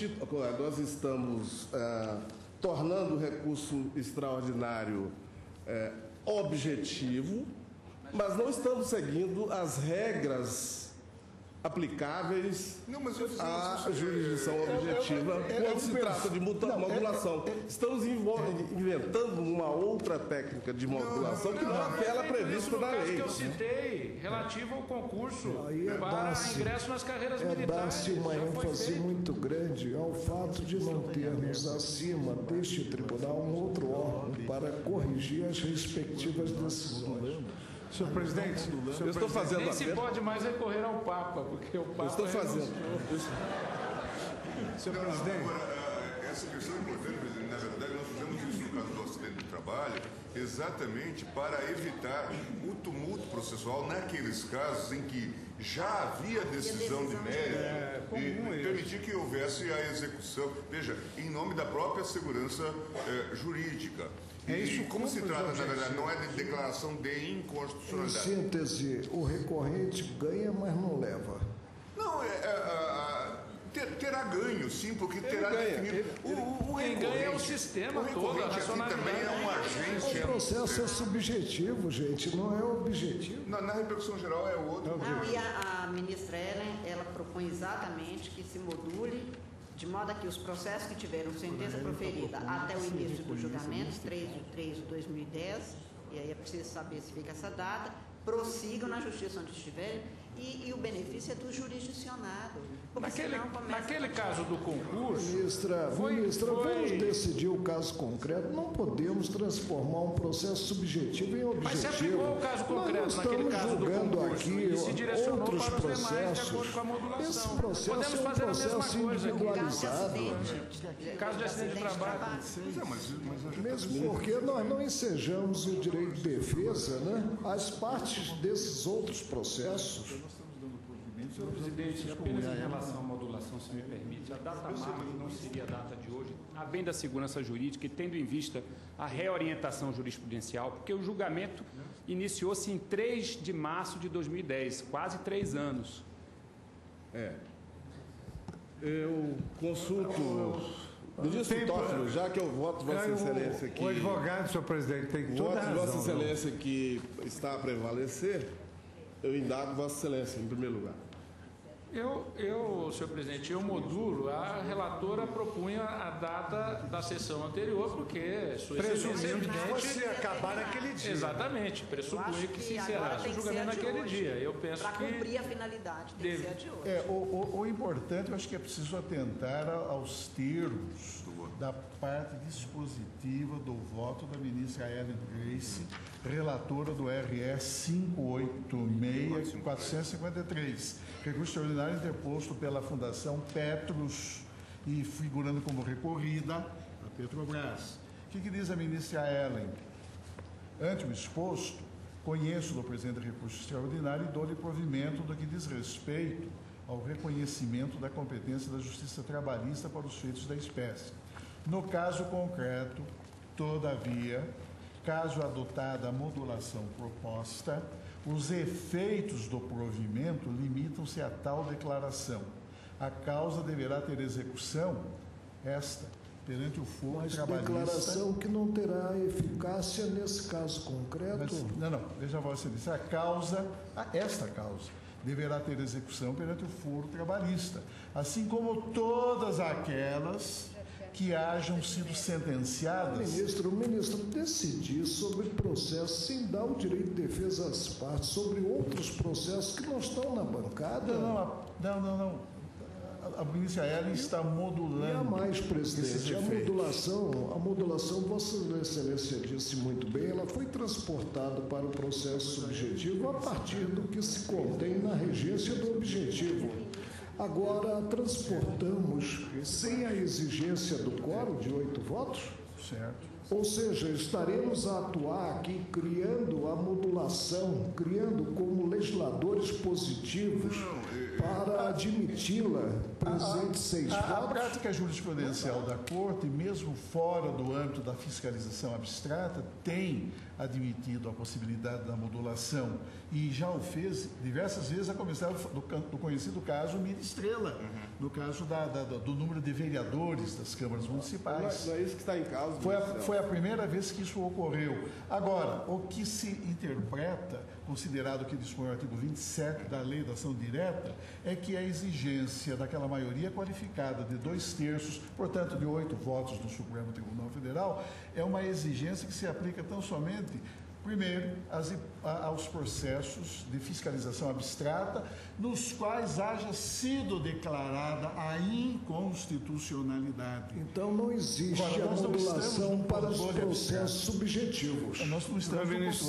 tornando o recurso extraordinário objetivo, mas não estamos seguindo as regras aplicáveis à jurisdição objetiva quando se trata de modulação. Estamos inventando uma outra técnica de modulação que não é aquela prevista na lei. Que eu citei, relativo ao concurso para ingresso nas carreiras militares. Dá-se uma ênfase muito grande ao fato de não termos acima deste tribunal um outro órgão para corrigir as respectivas decisões. Senhor presidente, eu estou fazendo nem se pode mais recorrer ao Papa, porque o Papa... Eu estou fazendo. Senhor presidente... Essa questão é importante, presidente. Na verdade, nós fizemos isso no caso do acidente de trabalho exatamente para evitar o tumulto processual naqueles casos em que já havia decisão de mérito e permitir que houvesse a execução, veja, em nome da própria segurança jurídica. E como se trata, na verdade, não é de declaração de inconstitucionalidade. Em síntese, o recorrente ganha, mas não leva. Não, terá ganho, sim, porque terá definido. Quem ganha é o sistema todo, a racionalidade. Também é um agente. O processo é subjetivo, gente, não é objetivo. Na repercussão geral é o outro. Não, e a ministra Ellen, ela propõe exatamente que se module de modo a que os processos que tiveram sentença proferida até o início do julgamento, 3/3 de 2010, e aí é preciso saber se fica essa data, prossigam na justiça onde estiverem, e o benefício é do jurisdicionado. Naquele caso do concurso... Ministra, vamos decidir o caso concreto. Não podemos transformar um processo subjetivo em objetivo. Mas se aplicou o caso concreto naquele caso do concurso aqui e se direcionou outros para os processos. demais de acordo com a modulação. Esse processo podemos é um fazer a mesma processo coisa individualizado. Caso de acidente de trabalho. Mesmo porque nós não ensejamos o direito de defesa, né? As partes desses outros processos. Senhor presidente, apenas em relação à modulação, se me permite, a data máxima não seria a data de hoje, havendo a segurança jurídica e tendo em vista a reorientação jurisprudencial, porque o julgamento iniciou-se em 3 de março de 2010, quase 3 anos. Eu consulto... Ministro Toffoli, já que eu voto Vossa Excelência aqui... O advogado, senhor presidente, tem toda a razão. Vossa Excelência que está a prevalecer, eu indago Vossa Excelência, em primeiro lugar. Senhor presidente, eu modulo, a relatora propunha a data da sessão anterior, porque sua excelência é evidente... fosse acabar naquele dia. Exatamente, pressupunha que se encerrasse o julgamento naquele dia. Eu penso que... Para cumprir a finalidade, tem que ser a de hoje. O importante, eu acho que é preciso atentar aos termos da parte dispositiva do voto da ministra Ellen Grace, relatora do RS 586-453, recurso extraordinário interposto pela Fundação Petros e figurando como recorrida a Petrobras. O que diz a ministra Ellen? Ante o exposto, conheço do presente recurso extraordinário e dou-lhe provimento do que diz respeito ao reconhecimento da competência da Justiça Trabalhista para os feitos da espécie. No caso concreto, todavia, caso adotada a modulação proposta, os efeitos do provimento limitam-se a tal declaração. a causa deverá ter execução, perante o foro Mas trabalhista... declaração que não terá eficácia nesse caso concreto? Não, veja, Vossa Excelência, esta causa deverá ter execução perante o foro trabalhista, assim como todas aquelas que hajam sido sentenciadas... O ministro decidir sobre processos sem dar o direito de defesa às partes sobre outros processos que não estão na bancada... Não. A ministra Ellen está modulando... E a mais, presidente, a modulação, Vossa Excelência disse muito bem, ela foi transportada para o processo subjetivo a partir do que se contém na regência do objetivo. Agora, transportamos sem a exigência do quórum de 8 votos? Certo. Ou seja, estaremos a atuar aqui criando a modulação, criando como legisladores positivos para admiti-la presente 6 votos? A prática jurisprudencial da Corte, mesmo fora do âmbito da fiscalização abstrata, tem admitido a possibilidade da modulação e já o fez diversas vezes, a começar do conhecido caso Mira Estrela, no caso do número de vereadores das câmaras municipais. Não é isso que está em causa. Foi a primeira vez que isso ocorreu. Agora, o que se interpreta, considerado que dispõe o artigo 27 da Lei da Ação Direta, é que a exigência daquela maioria qualificada de 2/3, portanto de 8 votos do Supremo Tribunal Federal, é uma exigência que se aplica tão somente, primeiro, aos processos de fiscalização abstrata, nos quais haja sido declarada a inconstitucionalidade. Então não existe a modulação para os processos subjetivos. Nós não estamos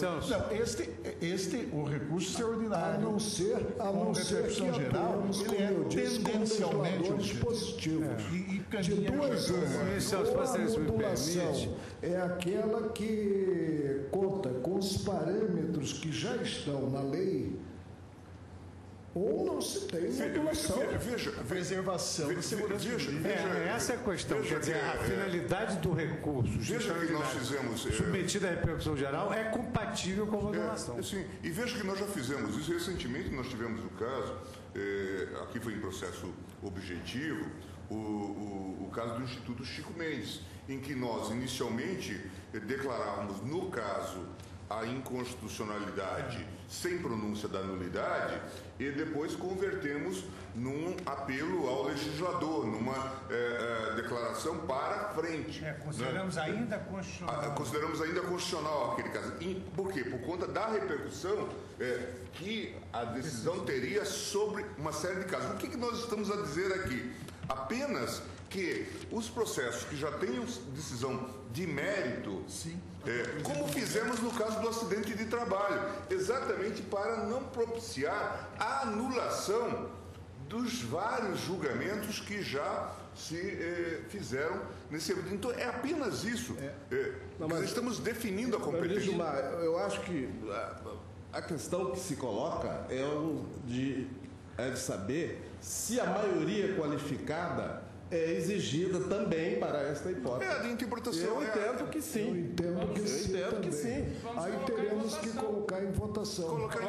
o recurso extraordinário, a não ser repercussão que geral, ele é tendencialmente positivo. E de duas uma. Ou a modulação é aquela que conta com os parâmetros que já estão na lei, ou não se tem modulação. Preservação da segurança jurídica. Essa é a questão. Quer dizer, a finalidade do recurso submetido à repercussão geral é compatível com a modulação. Sim, e veja que nós já fizemos isso. Recentemente nós tivemos o caso, aqui foi em processo objetivo, o caso do Instituto Chico Mendes, em que nós inicialmente declarávamos, no caso, a inconstitucionalidade sem pronúncia da nulidade e depois convertemos num apelo ao legislador, numa declaração para frente. Consideramos ainda constitucional. Consideramos ainda constitucional aquele caso. Por quê? Por conta da repercussão que a decisão teria sobre uma série de casos. O que nós estamos a dizer aqui? Apenas que os processos que já tenham decisão de mérito, como fizemos no caso do acidente de trabalho, exatamente para não propiciar a anulação dos vários julgamentos que já se fizeram nesse evento. Então, é apenas isso. Nós estamos definindo a competência. Eu acho que a questão que se coloca é de saber se a maioria qualificada é exigida também para esta hipótese. De interpretação. Eu entendo que sim. Eu entendo que sim. Aí teremos que colocar em votação. Colocar em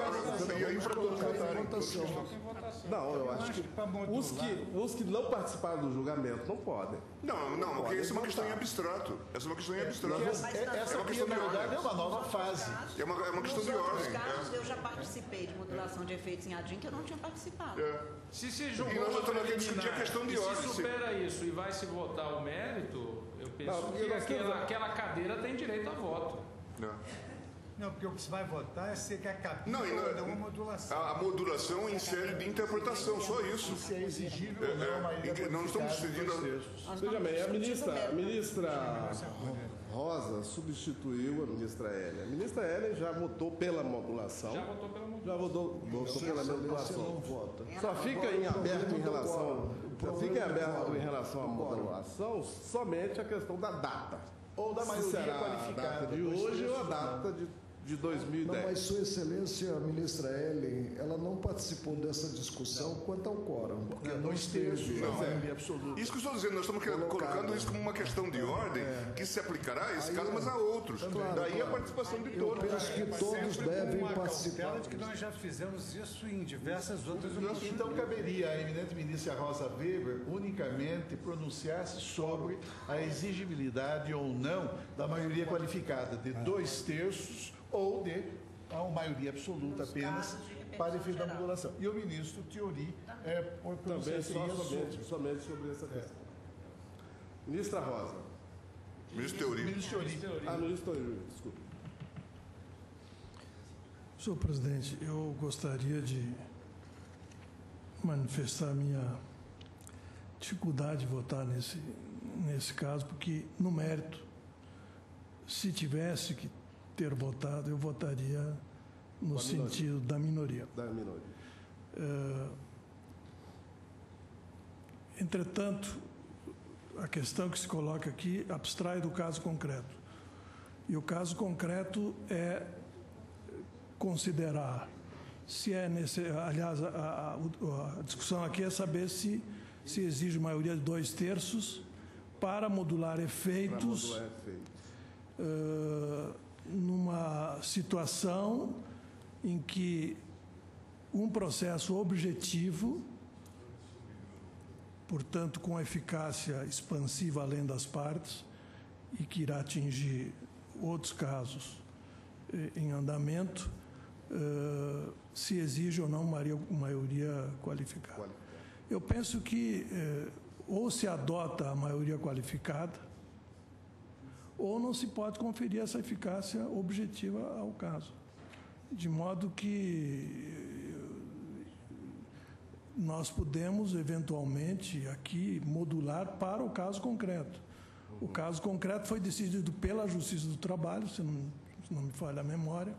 votação. Não, eu acho que os que não participaram do julgamento não podem. Não, porque essa é uma questão em abstrato. Essa uma questão aqui, na verdade, é uma nova fase. É uma questão de ordem. Nos casos, eu já participei de modulação de efeitos em ADIM que eu não tinha participado. Se julgou e nós já estamos aqui a discutir a questão de ordem. Se supera isso e vai se votar o mérito, eu penso que aquela cadeira tem direito a voto. Não, porque o que se vai votar é se quer caber ou não uma modulação. A modulação em série de interpretação, só isso. Se é exigível ou não, não estamos decidindo. Veja bem, a ministra Rosa substituiu a ministra Hélia. A ministra Hélia já votou pela modulação. Já votou pela modulação. Só fica em aberto em relação à modulação somente a questão da data. Ou da maioria qualificada. A data de hoje ou a data de 2010. Não, mas Sua Excelência, a ministra Ellen, ela não participou dessa discussão quanto ao quórum. Porque não esteve Não, maioria absoluta. Isso que eu estou dizendo, nós estamos colocando isso como uma questão de ordem que se aplicará a esse caso, mas a outros. Daí a participação de todos. Eu penso que todos devem participar. De que nós já fizemos isso em diversas outras oportunidades. Então, caberia à eminente ministra Rosa Weber unicamente pronunciar-se sobre a exigibilidade ou não da maioria qualificada de 2/3 ou de uma maioria absoluta apenas para efeito da modulação. E o ministro Thiori Também pronunciaria somente sobre essa questão. Ministra Rosa. Ministro Thiori. Ministro Thiori. Ministro Thiori, desculpe. Senhor presidente, eu gostaria de manifestar minha dificuldade de votar nesse caso, porque, no mérito, se tivesse que ter votado, eu votaria no sentido da minoria. Entretanto, a questão que se coloca aqui abstrai do caso concreto. E o caso concreto é considerar se é necessário. Aliás, a discussão aqui é saber se exige maioria de 2/3 para modular efeitos. Numa situação em que um processo objetivo, portanto com eficácia expansiva além das partes, e que irá atingir outros casos em andamento, se exige ou não maioria qualificada. Eu penso que ou se adota a maioria qualificada, ou não se pode conferir essa eficácia objetiva ao caso. De modo que nós podemos, eventualmente, aqui modular para o caso concreto. O caso concreto foi decidido pela Justiça do Trabalho, se não me falha a memória,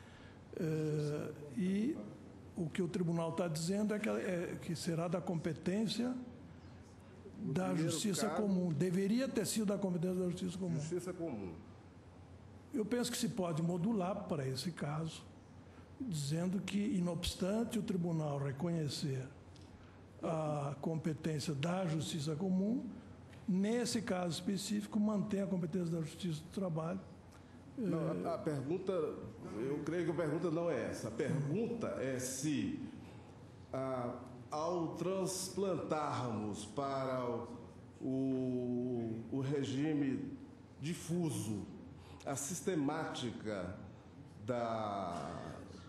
e o que o tribunal está dizendo é que será da competência da Justiça Comum. Deveria ter sido da competência da Justiça Comum. Justiça Comum. Eu penso que se pode modular para esse caso, dizendo que, inobstante o tribunal reconhecer a competência da Justiça Comum, nesse caso específico, mantém a competência da Justiça do Trabalho. Não, a pergunta, eu creio que a pergunta não é essa. A pergunta é se, ao transplantarmos para o regime difuso a sistemática da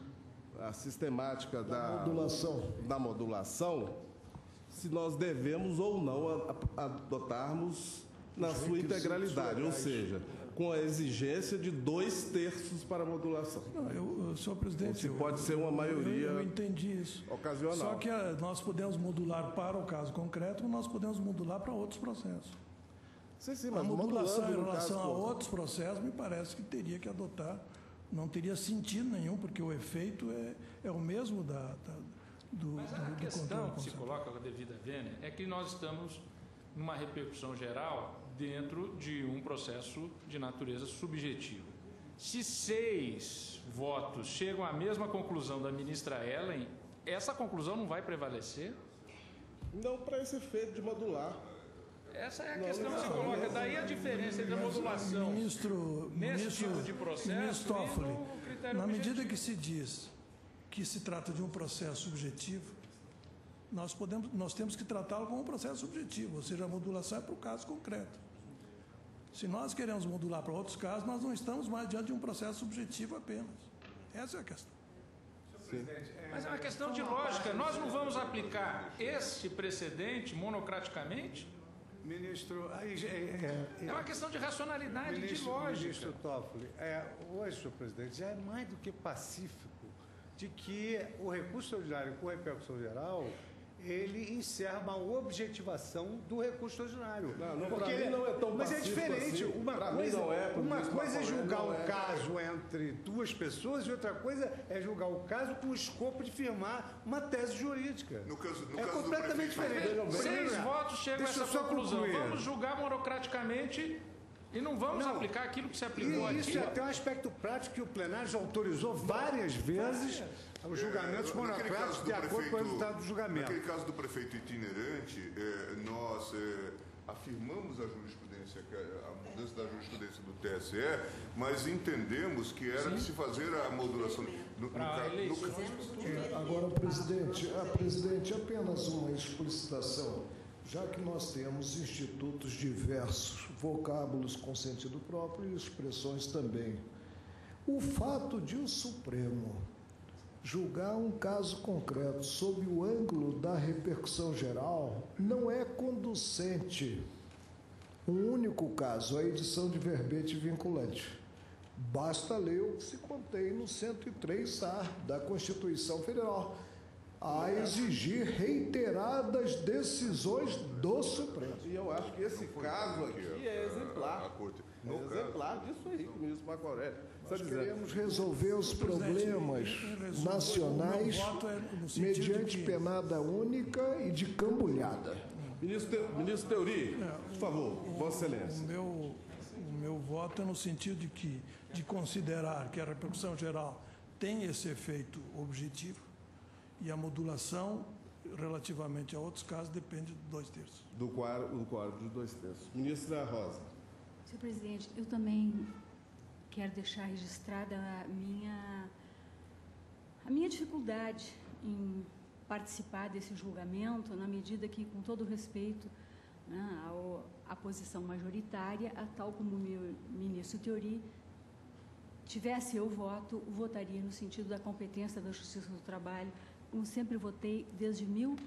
modulação, se nós devemos ou não adotarmos na sua integralidade, ou seja, com a exigência de 2/3 para a modulação. Não, senhor presidente, pode ser uma maioria eu entendi isso. Ocasional. Só que nós podemos modular para o caso concreto, ou nós podemos modular para outros processos. Sim, a modulação em relação a outros processos, me parece que teria que adotar, não teria sentido nenhum, porque o efeito é o mesmo do Mas a questão que se coloca com a devida vênia é que nós estamos numa repercussão geral dentro de um processo de natureza subjetiva. Se 6 votos chegam à mesma conclusão da ministra Ellen, essa conclusão não vai prevalecer? Não, para esse efeito de modular. Essa é a questão que se coloca. Daí a diferença entre a modulação nesse tipo de processo Ministro Toffoli, e no critério na medida objetivo. que se diz que se trata de um processo subjetivo, nós temos que tratá-lo como um processo subjetivo, ou seja, a modulação é para o caso concreto. Se nós queremos modular para outros casos, nós não estamos mais diante de um processo subjetivo apenas. Essa é a questão. Mas é uma questão de lógica. Nós não vamos aplicar esse precedente monocraticamente? Ministro, é uma questão de racionalidade, de lógica. Ministro Toffoli, hoje, senhor presidente, já é mais do que pacífico de que o recurso ordinário com repercussão geral, ele encerra uma objetivação do recurso ordinário. Porque mim não é tão mas é diferente. Assim. Uma coisa é julgar um caso entre duas pessoas e outra coisa é julgar o caso com o escopo de firmar uma tese jurídica. No caso completamente diferente. 6 votos chegam a essa conclusão. Vamos julgar monocraticamente E não vamos aplicar aquilo que se aplicou aqui. Isso é até um aspecto prático que o plenário já autorizou várias vezes os julgamentos monocráticos de acordo com o resultado do julgamento. Naquele caso do prefeito itinerante, nós afirmamos a jurisprudência, a mudança da jurisprudência do TSE, mas entendemos que era de se fazer a modulação. Agora, presidente, apenas uma explicitação. Já que nós temos institutos diversos, vocábulos com sentido próprio e expressões também. O fato de o Supremo julgar um caso concreto sob o ângulo da repercussão geral não é conducente. Um único caso, a edição de verbete vinculante. Basta ler o que se contém no 103A da Constituição Federal, a exigir reiteradas decisões do Supremo. E eu acho que esse caso aqui é exemplar. É exemplar disso aí que o ministro Marco Aurélio está dizendo. Queremos resolver os problemas nacionais mediante penada única e de cambulhada. Ministro Teori, por favor, Vossa Excelência. O meu voto é no sentido de considerar que a repercussão geral tem esse efeito objetivo, e a modulação, relativamente a outros casos, depende de 2/3. Do quadro de 2/3. Ministra Rosa. Senhor presidente, eu também quero deixar registrada a minha dificuldade em participar desse julgamento, na medida que, com todo respeito, né, à posição majoritária, tal como o meu ministro Teori, tivesse eu voto, votaria no sentido da competência da Justiça do Trabalho, como sempre votei desde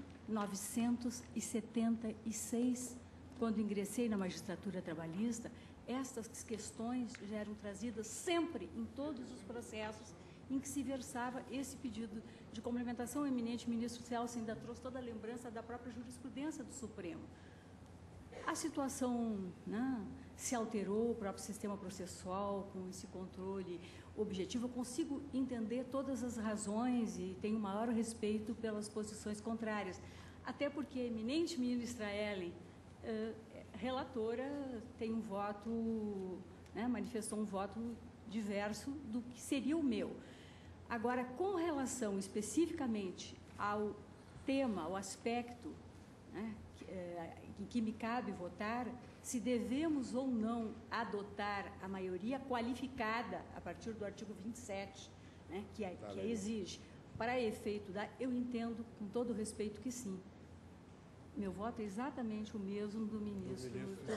1976, quando ingressei na magistratura trabalhista. Estas questões já eram trazidas sempre em todos os processos em que se versava esse pedido de complementação. O eminente ministro Celso ainda trouxe toda a lembrança da própria jurisprudência do Supremo. A situação, né, se alterou, o próprio sistema processual, com esse controle objetivo. Eu consigo entender todas as razões e tenho maior respeito pelas posições contrárias. Até porque a eminente ministra Ellen, relatora, tem um voto, né, manifestou um voto diverso do que seria o meu. Agora, com relação especificamente ao tema, ao aspecto, né, em que me cabe votar, se devemos ou não adotar a maioria qualificada a partir do artigo 27, né, que exige, para efeito eu entendo, com todo respeito, que sim. Meu voto é exatamente o mesmo do ministro.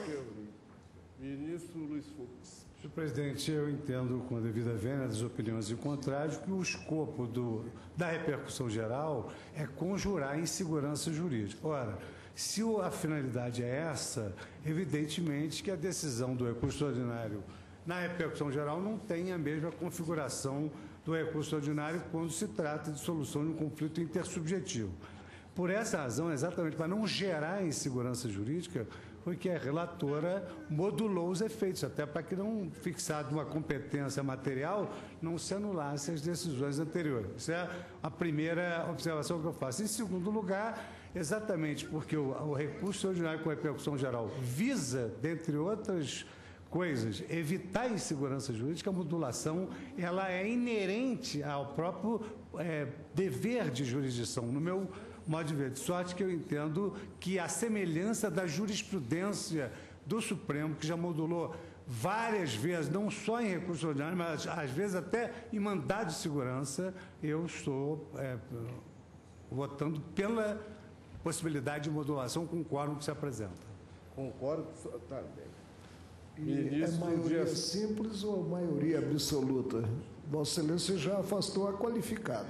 Ministro Luiz Fux. Senhor presidente, eu entendo, com a devida vênia das opiniões em contrário, que o escopo da repercussão geral é conjurar insegurança jurídica. Ora, se a finalidade é essa, evidentemente que a decisão do recurso ordinário na repercussão geral não tem a mesma configuração do recurso ordinário quando se trata de solução de um conflito intersubjetivo. Por essa razão, exatamente para não gerar insegurança jurídica, foi que a relatora modulou os efeitos, até para que não, fixado uma competência material, não se anulasse as decisões anteriores. Isso é a primeira observação que eu faço. Em segundo lugar, exatamente porque o recurso ordinário com repercussão geral visa, dentre outras coisas, evitar a insegurança jurídica, a modulação ela é inerente ao próprio dever de jurisdição, no meu modo de ver, de sorte que eu entendo que a semelhança da jurisprudência do Supremo, que já modulou várias vezes, não só em recurso ordinário, mas às vezes até em mandado de segurança, eu estou votando pela possibilidade de modulação com o quórum que se apresenta. Concordo, está bem. E é maioria simples ou maioria absoluta? Vossa Excelência já afastou a qualificada.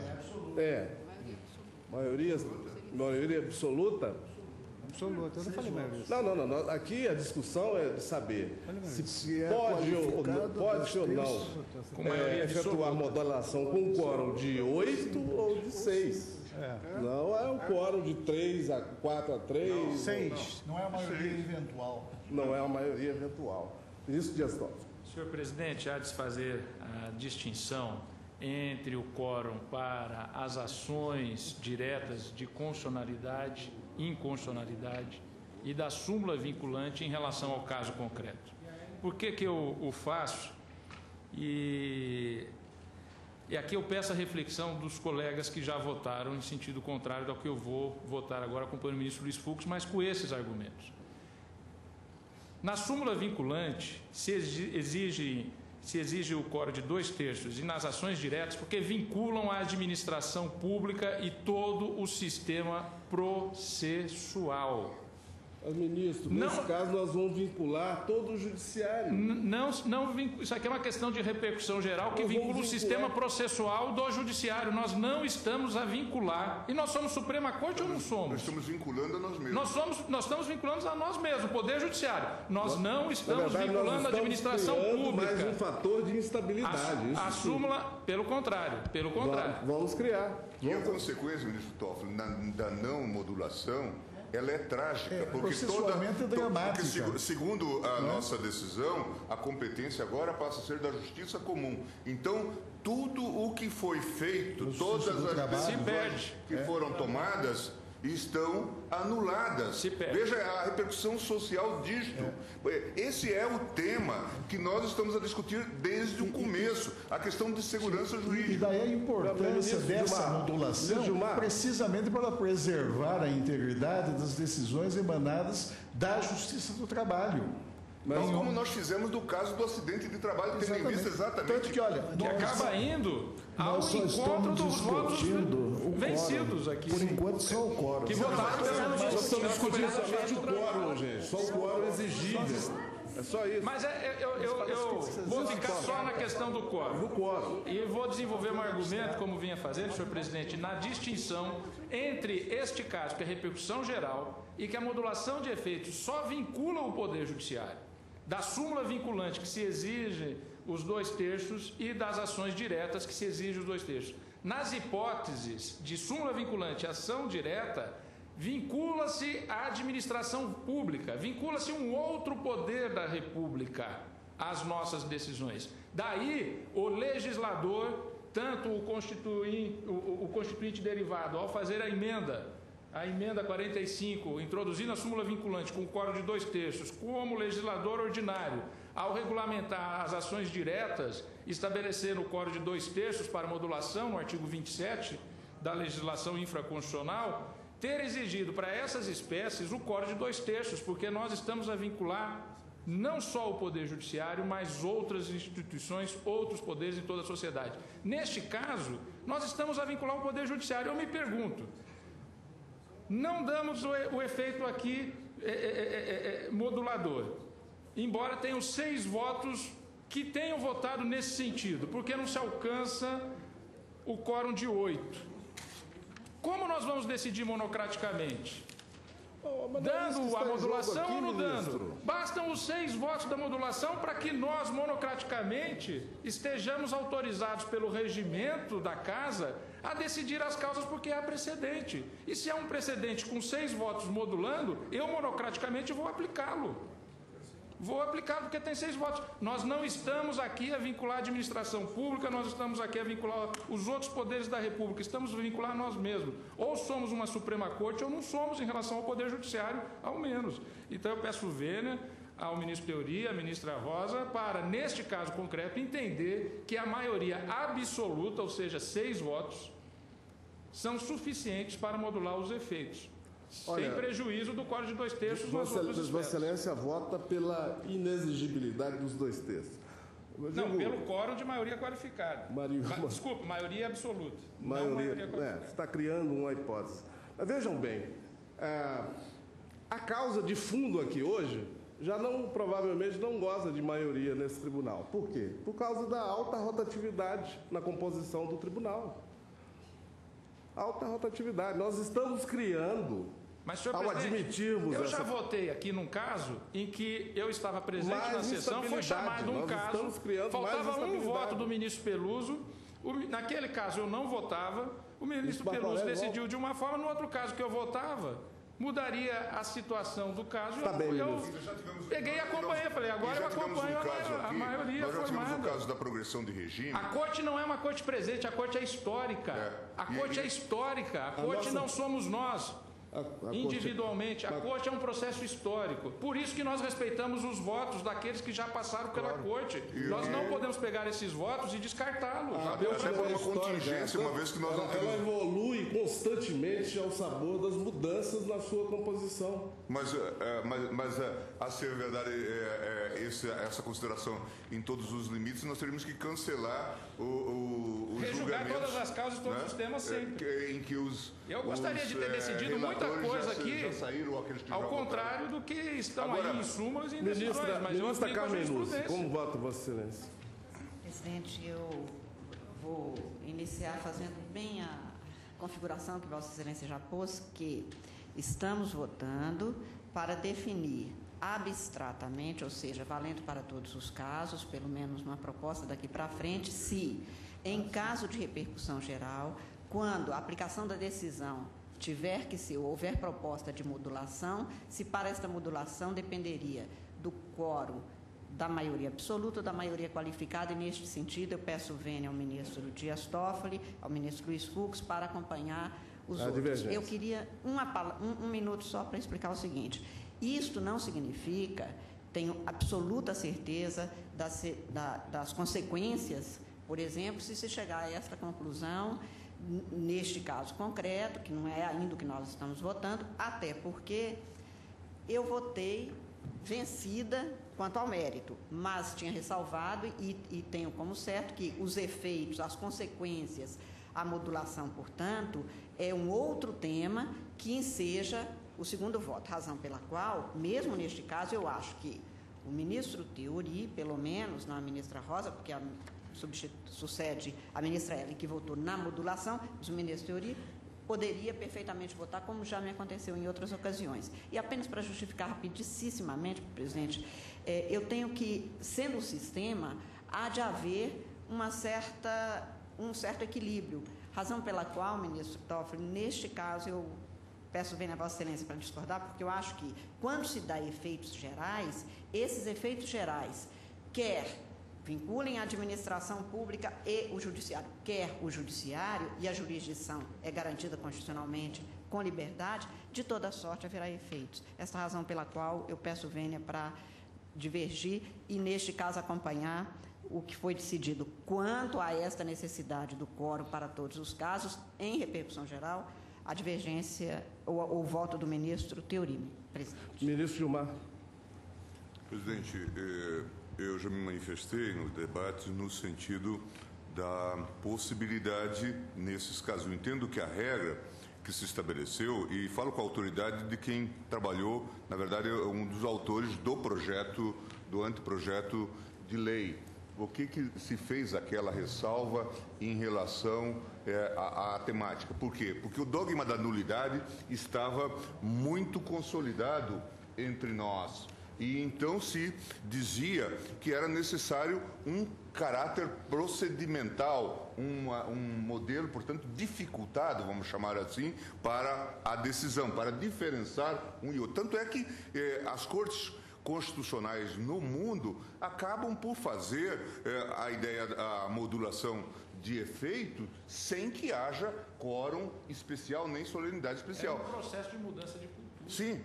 Maioria absoluta? Absoluta, eu não falei maioria. Não. Aqui a discussão é de saber se pode ou não efetuar modulação com um quórum de 8 ou de 6. Não é um quórum de 3 a 4 a 3. 6. Não é a maioria eventual. Não é a maioria eventual. Ministro Dias Toffoli. Senhor presidente, há de se fazer a distinção entre o quórum para as ações diretas de constitucionalidade, inconstitucionalidade e da súmula vinculante em relação ao caso concreto. por que eu o faço? E aqui eu peço a reflexão dos colegas que já votaram em sentido contrário ao que eu vou votar agora, acompanhando o ministro Luiz Fux, mas com esses argumentos. Na súmula vinculante, se exige o quórum de 2/3 e nas ações diretas, porque vinculam a administração pública e todo o sistema processual. Ministro, nesse caso nós vamos vincular todo o judiciário. Não, isso aqui é uma questão de repercussão geral que vincula o sistema processual do judiciário. Nós não estamos a vincular. E nós somos Suprema Corte ou não somos? Nós estamos vinculando a nós mesmos. Nós estamos vinculando a nós mesmos, o Poder Judiciário. Nós não estamos vinculando a administração pública. Mais um fator de instabilidade. A súmula, pelo contrário. Vamos criar. E a consequência, ministro Toffoli, da não modulação, ela é trágica, porque segundo a nossa decisão, a competência agora passa a ser da Justiça Comum. Então, tudo o que foi feito, todas as decisões que foram tomadas estão anuladas. Veja a repercussão social disto. Esse é o tema que nós estamos a discutir desde o começo, a questão de segurança jurídica. E daí a importância dessa modulação, precisamente para preservar a integridade das decisões emanadas da Justiça do Trabalho. Como nós fizemos no caso do acidente de trabalho, tendo em vista exatamente tanto que, olha, que acaba indo ao encontro dos votos vencidos aqui. Por enquanto, só o quórum. Que votaram nós estamos discutindo somente o quórum, gente. Só o quórum exigível. É só isso. Mas eu vou ficar só na questão do quórum. E vou desenvolver um argumento, como vinha fazendo, senhor presidente, na distinção entre este caso, que é repercussão geral, e que a modulação de efeitos só vincula o Poder Judiciário, da súmula vinculante que se exige os 2/3 e das ações diretas que se exige os 2/3. Nas hipóteses de súmula vinculante e ação direta, vincula-se a administração pública, vincula-se um outro poder da República às nossas decisões. Daí, o legislador, tanto o constituinte derivado, ao fazer a emenda 45, introduzindo a súmula vinculante com o quórum de 2/3, como legislador ordinário, ao regulamentar as ações diretas, estabelecendo o quórum de 2/3 para modulação, no artigo 27 da legislação infraconstitucional, ter exigido para essas espécies o quórum de 2/3, porque nós estamos a vincular não só o Poder Judiciário, mas outras instituições, outros poderes em toda a sociedade. Neste caso, nós estamos a vincular o Poder Judiciário. Eu me pergunto, não damos o efeito aqui modulador, embora tenham 6 votos que tenham votado nesse sentido, porque não se alcança o quórum de 8. Como nós vamos decidir monocraticamente? Dando a modulação ou não dando? Bastam os 6 votos da modulação para que nós, monocraticamente, estejamos autorizados pelo regimento da Casa a decidir as causas porque há precedente. E se há um precedente com 6 votos modulando, eu, monocraticamente, vou aplicá-lo. Vou aplicá-lo porque tem 6 votos. Nós não estamos aqui a vincular a administração pública, nós estamos aqui a vincular os outros poderes da República, estamos a vincular nós mesmos. Ou somos uma Suprema Corte ou não somos em relação ao Poder Judiciário, ao menos. Então eu peço vênia ao ministro Teori, à ministra Rosa, para, neste caso concreto, entender que a maioria absoluta, ou seja, 6 votos, são suficientes para modular os efeitos. Sem prejuízo do quórum de 2/3 nas outras esferas. Vossa Excelência vota pela inexigibilidade dos 2/3. Não, pelo quórum de maioria qualificada. Desculpa, maioria absoluta. Maioria qualificada. Você está criando uma hipótese. Mas vejam bem, a causa de fundo aqui hoje já provavelmente não goza de maioria nesse tribunal. Por quê? Por causa da alta rotatividade na composição do tribunal. Alta rotatividade. Nós estamos criando, mas, senhor ao admitirmos... Eu já votei aqui num caso em que eu estava presente na sessão, foi chamado um caso, faltava um voto do ministro Peluso, naquele caso eu não votava, o ministro Peluso decidiu de uma forma, no outro caso que eu votava, mudaria a situação do caso. Eu peguei e acompanhei, falei, agora eu acompanho a maioria formada. Nós já tivemos o caso da progressão de regime. A corte não é uma corte presente, a corte é histórica. A corte é histórica, a corte não somos nós. individualmente. A Corte é um processo histórico. Por isso que nós respeitamos os votos daqueles que já passaram pela Corte. Nós não podemos pegar esses votos e descartá-los. Até por uma contingência, uma vez que nós não temos... Ela evolui constantemente ao sabor das mudanças na sua composição. Mas a ser verdade, essa consideração em todos os limites, nós teríamos que cancelar o julgar todas as causas, todos os temas sempre. Em que eu gostaria de ter decidido muita coisa aqui, ao contrário do que estão agora, aí em súmulas e em decisões. Mas eu ministra Carmen Lúcia, como vota Vossa Excelência? Presidente, eu vou iniciar fazendo bem a configuração que Vossa Excelência já pôs, que estamos votando para definir abstratamente, ou seja, valendo para todos os casos, pelo menos uma proposta daqui para frente, se, em caso de repercussão geral, quando a aplicação da decisão tiver que ser, ou houver proposta de modulação, se para esta modulação dependeria do quórum da maioria absoluta ou da maioria qualificada, e neste sentido eu peço vênia ao ministro Dias Toffoli, ao ministro Luiz Fux, para acompanhar os outros. Eu queria um minuto só para explicar o seguinte: isto não significa, tenho absoluta certeza das consequências, por exemplo, se se chegar a esta conclusão, neste caso concreto, que não é ainda o que nós estamos votando, até porque eu votei vencida quanto ao mérito, mas tinha ressalvado e tenho como certo que os efeitos, as consequências, a modulação, portanto, é um outro tema que enseja o segundo voto, razão pela qual, mesmo neste caso, eu acho que o ministro Teori, pelo menos, não a ministra Rosa, porque sucede a ministra Ellen, que votou na modulação, mas o ministro Teori poderia perfeitamente votar, como já me aconteceu em outras ocasiões. E apenas para justificar rapidissimamente, presidente, eu tenho que, sendo o sistema, há de haver um certo equilíbrio, razão pela qual, ministro Toffoli, neste caso eu peço vênia a Vossa Excelência para discordar, porque eu acho que, quando se dá efeitos gerais, esses efeitos gerais, quer vinculem a administração pública e o judiciário, quer o judiciário e a jurisdição é garantida constitucionalmente com liberdade, de toda sorte haverá efeitos. Esta razão pela qual eu peço vênia para divergir e, neste caso, acompanhar o que foi decidido quanto a esta necessidade do quórum para todos os casos, em repercussão geral, a divergência ou o voto do ministro Teori, presidente. Ministro Gilmar. Presidente, eu já me manifestei no debate no sentido da possibilidade, nesses casos, eu entendo que a regra que se estabeleceu, e falo com a autoridade de quem trabalhou, na verdade, é um dos autores do projeto, do anteprojeto de lei. O que se fez aquela ressalva em relação à temática? Por quê? Porque o dogma da nulidade estava muito consolidado entre nós. E então se dizia que era necessário um caráter procedimental, um modelo, portanto, dificultado, vamos chamar assim, para a decisão, para diferenciar um e outro. Tanto é que as cortes constitucionais no mundo acabam por fazer a modulação de efeito sem que haja quórum especial nem solenidade especial. É um processo de mudança de cultura. Sim.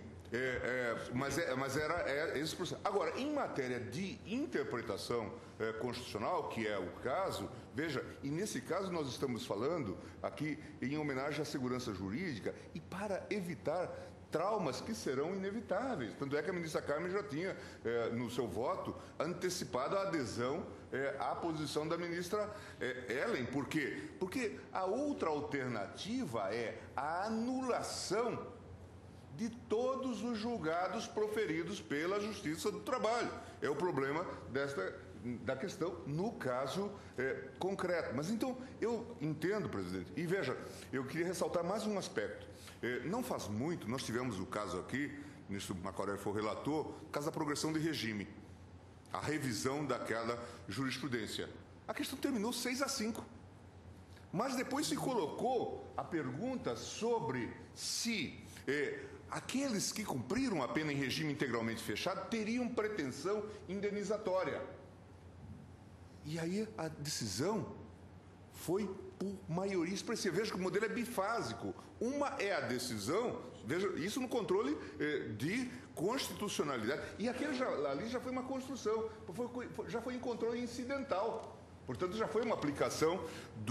Mas era esse processo. Agora, em matéria de interpretação constitucional, que é o caso, veja, e nesse caso nós estamos falando aqui em homenagem à segurança jurídica e para evitar traumas que serão inevitáveis. Tanto é que a ministra Carmen já tinha, no seu voto, antecipado a adesão à posição da ministra Ellen. Por quê? Porque a outra alternativa é a anulação de todos os julgados proferidos pela Justiça do Trabalho. É o problema da questão no caso concreto. Mas então, eu entendo, presidente, e veja, eu queria ressaltar mais um aspecto. Não faz muito, nós tivemos o caso aqui, o ministro Marco Aurélio foi o relator, caso da progressão de regime, a revisão daquela jurisprudência. A questão terminou 6-5. Mas depois se colocou a pergunta sobre se aqueles que cumpriram a pena em regime integralmente fechado teriam pretensão indenizatória. E aí a decisão foi por maioria expressiva. Veja que o modelo é bifásico. Uma é a decisão Veja, isso no controle de constitucionalidade. E ali já foi uma construção, já foi em controle incidental. Portanto, já foi uma aplicação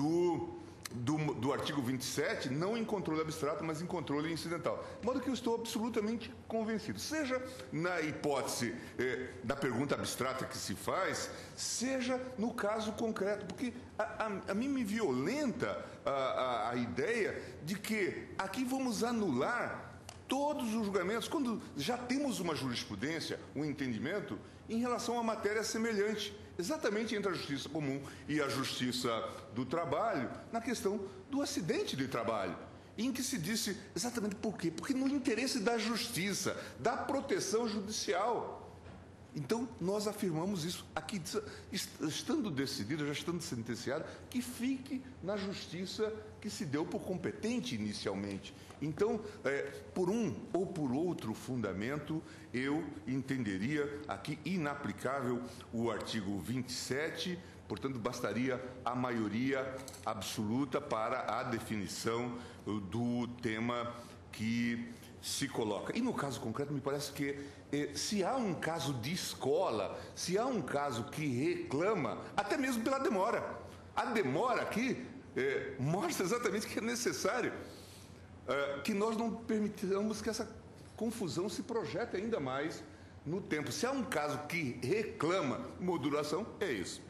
do artigo 27, não em controle abstrato, mas em controle incidental. De modo que eu estou absolutamente convencido, seja na hipótese da pergunta abstrata que se faz, seja no caso concreto, porque a mim me violenta a ideia de que aqui vamos anular todos os julgamentos, quando já temos uma jurisprudência, um entendimento, em relação a matéria semelhante, exatamente entre a justiça comum e a justiça do trabalho, na questão do acidente de trabalho, em que se disse exatamente por quê? Porque no interesse da justiça, da proteção judicial. Então, nós afirmamos isso aqui, estando decidido, já estando sentenciado, que fique na justiça que se deu por competente inicialmente. Então, por um ou por outro fundamento, eu entenderia aqui inaplicável o artigo 27, portanto, bastaria a maioria absoluta para a definição do tema que se coloca. E no caso concreto, me parece que se há um caso de escola, se há um caso que reclama, até mesmo pela demora, a demora aqui mostra exatamente que é necessário que nós não permitamos que essa confusão se projete ainda mais no tempo. Se há um caso que reclama modulação, é isso.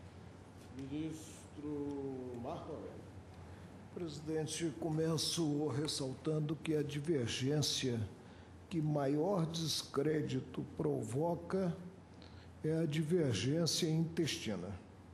Ministro Marco Aurélio. Presidente, começo ressaltando que a divergência que maior descrédito provoca é a divergência intestina.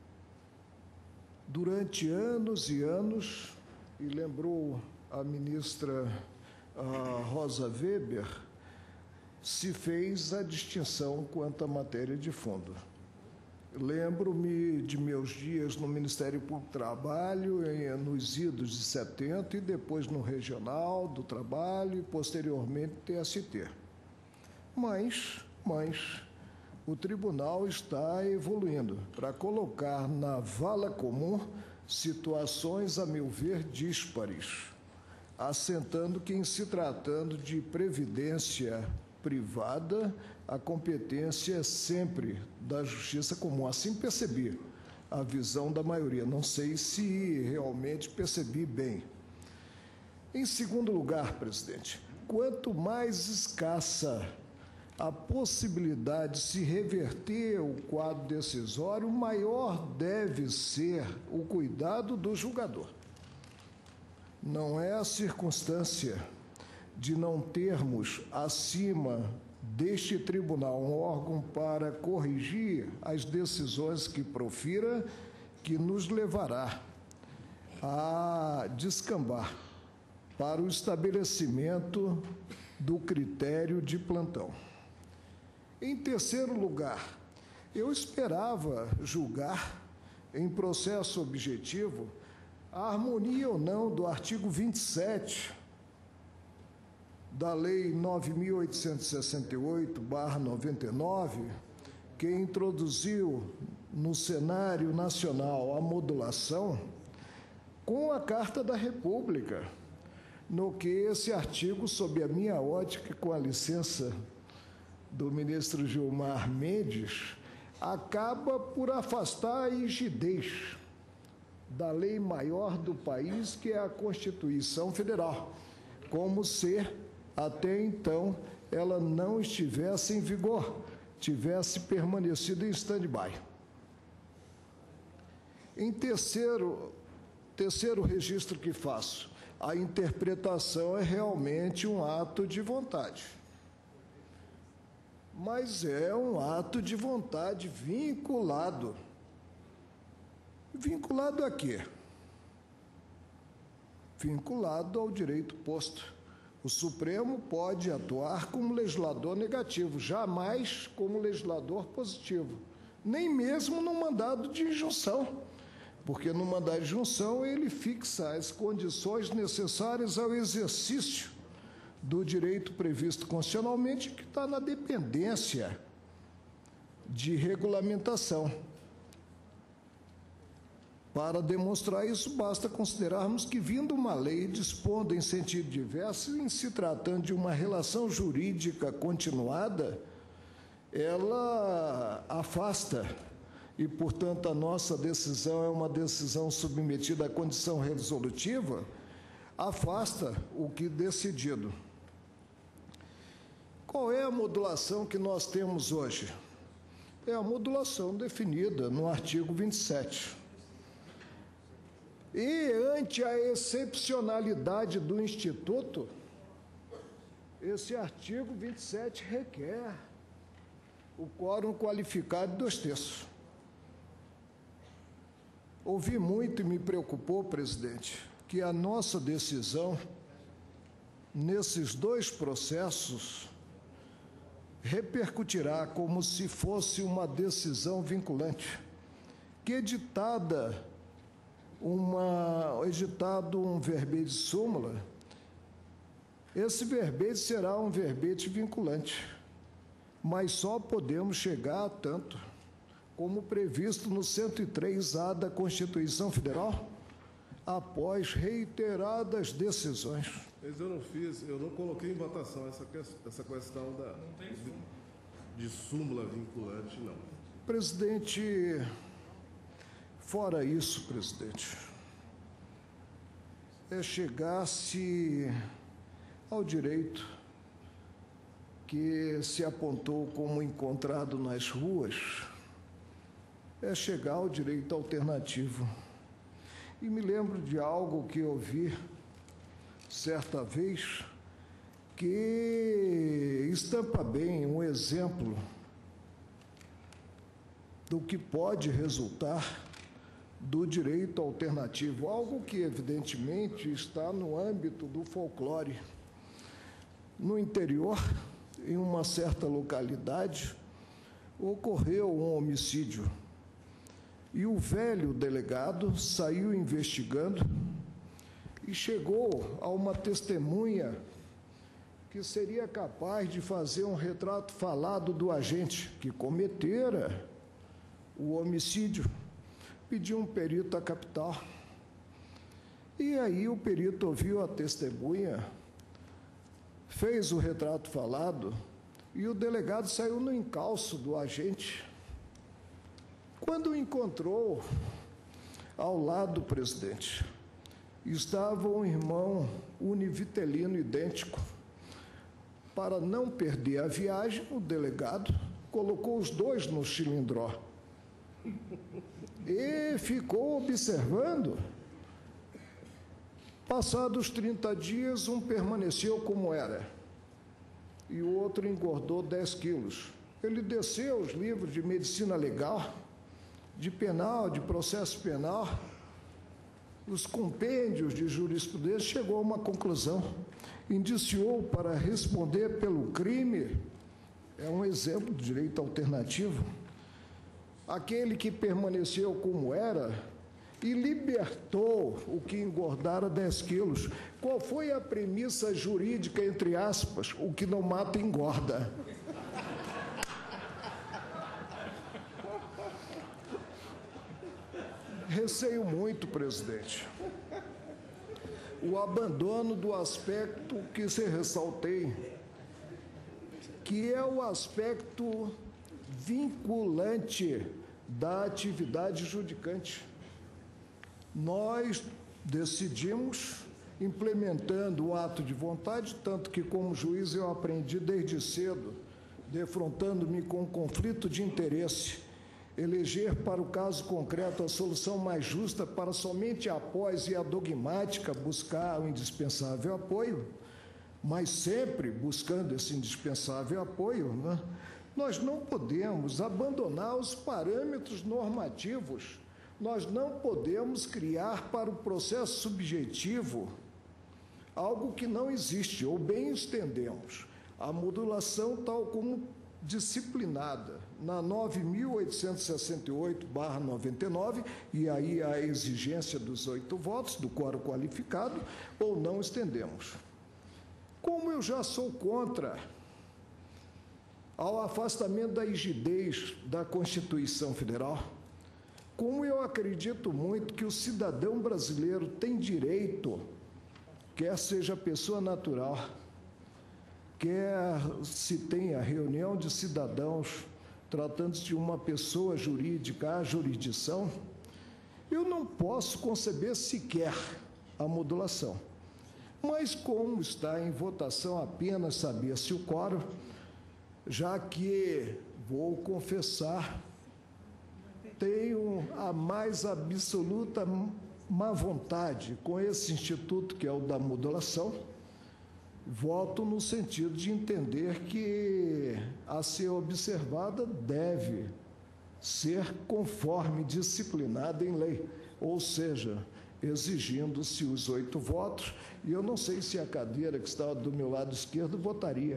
Durante anos e anos, e lembrou a ministra Rosa Weber, se fez a distinção quanto à matéria de fundo. Lembro-me de meus dias no Ministério Público do Trabalho, nos idos de 70, e depois no Regional do Trabalho e posteriormente TST. Mas o tribunal está evoluindo para colocar na vala comum situações, a meu ver, díspares, assentando que, em se tratando de previdência privada, a competência é sempre da justiça comum. Assim percebi a visão da maioria. Não sei se realmente percebi bem. Em segundo lugar, presidente, quanto mais escassa a possibilidade de se reverter o quadro decisório, maior deve ser o cuidado do julgador. Não é a circunstância de não termos acima deste tribunal um órgão para corrigir as decisões que profira, que nos levará a descambar para o estabelecimento do critério de plantão. Em terceiro lugar, eu esperava julgar, em processo objetivo, a harmonia ou não do artigo 27 da Lei 9.868/99, que introduziu no cenário nacional a modulação, com a Carta da República, no que esse artigo, sob a minha ótica, com a licença do ministro Gilmar Mendes, acaba por afastar a rigidez da lei maior do país, que é a Constituição Federal, como se até então ela não estivesse em vigor, tivesse permanecido em stand-by. Em terceiro registro que faço, a interpretação é realmente um ato de vontade. Mas é um ato de vontade vinculado. Vinculado a quê? Vinculado ao direito posto. O Supremo pode atuar como legislador negativo, jamais como legislador positivo, nem mesmo no mandado de injunção, porque no mandado de injunção ele fixa as condições necessárias ao exercício do direito previsto constitucionalmente, que está na dependência de regulamentação. Para demonstrar isso, basta considerarmos que, vindo uma lei dispondo em sentido diverso, em se tratando de uma relação jurídica continuada, ela afasta, e, portanto, a nossa decisão é uma decisão submetida à condição resolutiva, afasta o que decidido. Qual é a modulação que nós temos hoje? É a modulação definida no artigo 27. E, ante a excepcionalidade do Instituto, esse artigo 27 requer o quórum qualificado de 2/3. Ouvi muito e me preocupou, presidente, que a nossa decisão, nesses dois processos, repercutirá como se fosse uma decisão vinculante, que editado um verbete de súmula, esse verbete será um verbete vinculante, mas só podemos chegar a tanto, como previsto no 103A da Constituição Federal, após reiteradas decisões. Mas eu não coloquei em votação essa questão de súmula vinculante, não. Presidente, fora isso, presidente, é chegar-se ao direito que se apontou como encontrado nas ruas, é chegar ao direito alternativo. E me lembro de algo que eu vi certa vez, que estampa bem um exemplo do que pode resultar do direito alternativo, algo que evidentemente está no âmbito do folclore. No interior, em uma certa localidade, ocorreu um homicídio e o velho delegado saiu investigando e chegou a uma testemunha que seria capaz de fazer um retrato falado do agente que cometera o homicídio. Pediu um perito à capital. E aí o perito ouviu a testemunha, fez o retrato falado e o delegado saiu no encalço do agente. Quando o encontrou ao lado do presidente, estava um irmão univitelino idêntico. Para não perder a viagem, o delegado colocou os dois no cilindró e ficou observando. Passados 30 dias, um permaneceu como era e o outro engordou 10 quilos. Ele desceu os livros de medicina legal, de penal, de processo penal, os compêndios de jurisprudência, chegou a uma conclusão, indiciou para responder pelo crime, é um exemplo de direito alternativo, aquele que permaneceu como era e libertou o que engordara 10 quilos. Qual foi a premissa jurídica, entre aspas, o que não mata engorda? Receio muito, presidente, o abandono do aspecto que se ressaltei, que é o aspecto vinculante da atividade judicante. Nós decidimos, implementando o ato de vontade, tanto que como juiz eu aprendi desde cedo, defrontando-me com conflito de interesse, eleger para o caso concreto a solução mais justa para somente após e a dogmática buscar o indispensável apoio, mas sempre buscando esse indispensável apoio, né? Nós não podemos abandonar os parâmetros normativos, nós não podemos criar para o processo subjetivo algo que não existe, ou bem estendemos. A modulação tal como disciplinada na 9.868/99, e aí a exigência dos 8 votos, do quórum qualificado, ou não estendemos. Como eu já sou contra ao afastamento da rigidez da Constituição Federal, como eu acredito muito que o cidadão brasileiro tem direito, quer seja pessoa natural, quer se tenha reunião de cidadãos, tratando-se de uma pessoa jurídica, a jurisdição, eu não posso conceber sequer a modulação. Mas como está em votação apenas saber-se o quórum, já que, vou confessar, tenho a mais absoluta má vontade com esse instituto, que é o da modulação, voto no sentido de entender que a ser observada deve ser conforme disciplinada em lei, ou seja, exigindo-se os 8 votos, e eu não sei se a cadeira que está do meu lado esquerdo votaria.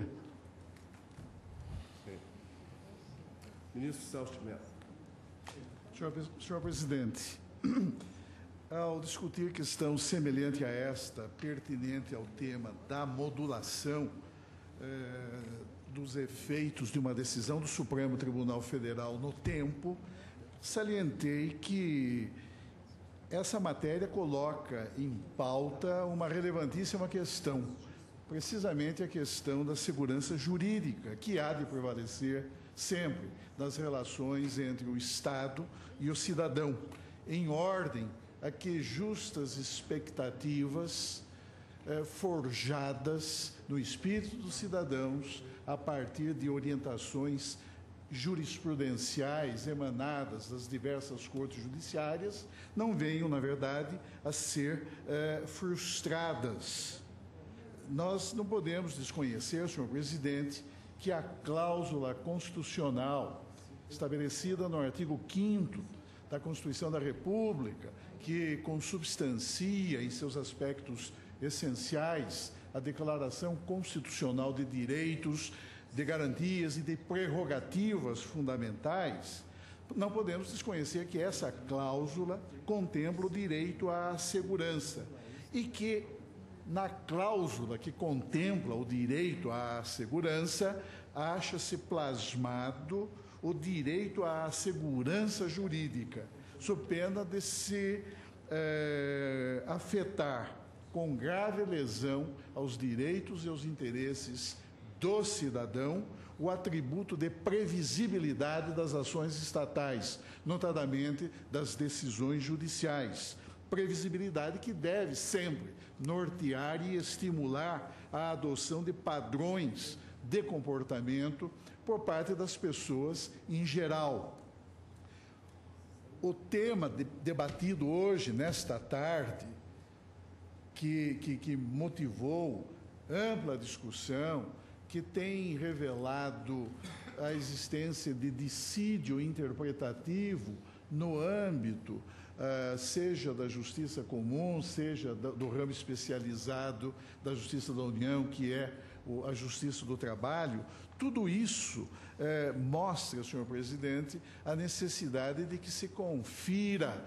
Sim. Ministro Celso de Mello. Senhor presidente, ao discutir questão semelhante a esta, pertinente ao tema da modulação dos efeitos de uma decisão do Supremo Tribunal Federal no tempo, salientei que essa matéria coloca em pauta uma relevantíssima questão, precisamente a questão da segurança jurídica, que há de prevalecer sempre nas relações entre o Estado e o cidadão, em ordem a que justas expectativas forjadas no espírito dos cidadãos a partir de orientações jurisprudenciais emanadas das diversas cortes judiciárias não venham, na verdade, a ser frustradas. Nós não podemos desconhecer, senhor presidente, que a cláusula constitucional estabelecida no artigo 5º da Constituição da República, que consubstancia em seus aspectos essenciais a Declaração Constitucional de Direitos, de Garantias e de Prerrogativas Fundamentais, não podemos desconhecer que essa cláusula contempla o direito à segurança e que, na cláusula que contempla o direito à segurança, acha-se plasmado o direito à segurança jurídica, sob pena de se afetar com grave lesão aos direitos e aos interesses do cidadão o atributo de previsibilidade das ações estatais, notadamente das decisões judiciais. Previsibilidade que deve sempre nortear e estimular a adoção de padrões de comportamento por parte das pessoas em geral. O tema debatido hoje, nesta tarde, que motivou ampla discussão, que tem revelado a existência de dissídio interpretativo no âmbito, seja da Justiça Comum, seja do ramo especializado da Justiça da União, que é a Justiça do Trabalho, tudo isso mostra, senhor presidente, a necessidade de que se confira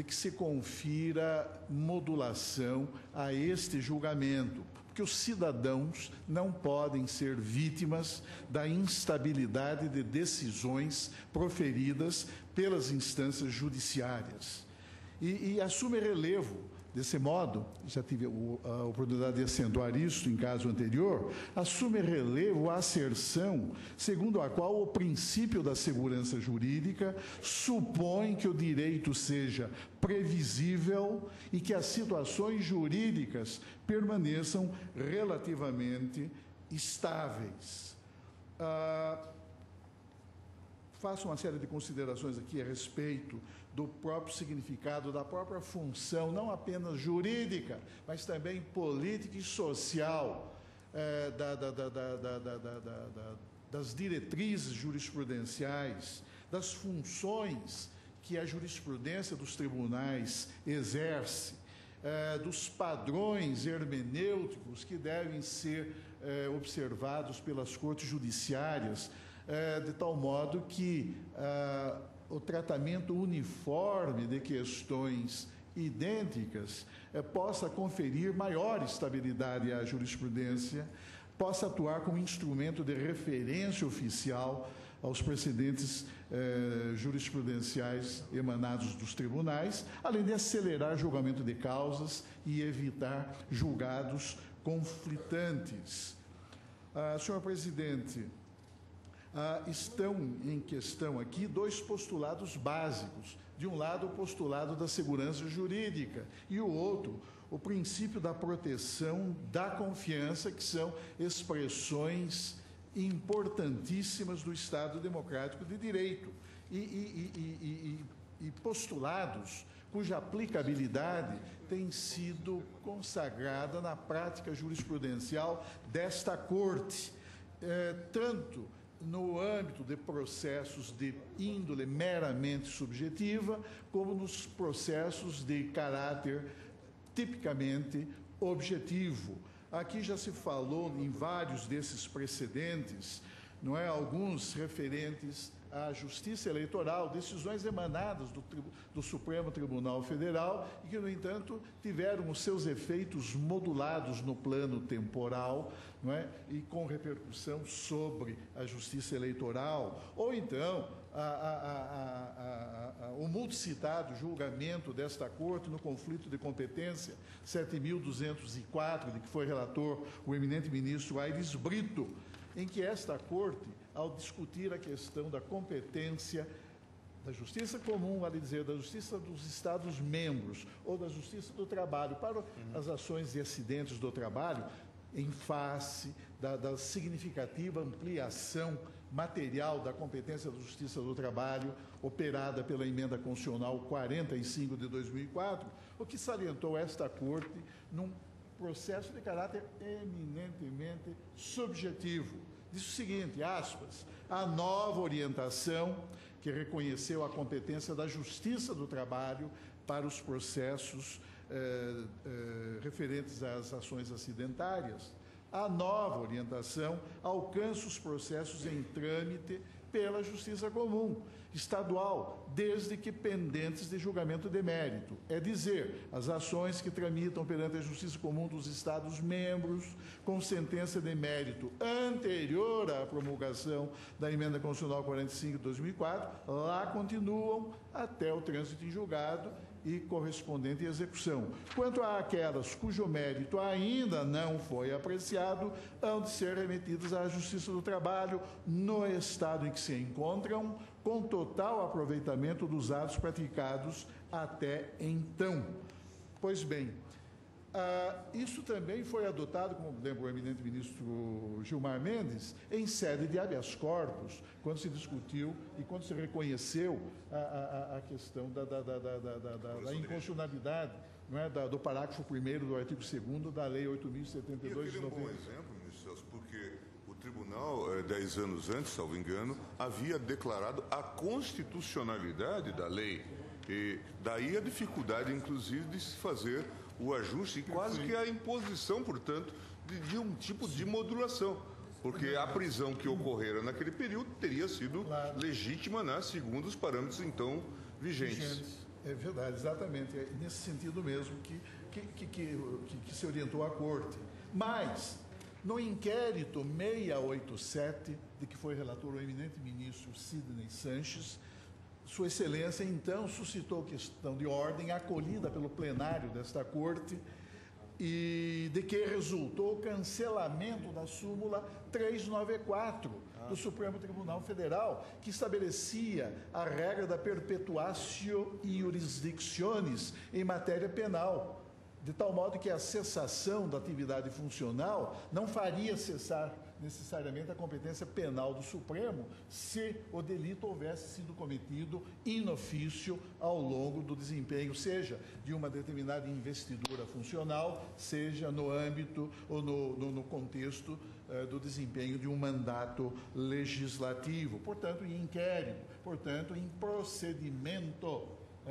modulação a este julgamento, porque os cidadãos não podem ser vítimas da instabilidade de decisões proferidas pelas instâncias judiciárias. E assume relevo, desse modo, já tive a oportunidade de acentuar isso em caso anterior, assume relevo a asserção segundo a qual o princípio da segurança jurídica supõe que o direito seja previsível e que as situações jurídicas permaneçam relativamente estáveis. Faço uma série de considerações aqui a respeito do próprio significado, da própria função, não apenas jurídica, mas também política e social das diretrizes jurisprudenciais, das funções que a jurisprudência dos tribunais exerce, dos padrões hermenêuticos que devem ser observados pelas cortes judiciárias, de tal modo que o tratamento uniforme de questões idênticas possa conferir maior estabilidade à jurisprudência, possa atuar como instrumento de referência oficial aos precedentes jurisprudenciais emanados dos tribunais, além de acelerar julgamento de causas e evitar julgados conflitantes. Senhor presidente, estão em questão aqui dois postulados básicos. De um lado, o postulado da segurança jurídica e o outro, o princípio da proteção da confiança, que são expressões importantíssimas do Estado Democrático de Direito e postulados cuja aplicabilidade tem sido consagrada na prática jurisprudencial desta Corte, tanto no âmbito de processos de índole meramente subjetiva, como nos processos de caráter tipicamente objetivo. Aqui já se falou em vários desses precedentes, não é? Alguns referentes à Justiça Eleitoral, decisões emanadas do Supremo Tribunal Federal e que, no entanto, tiveram os seus efeitos modulados no plano temporal, não é? E com repercussão sobre a Justiça Eleitoral, ou então o multicitado julgamento desta Corte no conflito de competência 7.204, de que foi relator o eminente ministro Aires Brito, em que esta Corte, ao discutir a questão da competência da Justiça Comum, vale dizer, da Justiça dos Estados-membros ou da Justiça do Trabalho para as ações e acidentes do trabalho, em face da significativa ampliação material da competência da Justiça do Trabalho, operada pela Emenda Constitucional 45 de 2004, o que salientou esta Corte num processo de caráter eminentemente subjetivo. Diz o seguinte, aspas, a nova orientação que reconheceu a competência da Justiça do Trabalho para os processos referentes às ações acidentárias. A nova orientação alcança os processos em trâmite pela Justiça Comum estadual, desde que pendentes de julgamento de mérito, é dizer, as ações que tramitam perante a Justiça Comum dos Estados-membros com sentença de mérito anterior à promulgação da Emenda Constitucional 45 de 2004, lá continuam até o trânsito em julgado e correspondente execução. Quanto àquelas cujo mérito ainda não foi apreciado, hão de ser remetidas à Justiça do Trabalho no estado em que se encontram, com total aproveitamento dos atos praticados até então. Pois bem, isso também foi adotado, como lembra o eminente ministro Gilmar Mendes, em sede de habeas corpus, quando se discutiu e quando se reconheceu a questão da inconstitucionalidade, não é, do parágrafo 1º do artigo 2º da Lei 8.072 de 90. Um bom exemplo, ministro Celso, porque o tribunal, 10 anos antes, salvo engano, havia declarado a constitucionalidade da lei. E daí a dificuldade, inclusive, de se fazer o ajuste e quase que a imposição, portanto, de um tipo de modulação. Porque a prisão que ocorrera naquele período teria sido legítima, né, segundo os parâmetros, então, vigentes. É verdade, exatamente. É nesse sentido mesmo que se orientou a Corte. Mas, no inquérito 687, de que foi relator o eminente ministro Sidney Sanches, Sua Excelência, então, suscitou questão de ordem acolhida pelo plenário desta Corte e de que resultou o cancelamento da súmula 394 do Supremo Tribunal Federal, que estabelecia a regra da perpetuatio iurisdictionis em matéria penal, de tal modo que a cessação da atividade funcional não faria cessar necessariamente a competência penal do Supremo se o delito houvesse sido cometido in officio ao longo do desempenho, seja de uma determinada investidura funcional, seja no âmbito ou no contexto do desempenho de um mandato legislativo, portanto, em inquérito, portanto, em procedimento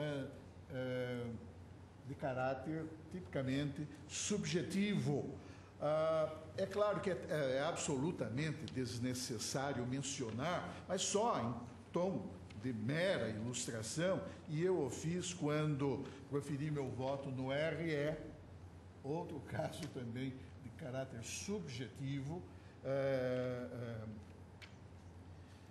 de caráter tipicamente subjetivo. É claro que é absolutamente desnecessário mencionar, mas só em tom de mera ilustração, e eu o fiz quando proferi meu voto no RE, outro caso também de caráter subjetivo,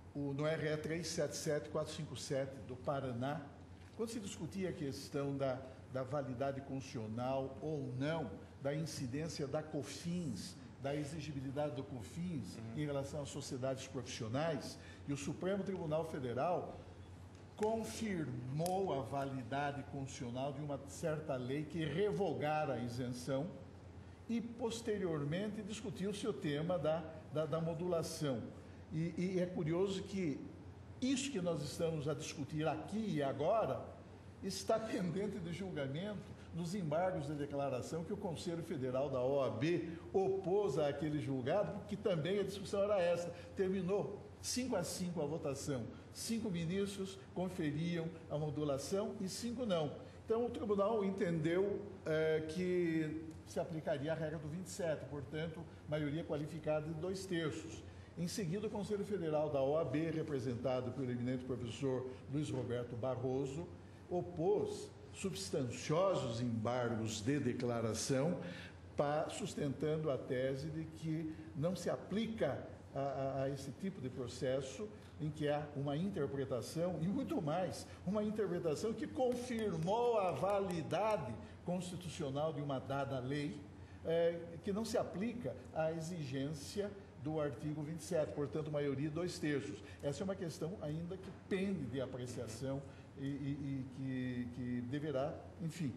no RE 377457 do Paraná, quando se discutia a questão da validade constitucional ou não, da incidência da COFINS, da exigibilidade do COFINS em relação às sociedades profissionais, e o Supremo Tribunal Federal confirmou a validade constitucional de uma certa lei que revogara a isenção e, posteriormente, discutiu-se o tema da modulação. E é curioso que isso que nós estamos a discutir aqui e agora está pendente de julgamento nos embargos de declaração que o Conselho Federal da OAB opôs àquele julgado, porque também a discussão era essa. Terminou 5-5 a votação. 5 ministros conferiam a modulação e 5 não. Então, o tribunal entendeu que se aplicaria a regra do 27, portanto, maioria qualificada de 2/3. Em seguida, o Conselho Federal da OAB, representado pelo eminente professor Luiz Roberto Barroso, opôs substanciosos embargos de declaração, sustentando a tese de que não se aplica a esse tipo de processo em que há uma interpretação, e muito mais, uma interpretação que confirmou a validade constitucional de uma dada lei, que não se aplica à exigência do artigo 27, portanto, maioria 2/3. Essa é uma questão ainda que pende de apreciação e que deverá, enfim,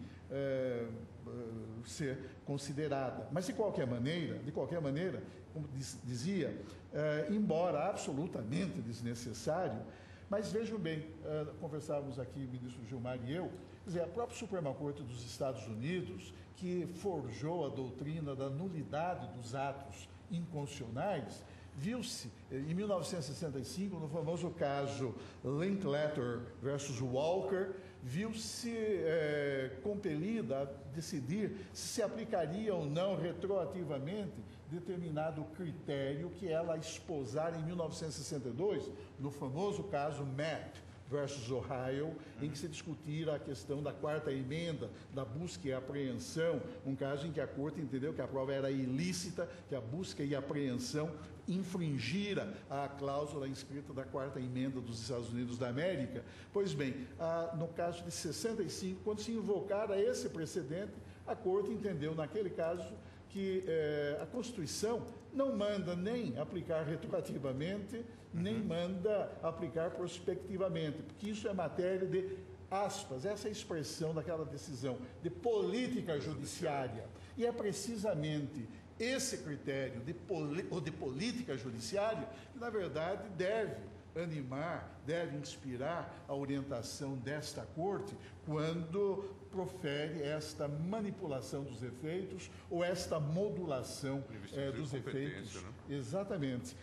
ser considerada. Mas, de qualquer maneira, como dizia, embora absolutamente desnecessário, mas vejam bem, conversávamos aqui, o ministro Gilmar e eu, quer dizer, a própria Suprema Corte dos Estados Unidos, que forjou a doutrina da nulidade dos atos inconstitucionais, viu-se, em 1965, no famoso caso Linklater versus Walker, viu-se compelida a decidir se aplicaria ou não retroativamente determinado critério que ela esposara em 1962, no famoso caso Mapp versus Ohio, em que se discutira a questão da 4ª emenda, da busca e apreensão, um caso em que a Corte entendeu que a prova era ilícita, que a busca e apreensão infringira a cláusula inscrita da 4ª emenda dos Estados Unidos da América. Pois bem, no caso de 65, quando se invocara esse precedente, a Corte entendeu, naquele caso, que a Constituição não manda nem aplicar retroativamente, nem manda aplicar prospectivamente, porque isso é matéria de, aspas, essa expressão daquela decisão, de política judiciária. E é precisamente esse critério de política judiciária que, na verdade, deve animar, deve inspirar a orientação desta Corte quando profere esta manipulação dos efeitos ou esta modulação dos efeitos. Né? Exatamente.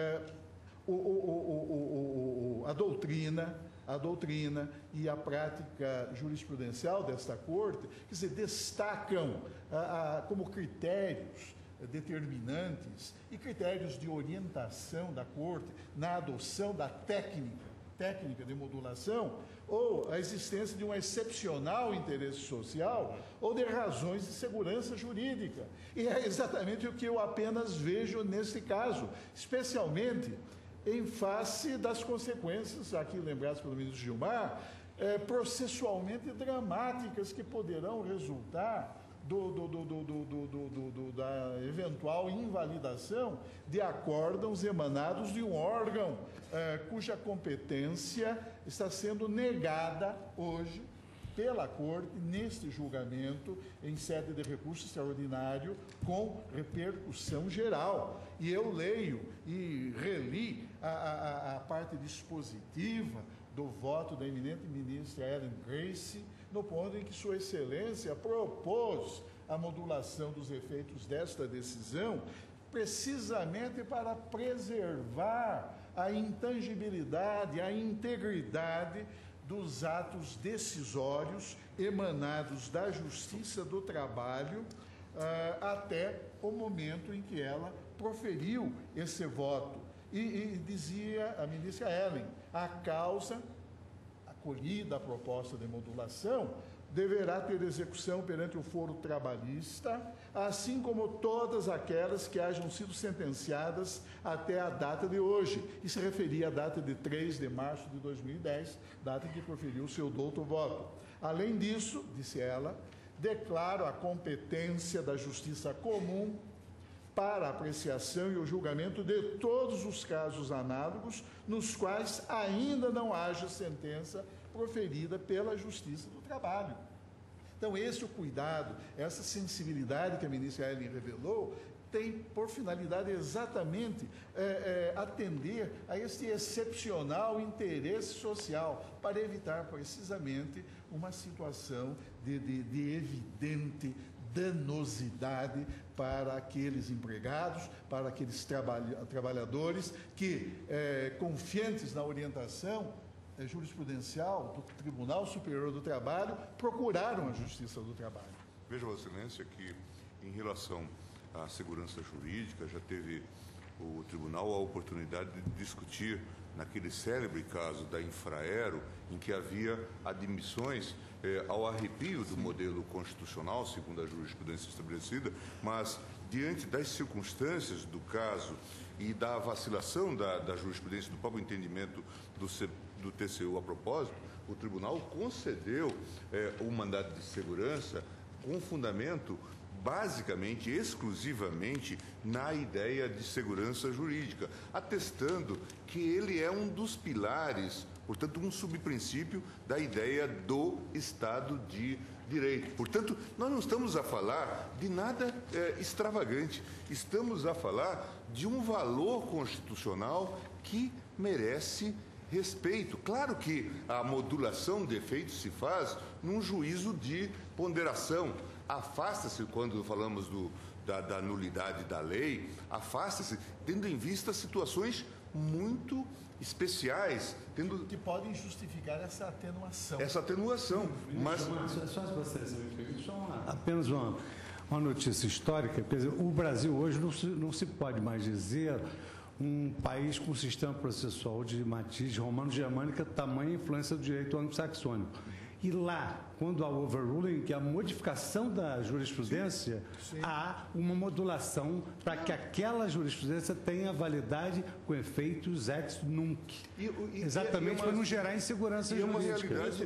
A doutrina e a prática jurisprudencial desta Corte, quer dizer, destacam como critérios determinantes e critérios de orientação da Corte na adoção da técnica de modulação, ou a existência de um excepcional interesse social, ou de razões de segurança jurídica. E é exatamente o que eu apenas vejo nesse caso, especialmente em face das consequências, aqui lembradas pelo ministro Gilmar, processualmente dramáticas que poderão resultar da eventual invalidação de acórdãos emanados de um órgão cuja competência está sendo negada hoje pela Corte neste julgamento em sede de recurso extraordinário com repercussão geral. E eu leio e reli a parte dispositiva do voto da eminente ministra Ellen Grace, no ponto em que Sua Excelência propôs a modulação dos efeitos desta decisão, precisamente para preservar a intangibilidade, a integridade dos atos decisórios emanados da Justiça do Trabalho até o momento em que ela proferiu esse voto. E dizia a ministra Ellen, a causa acolhida a proposta de modulação deverá ter execução perante o foro trabalhista, assim como todas aquelas que hajam sido sentenciadas até a data de hoje, e se referia à data de 3 de março de 2010, data em que proferiu o seu douto voto. Além disso, disse ela, declaro a competência da Justiça Comum para a apreciação e o julgamento de todos os casos análogos nos quais ainda não haja sentença proferida pela Justiça do Trabalho. Então, esse é o cuidado, essa sensibilidade que a ministra Ellen revelou, tem por finalidade exatamente atender a este excepcional interesse social, para evitar precisamente uma situação de evidente danosidade para aqueles empregados, para aqueles trabalhadores que, confiantes na orientação jurisprudencial do Tribunal Superior do Trabalho, procuraram a Justiça do Trabalho. Veja, Vossa Excelência, que em relação à segurança jurídica, já teve o tribunal a oportunidade de discutir naquele célebre caso da Infraero, em que havia admissões ao arrepio do modelo constitucional, segundo a jurisprudência estabelecida, mas, diante das circunstâncias do caso e da vacilação da jurisprudência, do próprio entendimento do TCU a propósito, o tribunal concedeu o mandado de segurança com fundamento basicamente, exclusivamente, na ideia de segurança jurídica, atestando que ele é um dos pilares, portanto, um subprincípio da ideia do Estado de Direito. Portanto, nós não estamos a falar de nada extravagante, estamos a falar de um valor constitucional que merece respeito. Claro que a modulação de efeitos se faz num juízo de ponderação. Afasta-se, quando falamos da nulidade da lei, afasta-se tendo em vista situações muito especiais, que podem justificar essa atenuação. Mas apenas uma notícia histórica. Quer dizer, o Brasil hoje não se pode mais dizer um país com sistema processual de matriz romano-germânica, tamanha influência do direito anglo-saxônico. E lá, quando há overruling, que é a modificação da jurisprudência, há uma modulação para que aquela jurisprudência tenha validade com efeitos ex nunc. Exatamente para não gerar insegurança jurídica. E uma realidade,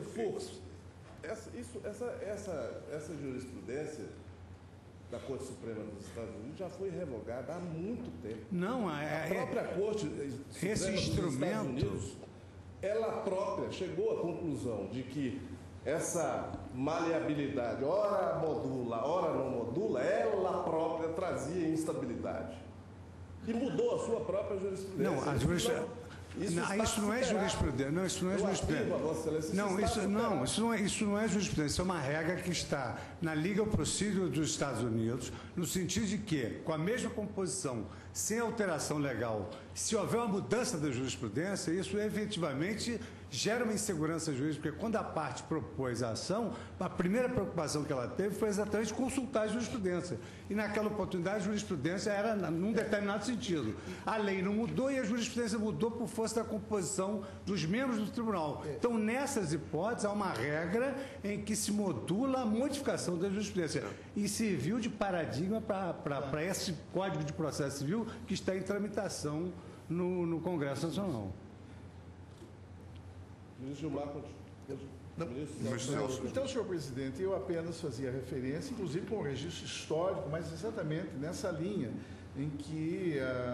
essa jurisprudência da Corte Suprema dos Estados Unidos já foi revogada há muito tempo. Não, a própria Corte Suprema esse instrumento, dos Estados Unidos, ela própria chegou à conclusão de que essa maleabilidade, ora modula, ora não modula, ela própria trazia instabilidade. E mudou a sua própria jurisprudência. Não, a jurisprudência. Isso não é jurisprudência. Não, isso não é jurisprudência. Isso não é jurisprudência. Isso é uma regra que está na Legal Procedure dos Estados Unidos, no sentido de que, com a mesma composição, sem alteração legal, se houver uma mudança da jurisprudência, isso efetivamente gera uma insegurança jurídica, porque quando a parte propôs a ação, a primeira preocupação que ela teve foi exatamente consultar a jurisprudência. E naquela oportunidade a jurisprudência era num determinado sentido. A lei não mudou e a jurisprudência mudou por força da composição dos membros do tribunal. Então, nessas hipóteses, há uma regra em que se modula a modificação da jurisprudência. E serviu de paradigma para esse Código de Processo Civil que está em tramitação no Congresso Nacional. Ministro Gilmar, Então, senhor presidente, eu apenas fazia referência, inclusive com o registro histórico, mas exatamente nessa linha em que,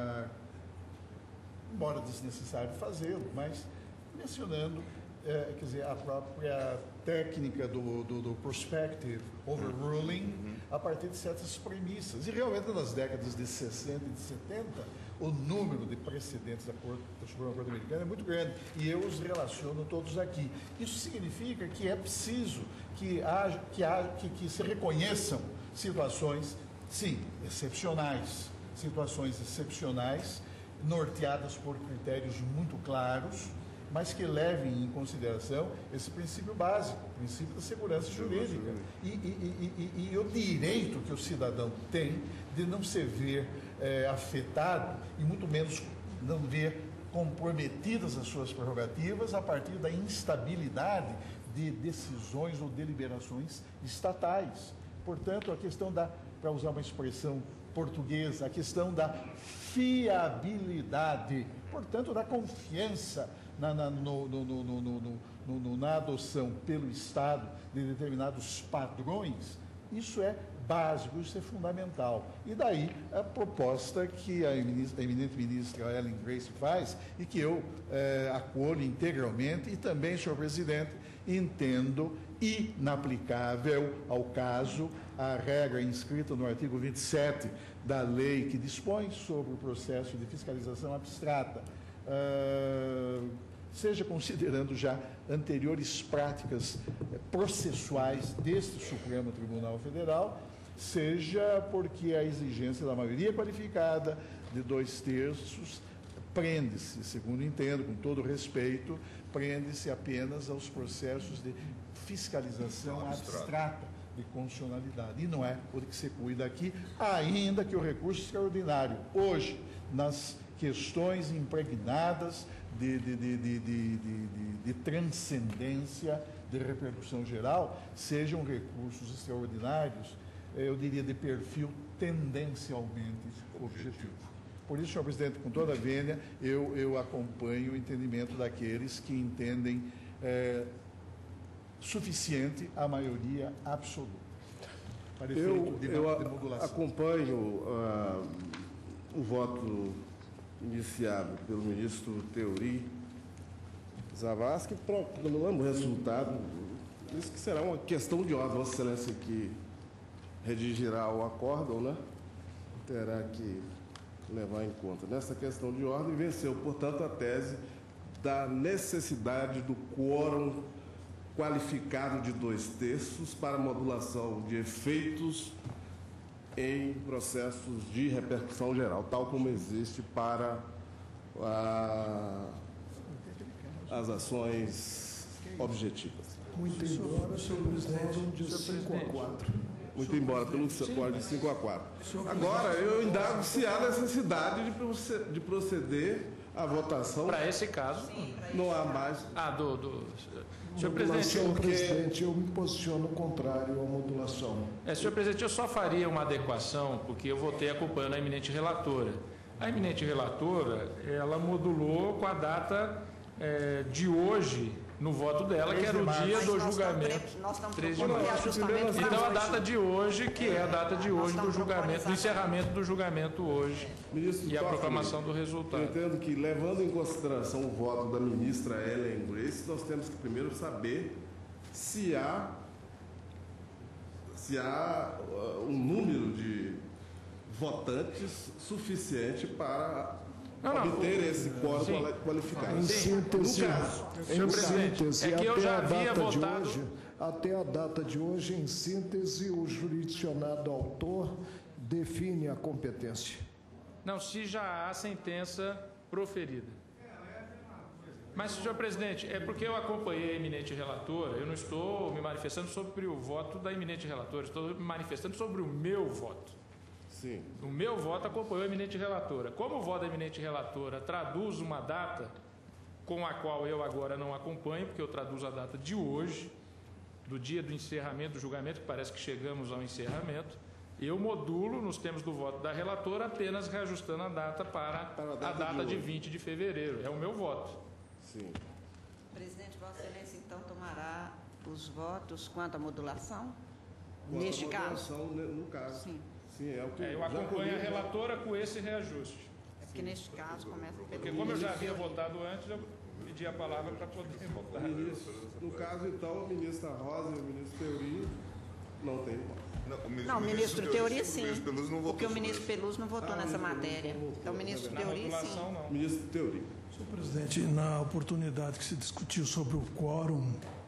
embora desnecessário fazê-lo, mas mencionando, quer dizer, a própria técnica do prospective overruling a partir de certas premissas. E realmente nas décadas de 60 e de 70, o número de precedentes da Suprema Corte Americana é muito grande e eu os relaciono todos aqui. Isso significa que é preciso que se reconheçam situações, sim, excepcionais, norteadas por critérios muito claros, mas que levem em consideração esse princípio básico, o princípio da segurança jurídica e o direito que o cidadão tem de não se ver afetado e muito menos não ver comprometidas as suas prerrogativas a partir da instabilidade de decisões ou deliberações estatais. Portanto, a questão da, para usar uma expressão portuguesa, a questão da fiabilidade, portanto, da confiança na adoção pelo Estado de determinados padrões, isso é básico, isso é fundamental. E daí a proposta que a eminente ministra Ellen Grace faz e que eu acolho integralmente e também, senhor presidente, entendo inaplicável ao caso a regra inscrita no artigo 27 da lei que dispõe sobre o processo de fiscalização abstrata, seja considerando já anteriores práticas processuais deste Supremo Tribunal Federal, seja porque a exigência da maioria qualificada de 2/3 prende-se, segundo entendo, com todo respeito, prende-se apenas aos processos de fiscalização abstrata de constitucionalidade. E não é o que se cuida aqui, ainda que o recurso extraordinário, hoje, nas questões impregnadas de transcendência, de repercussão geral, sejam recursos extraordinários, eu diria, de perfil tendencialmente objetivo. Por isso, senhor presidente, com toda a vênia, eu acompanho o entendimento daqueles que entendem suficiente a maioria absoluta. Para efeito de modulação. Acompanho o voto iniciado pelo ministro Teori Zavascki, proclamando o resultado. Isso que será uma questão de ordem. Vossa Excelência que redigirá o acórdão, né? Terá que levar em conta. Nessa questão de ordem, venceu, portanto, a tese da necessidade do quórum qualificado de 2/3 para modulação de efeitos em processos de repercussão geral, tal como existe para as ações objetivas. Muito embora, senhor presidente, de 5-4. Muito embora pelo código de 5-4. Agora, eu indago se há necessidade de proceder à votação. Para esse caso, não há mais. Senhor presidente, eu me posiciono contrário à modulação. Senhor presidente, eu só faria uma adequação, porque eu votei acompanhando a eminente relatora. A eminente relatora, ela modulou com a data de hoje, no voto dela, que era o dia do julgamento. Nós estamos 3 de propondo março. reajustamento para Então, a hoje. data de hoje, que é a data de hoje do julgamento, do encerramento do julgamento hoje, e a proclamação do resultado. Eu entendo que, levando em consideração o voto da ministra Ellen Grace, nós temos que primeiro saber se há um número de votantes suficiente para obter esse quórum qualificado. Em síntese, é que eu já havia votado. Até a data de hoje, em síntese, o jurisdicionado autor define a competência. Não, se já há sentença proferida. Mas, senhor presidente, é porque eu acompanhei a eminente relatora, eu não estou me manifestando sobre o voto da eminente relatora, estou me manifestando sobre o meu voto. Sim. O meu voto acompanhou a eminente relatora. Como o voto da eminente relatora traduz uma data com a qual eu agora não acompanho, porque eu traduzo a data de hoje, do dia do encerramento do julgamento, que parece que chegamos ao encerramento, eu modulo nos termos do voto da relatora, apenas reajustando a data para a data de 20 de fevereiro. É o meu voto. Sim. Presidente, Vossa Excelência, então, tomará os votos quanto à modulação? Quanto Neste à caso? modulação, no caso. Sim. Sim, é o que Eu acompanho a relatora com esse reajuste. É porque, neste caso, começa pelo... Porque, como eu já havia votado antes, eu pedi a palavra para poder votar. No caso, então, a ministra Rosa e o ministro Teori não tem voto. Não, o ministro Teori sim, porque o sobre ministro Peluso não votou nessa matéria. Então, o ministro Teori sim. Não. Ministro Teori. Senhor presidente, na oportunidade que se discutiu sobre o quórum,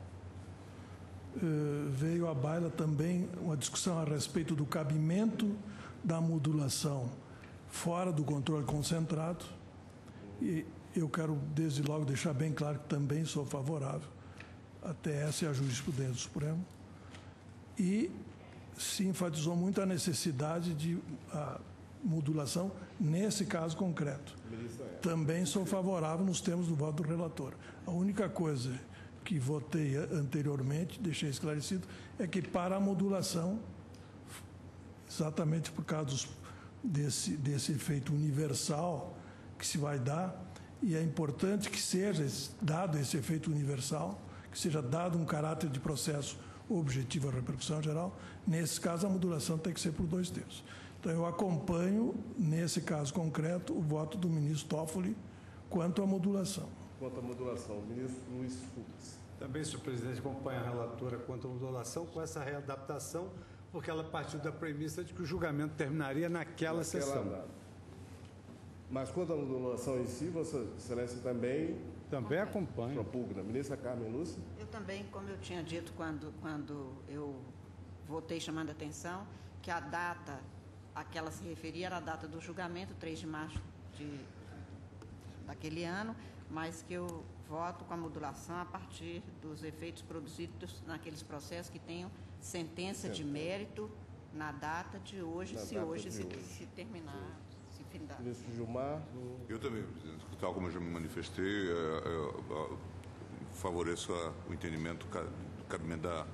veio à baila também uma discussão a respeito do cabimento da modulação fora do controle concentrado. E eu quero, desde logo, deixar bem claro que também sou favorável. Até essa é a jurisprudência do Supremo. E se enfatizou muito a necessidade de modulação nesse caso concreto. Também sou favorável nos termos do voto do relator. A única coisa que votei anteriormente, deixei esclarecido, é que para a modulação, exatamente por causa desse efeito universal que se vai dar, e é importante que seja dado esse efeito universal, que seja dado um caráter de processo objetivo à repercussão geral. Nesse caso, a modulação tem que ser por 2/3. Então, eu acompanho, nesse caso concreto, o voto do ministro Toffoli quanto à modulação. Quanto à modulação, ministro Luiz Fux. Também, senhor presidente, acompanha a relatora quanto à modulação com essa readaptação, porque ela partiu da premissa de que o julgamento terminaria naquela sessão. Data. Mas quanto à modulação em si, Vossa Excelência também acompanha. Propugna. Ministra Carmen Lúcia. Eu também, como eu tinha dito quando eu votei chamando a atenção, que a data a que ela se referia era a data do julgamento, 3 de março daquele ano, mas que eu voto com a modulação a partir dos efeitos produzidos naqueles processos que tenham sentença de mérito na data de hoje, se terminar, se findar. Ministro Gilmar. Eu também, presidente, tal como eu já me manifestei, favoreço o entendimento do cabimento da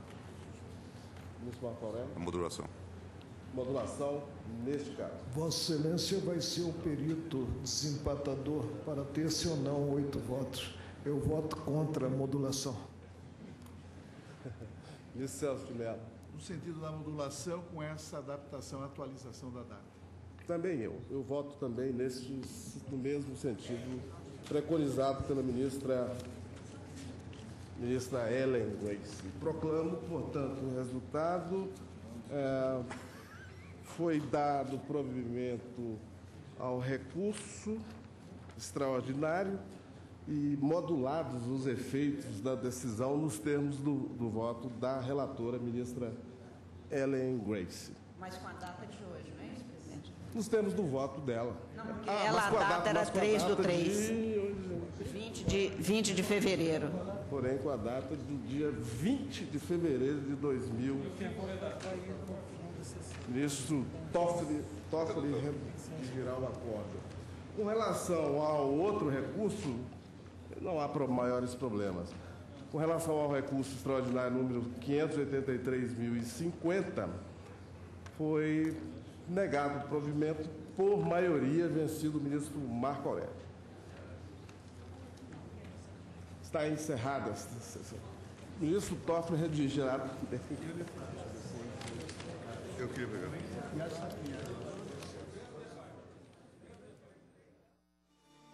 modulação. Modulação neste caso. Vossa Excelência vai ser o perito desempatador para ter sim ou não 8 votos. Eu voto contra a modulação. Ministro Celso de Mello. No sentido da modulação, com essa adaptação, atualização da data. Também eu voto também no mesmo sentido preconizado pela ministra Ellen Grace. Proclamo, portanto, o resultado. Foi dado provimento ao recurso extraordinário e modulados os efeitos da decisão nos termos do voto da relatora, ministra Ellen Grace. Mas com a data de hoje, não é isso, presidente? Nos termos do voto dela. Não, porque a data era 3/3. 20 de fevereiro. Porém, com a data do dia 20 de fevereiro de 2000. Ministro Toffoli redigirá o acordo. Com relação ao outro recurso, não há maiores problemas. Com relação ao recurso extraordinário número 583.050, foi negado o provimento por maioria, vencido o ministro Marco Aurélio. Está encerrada esta sessão. O ministro Toffoli redigirá. Eu queria pegar.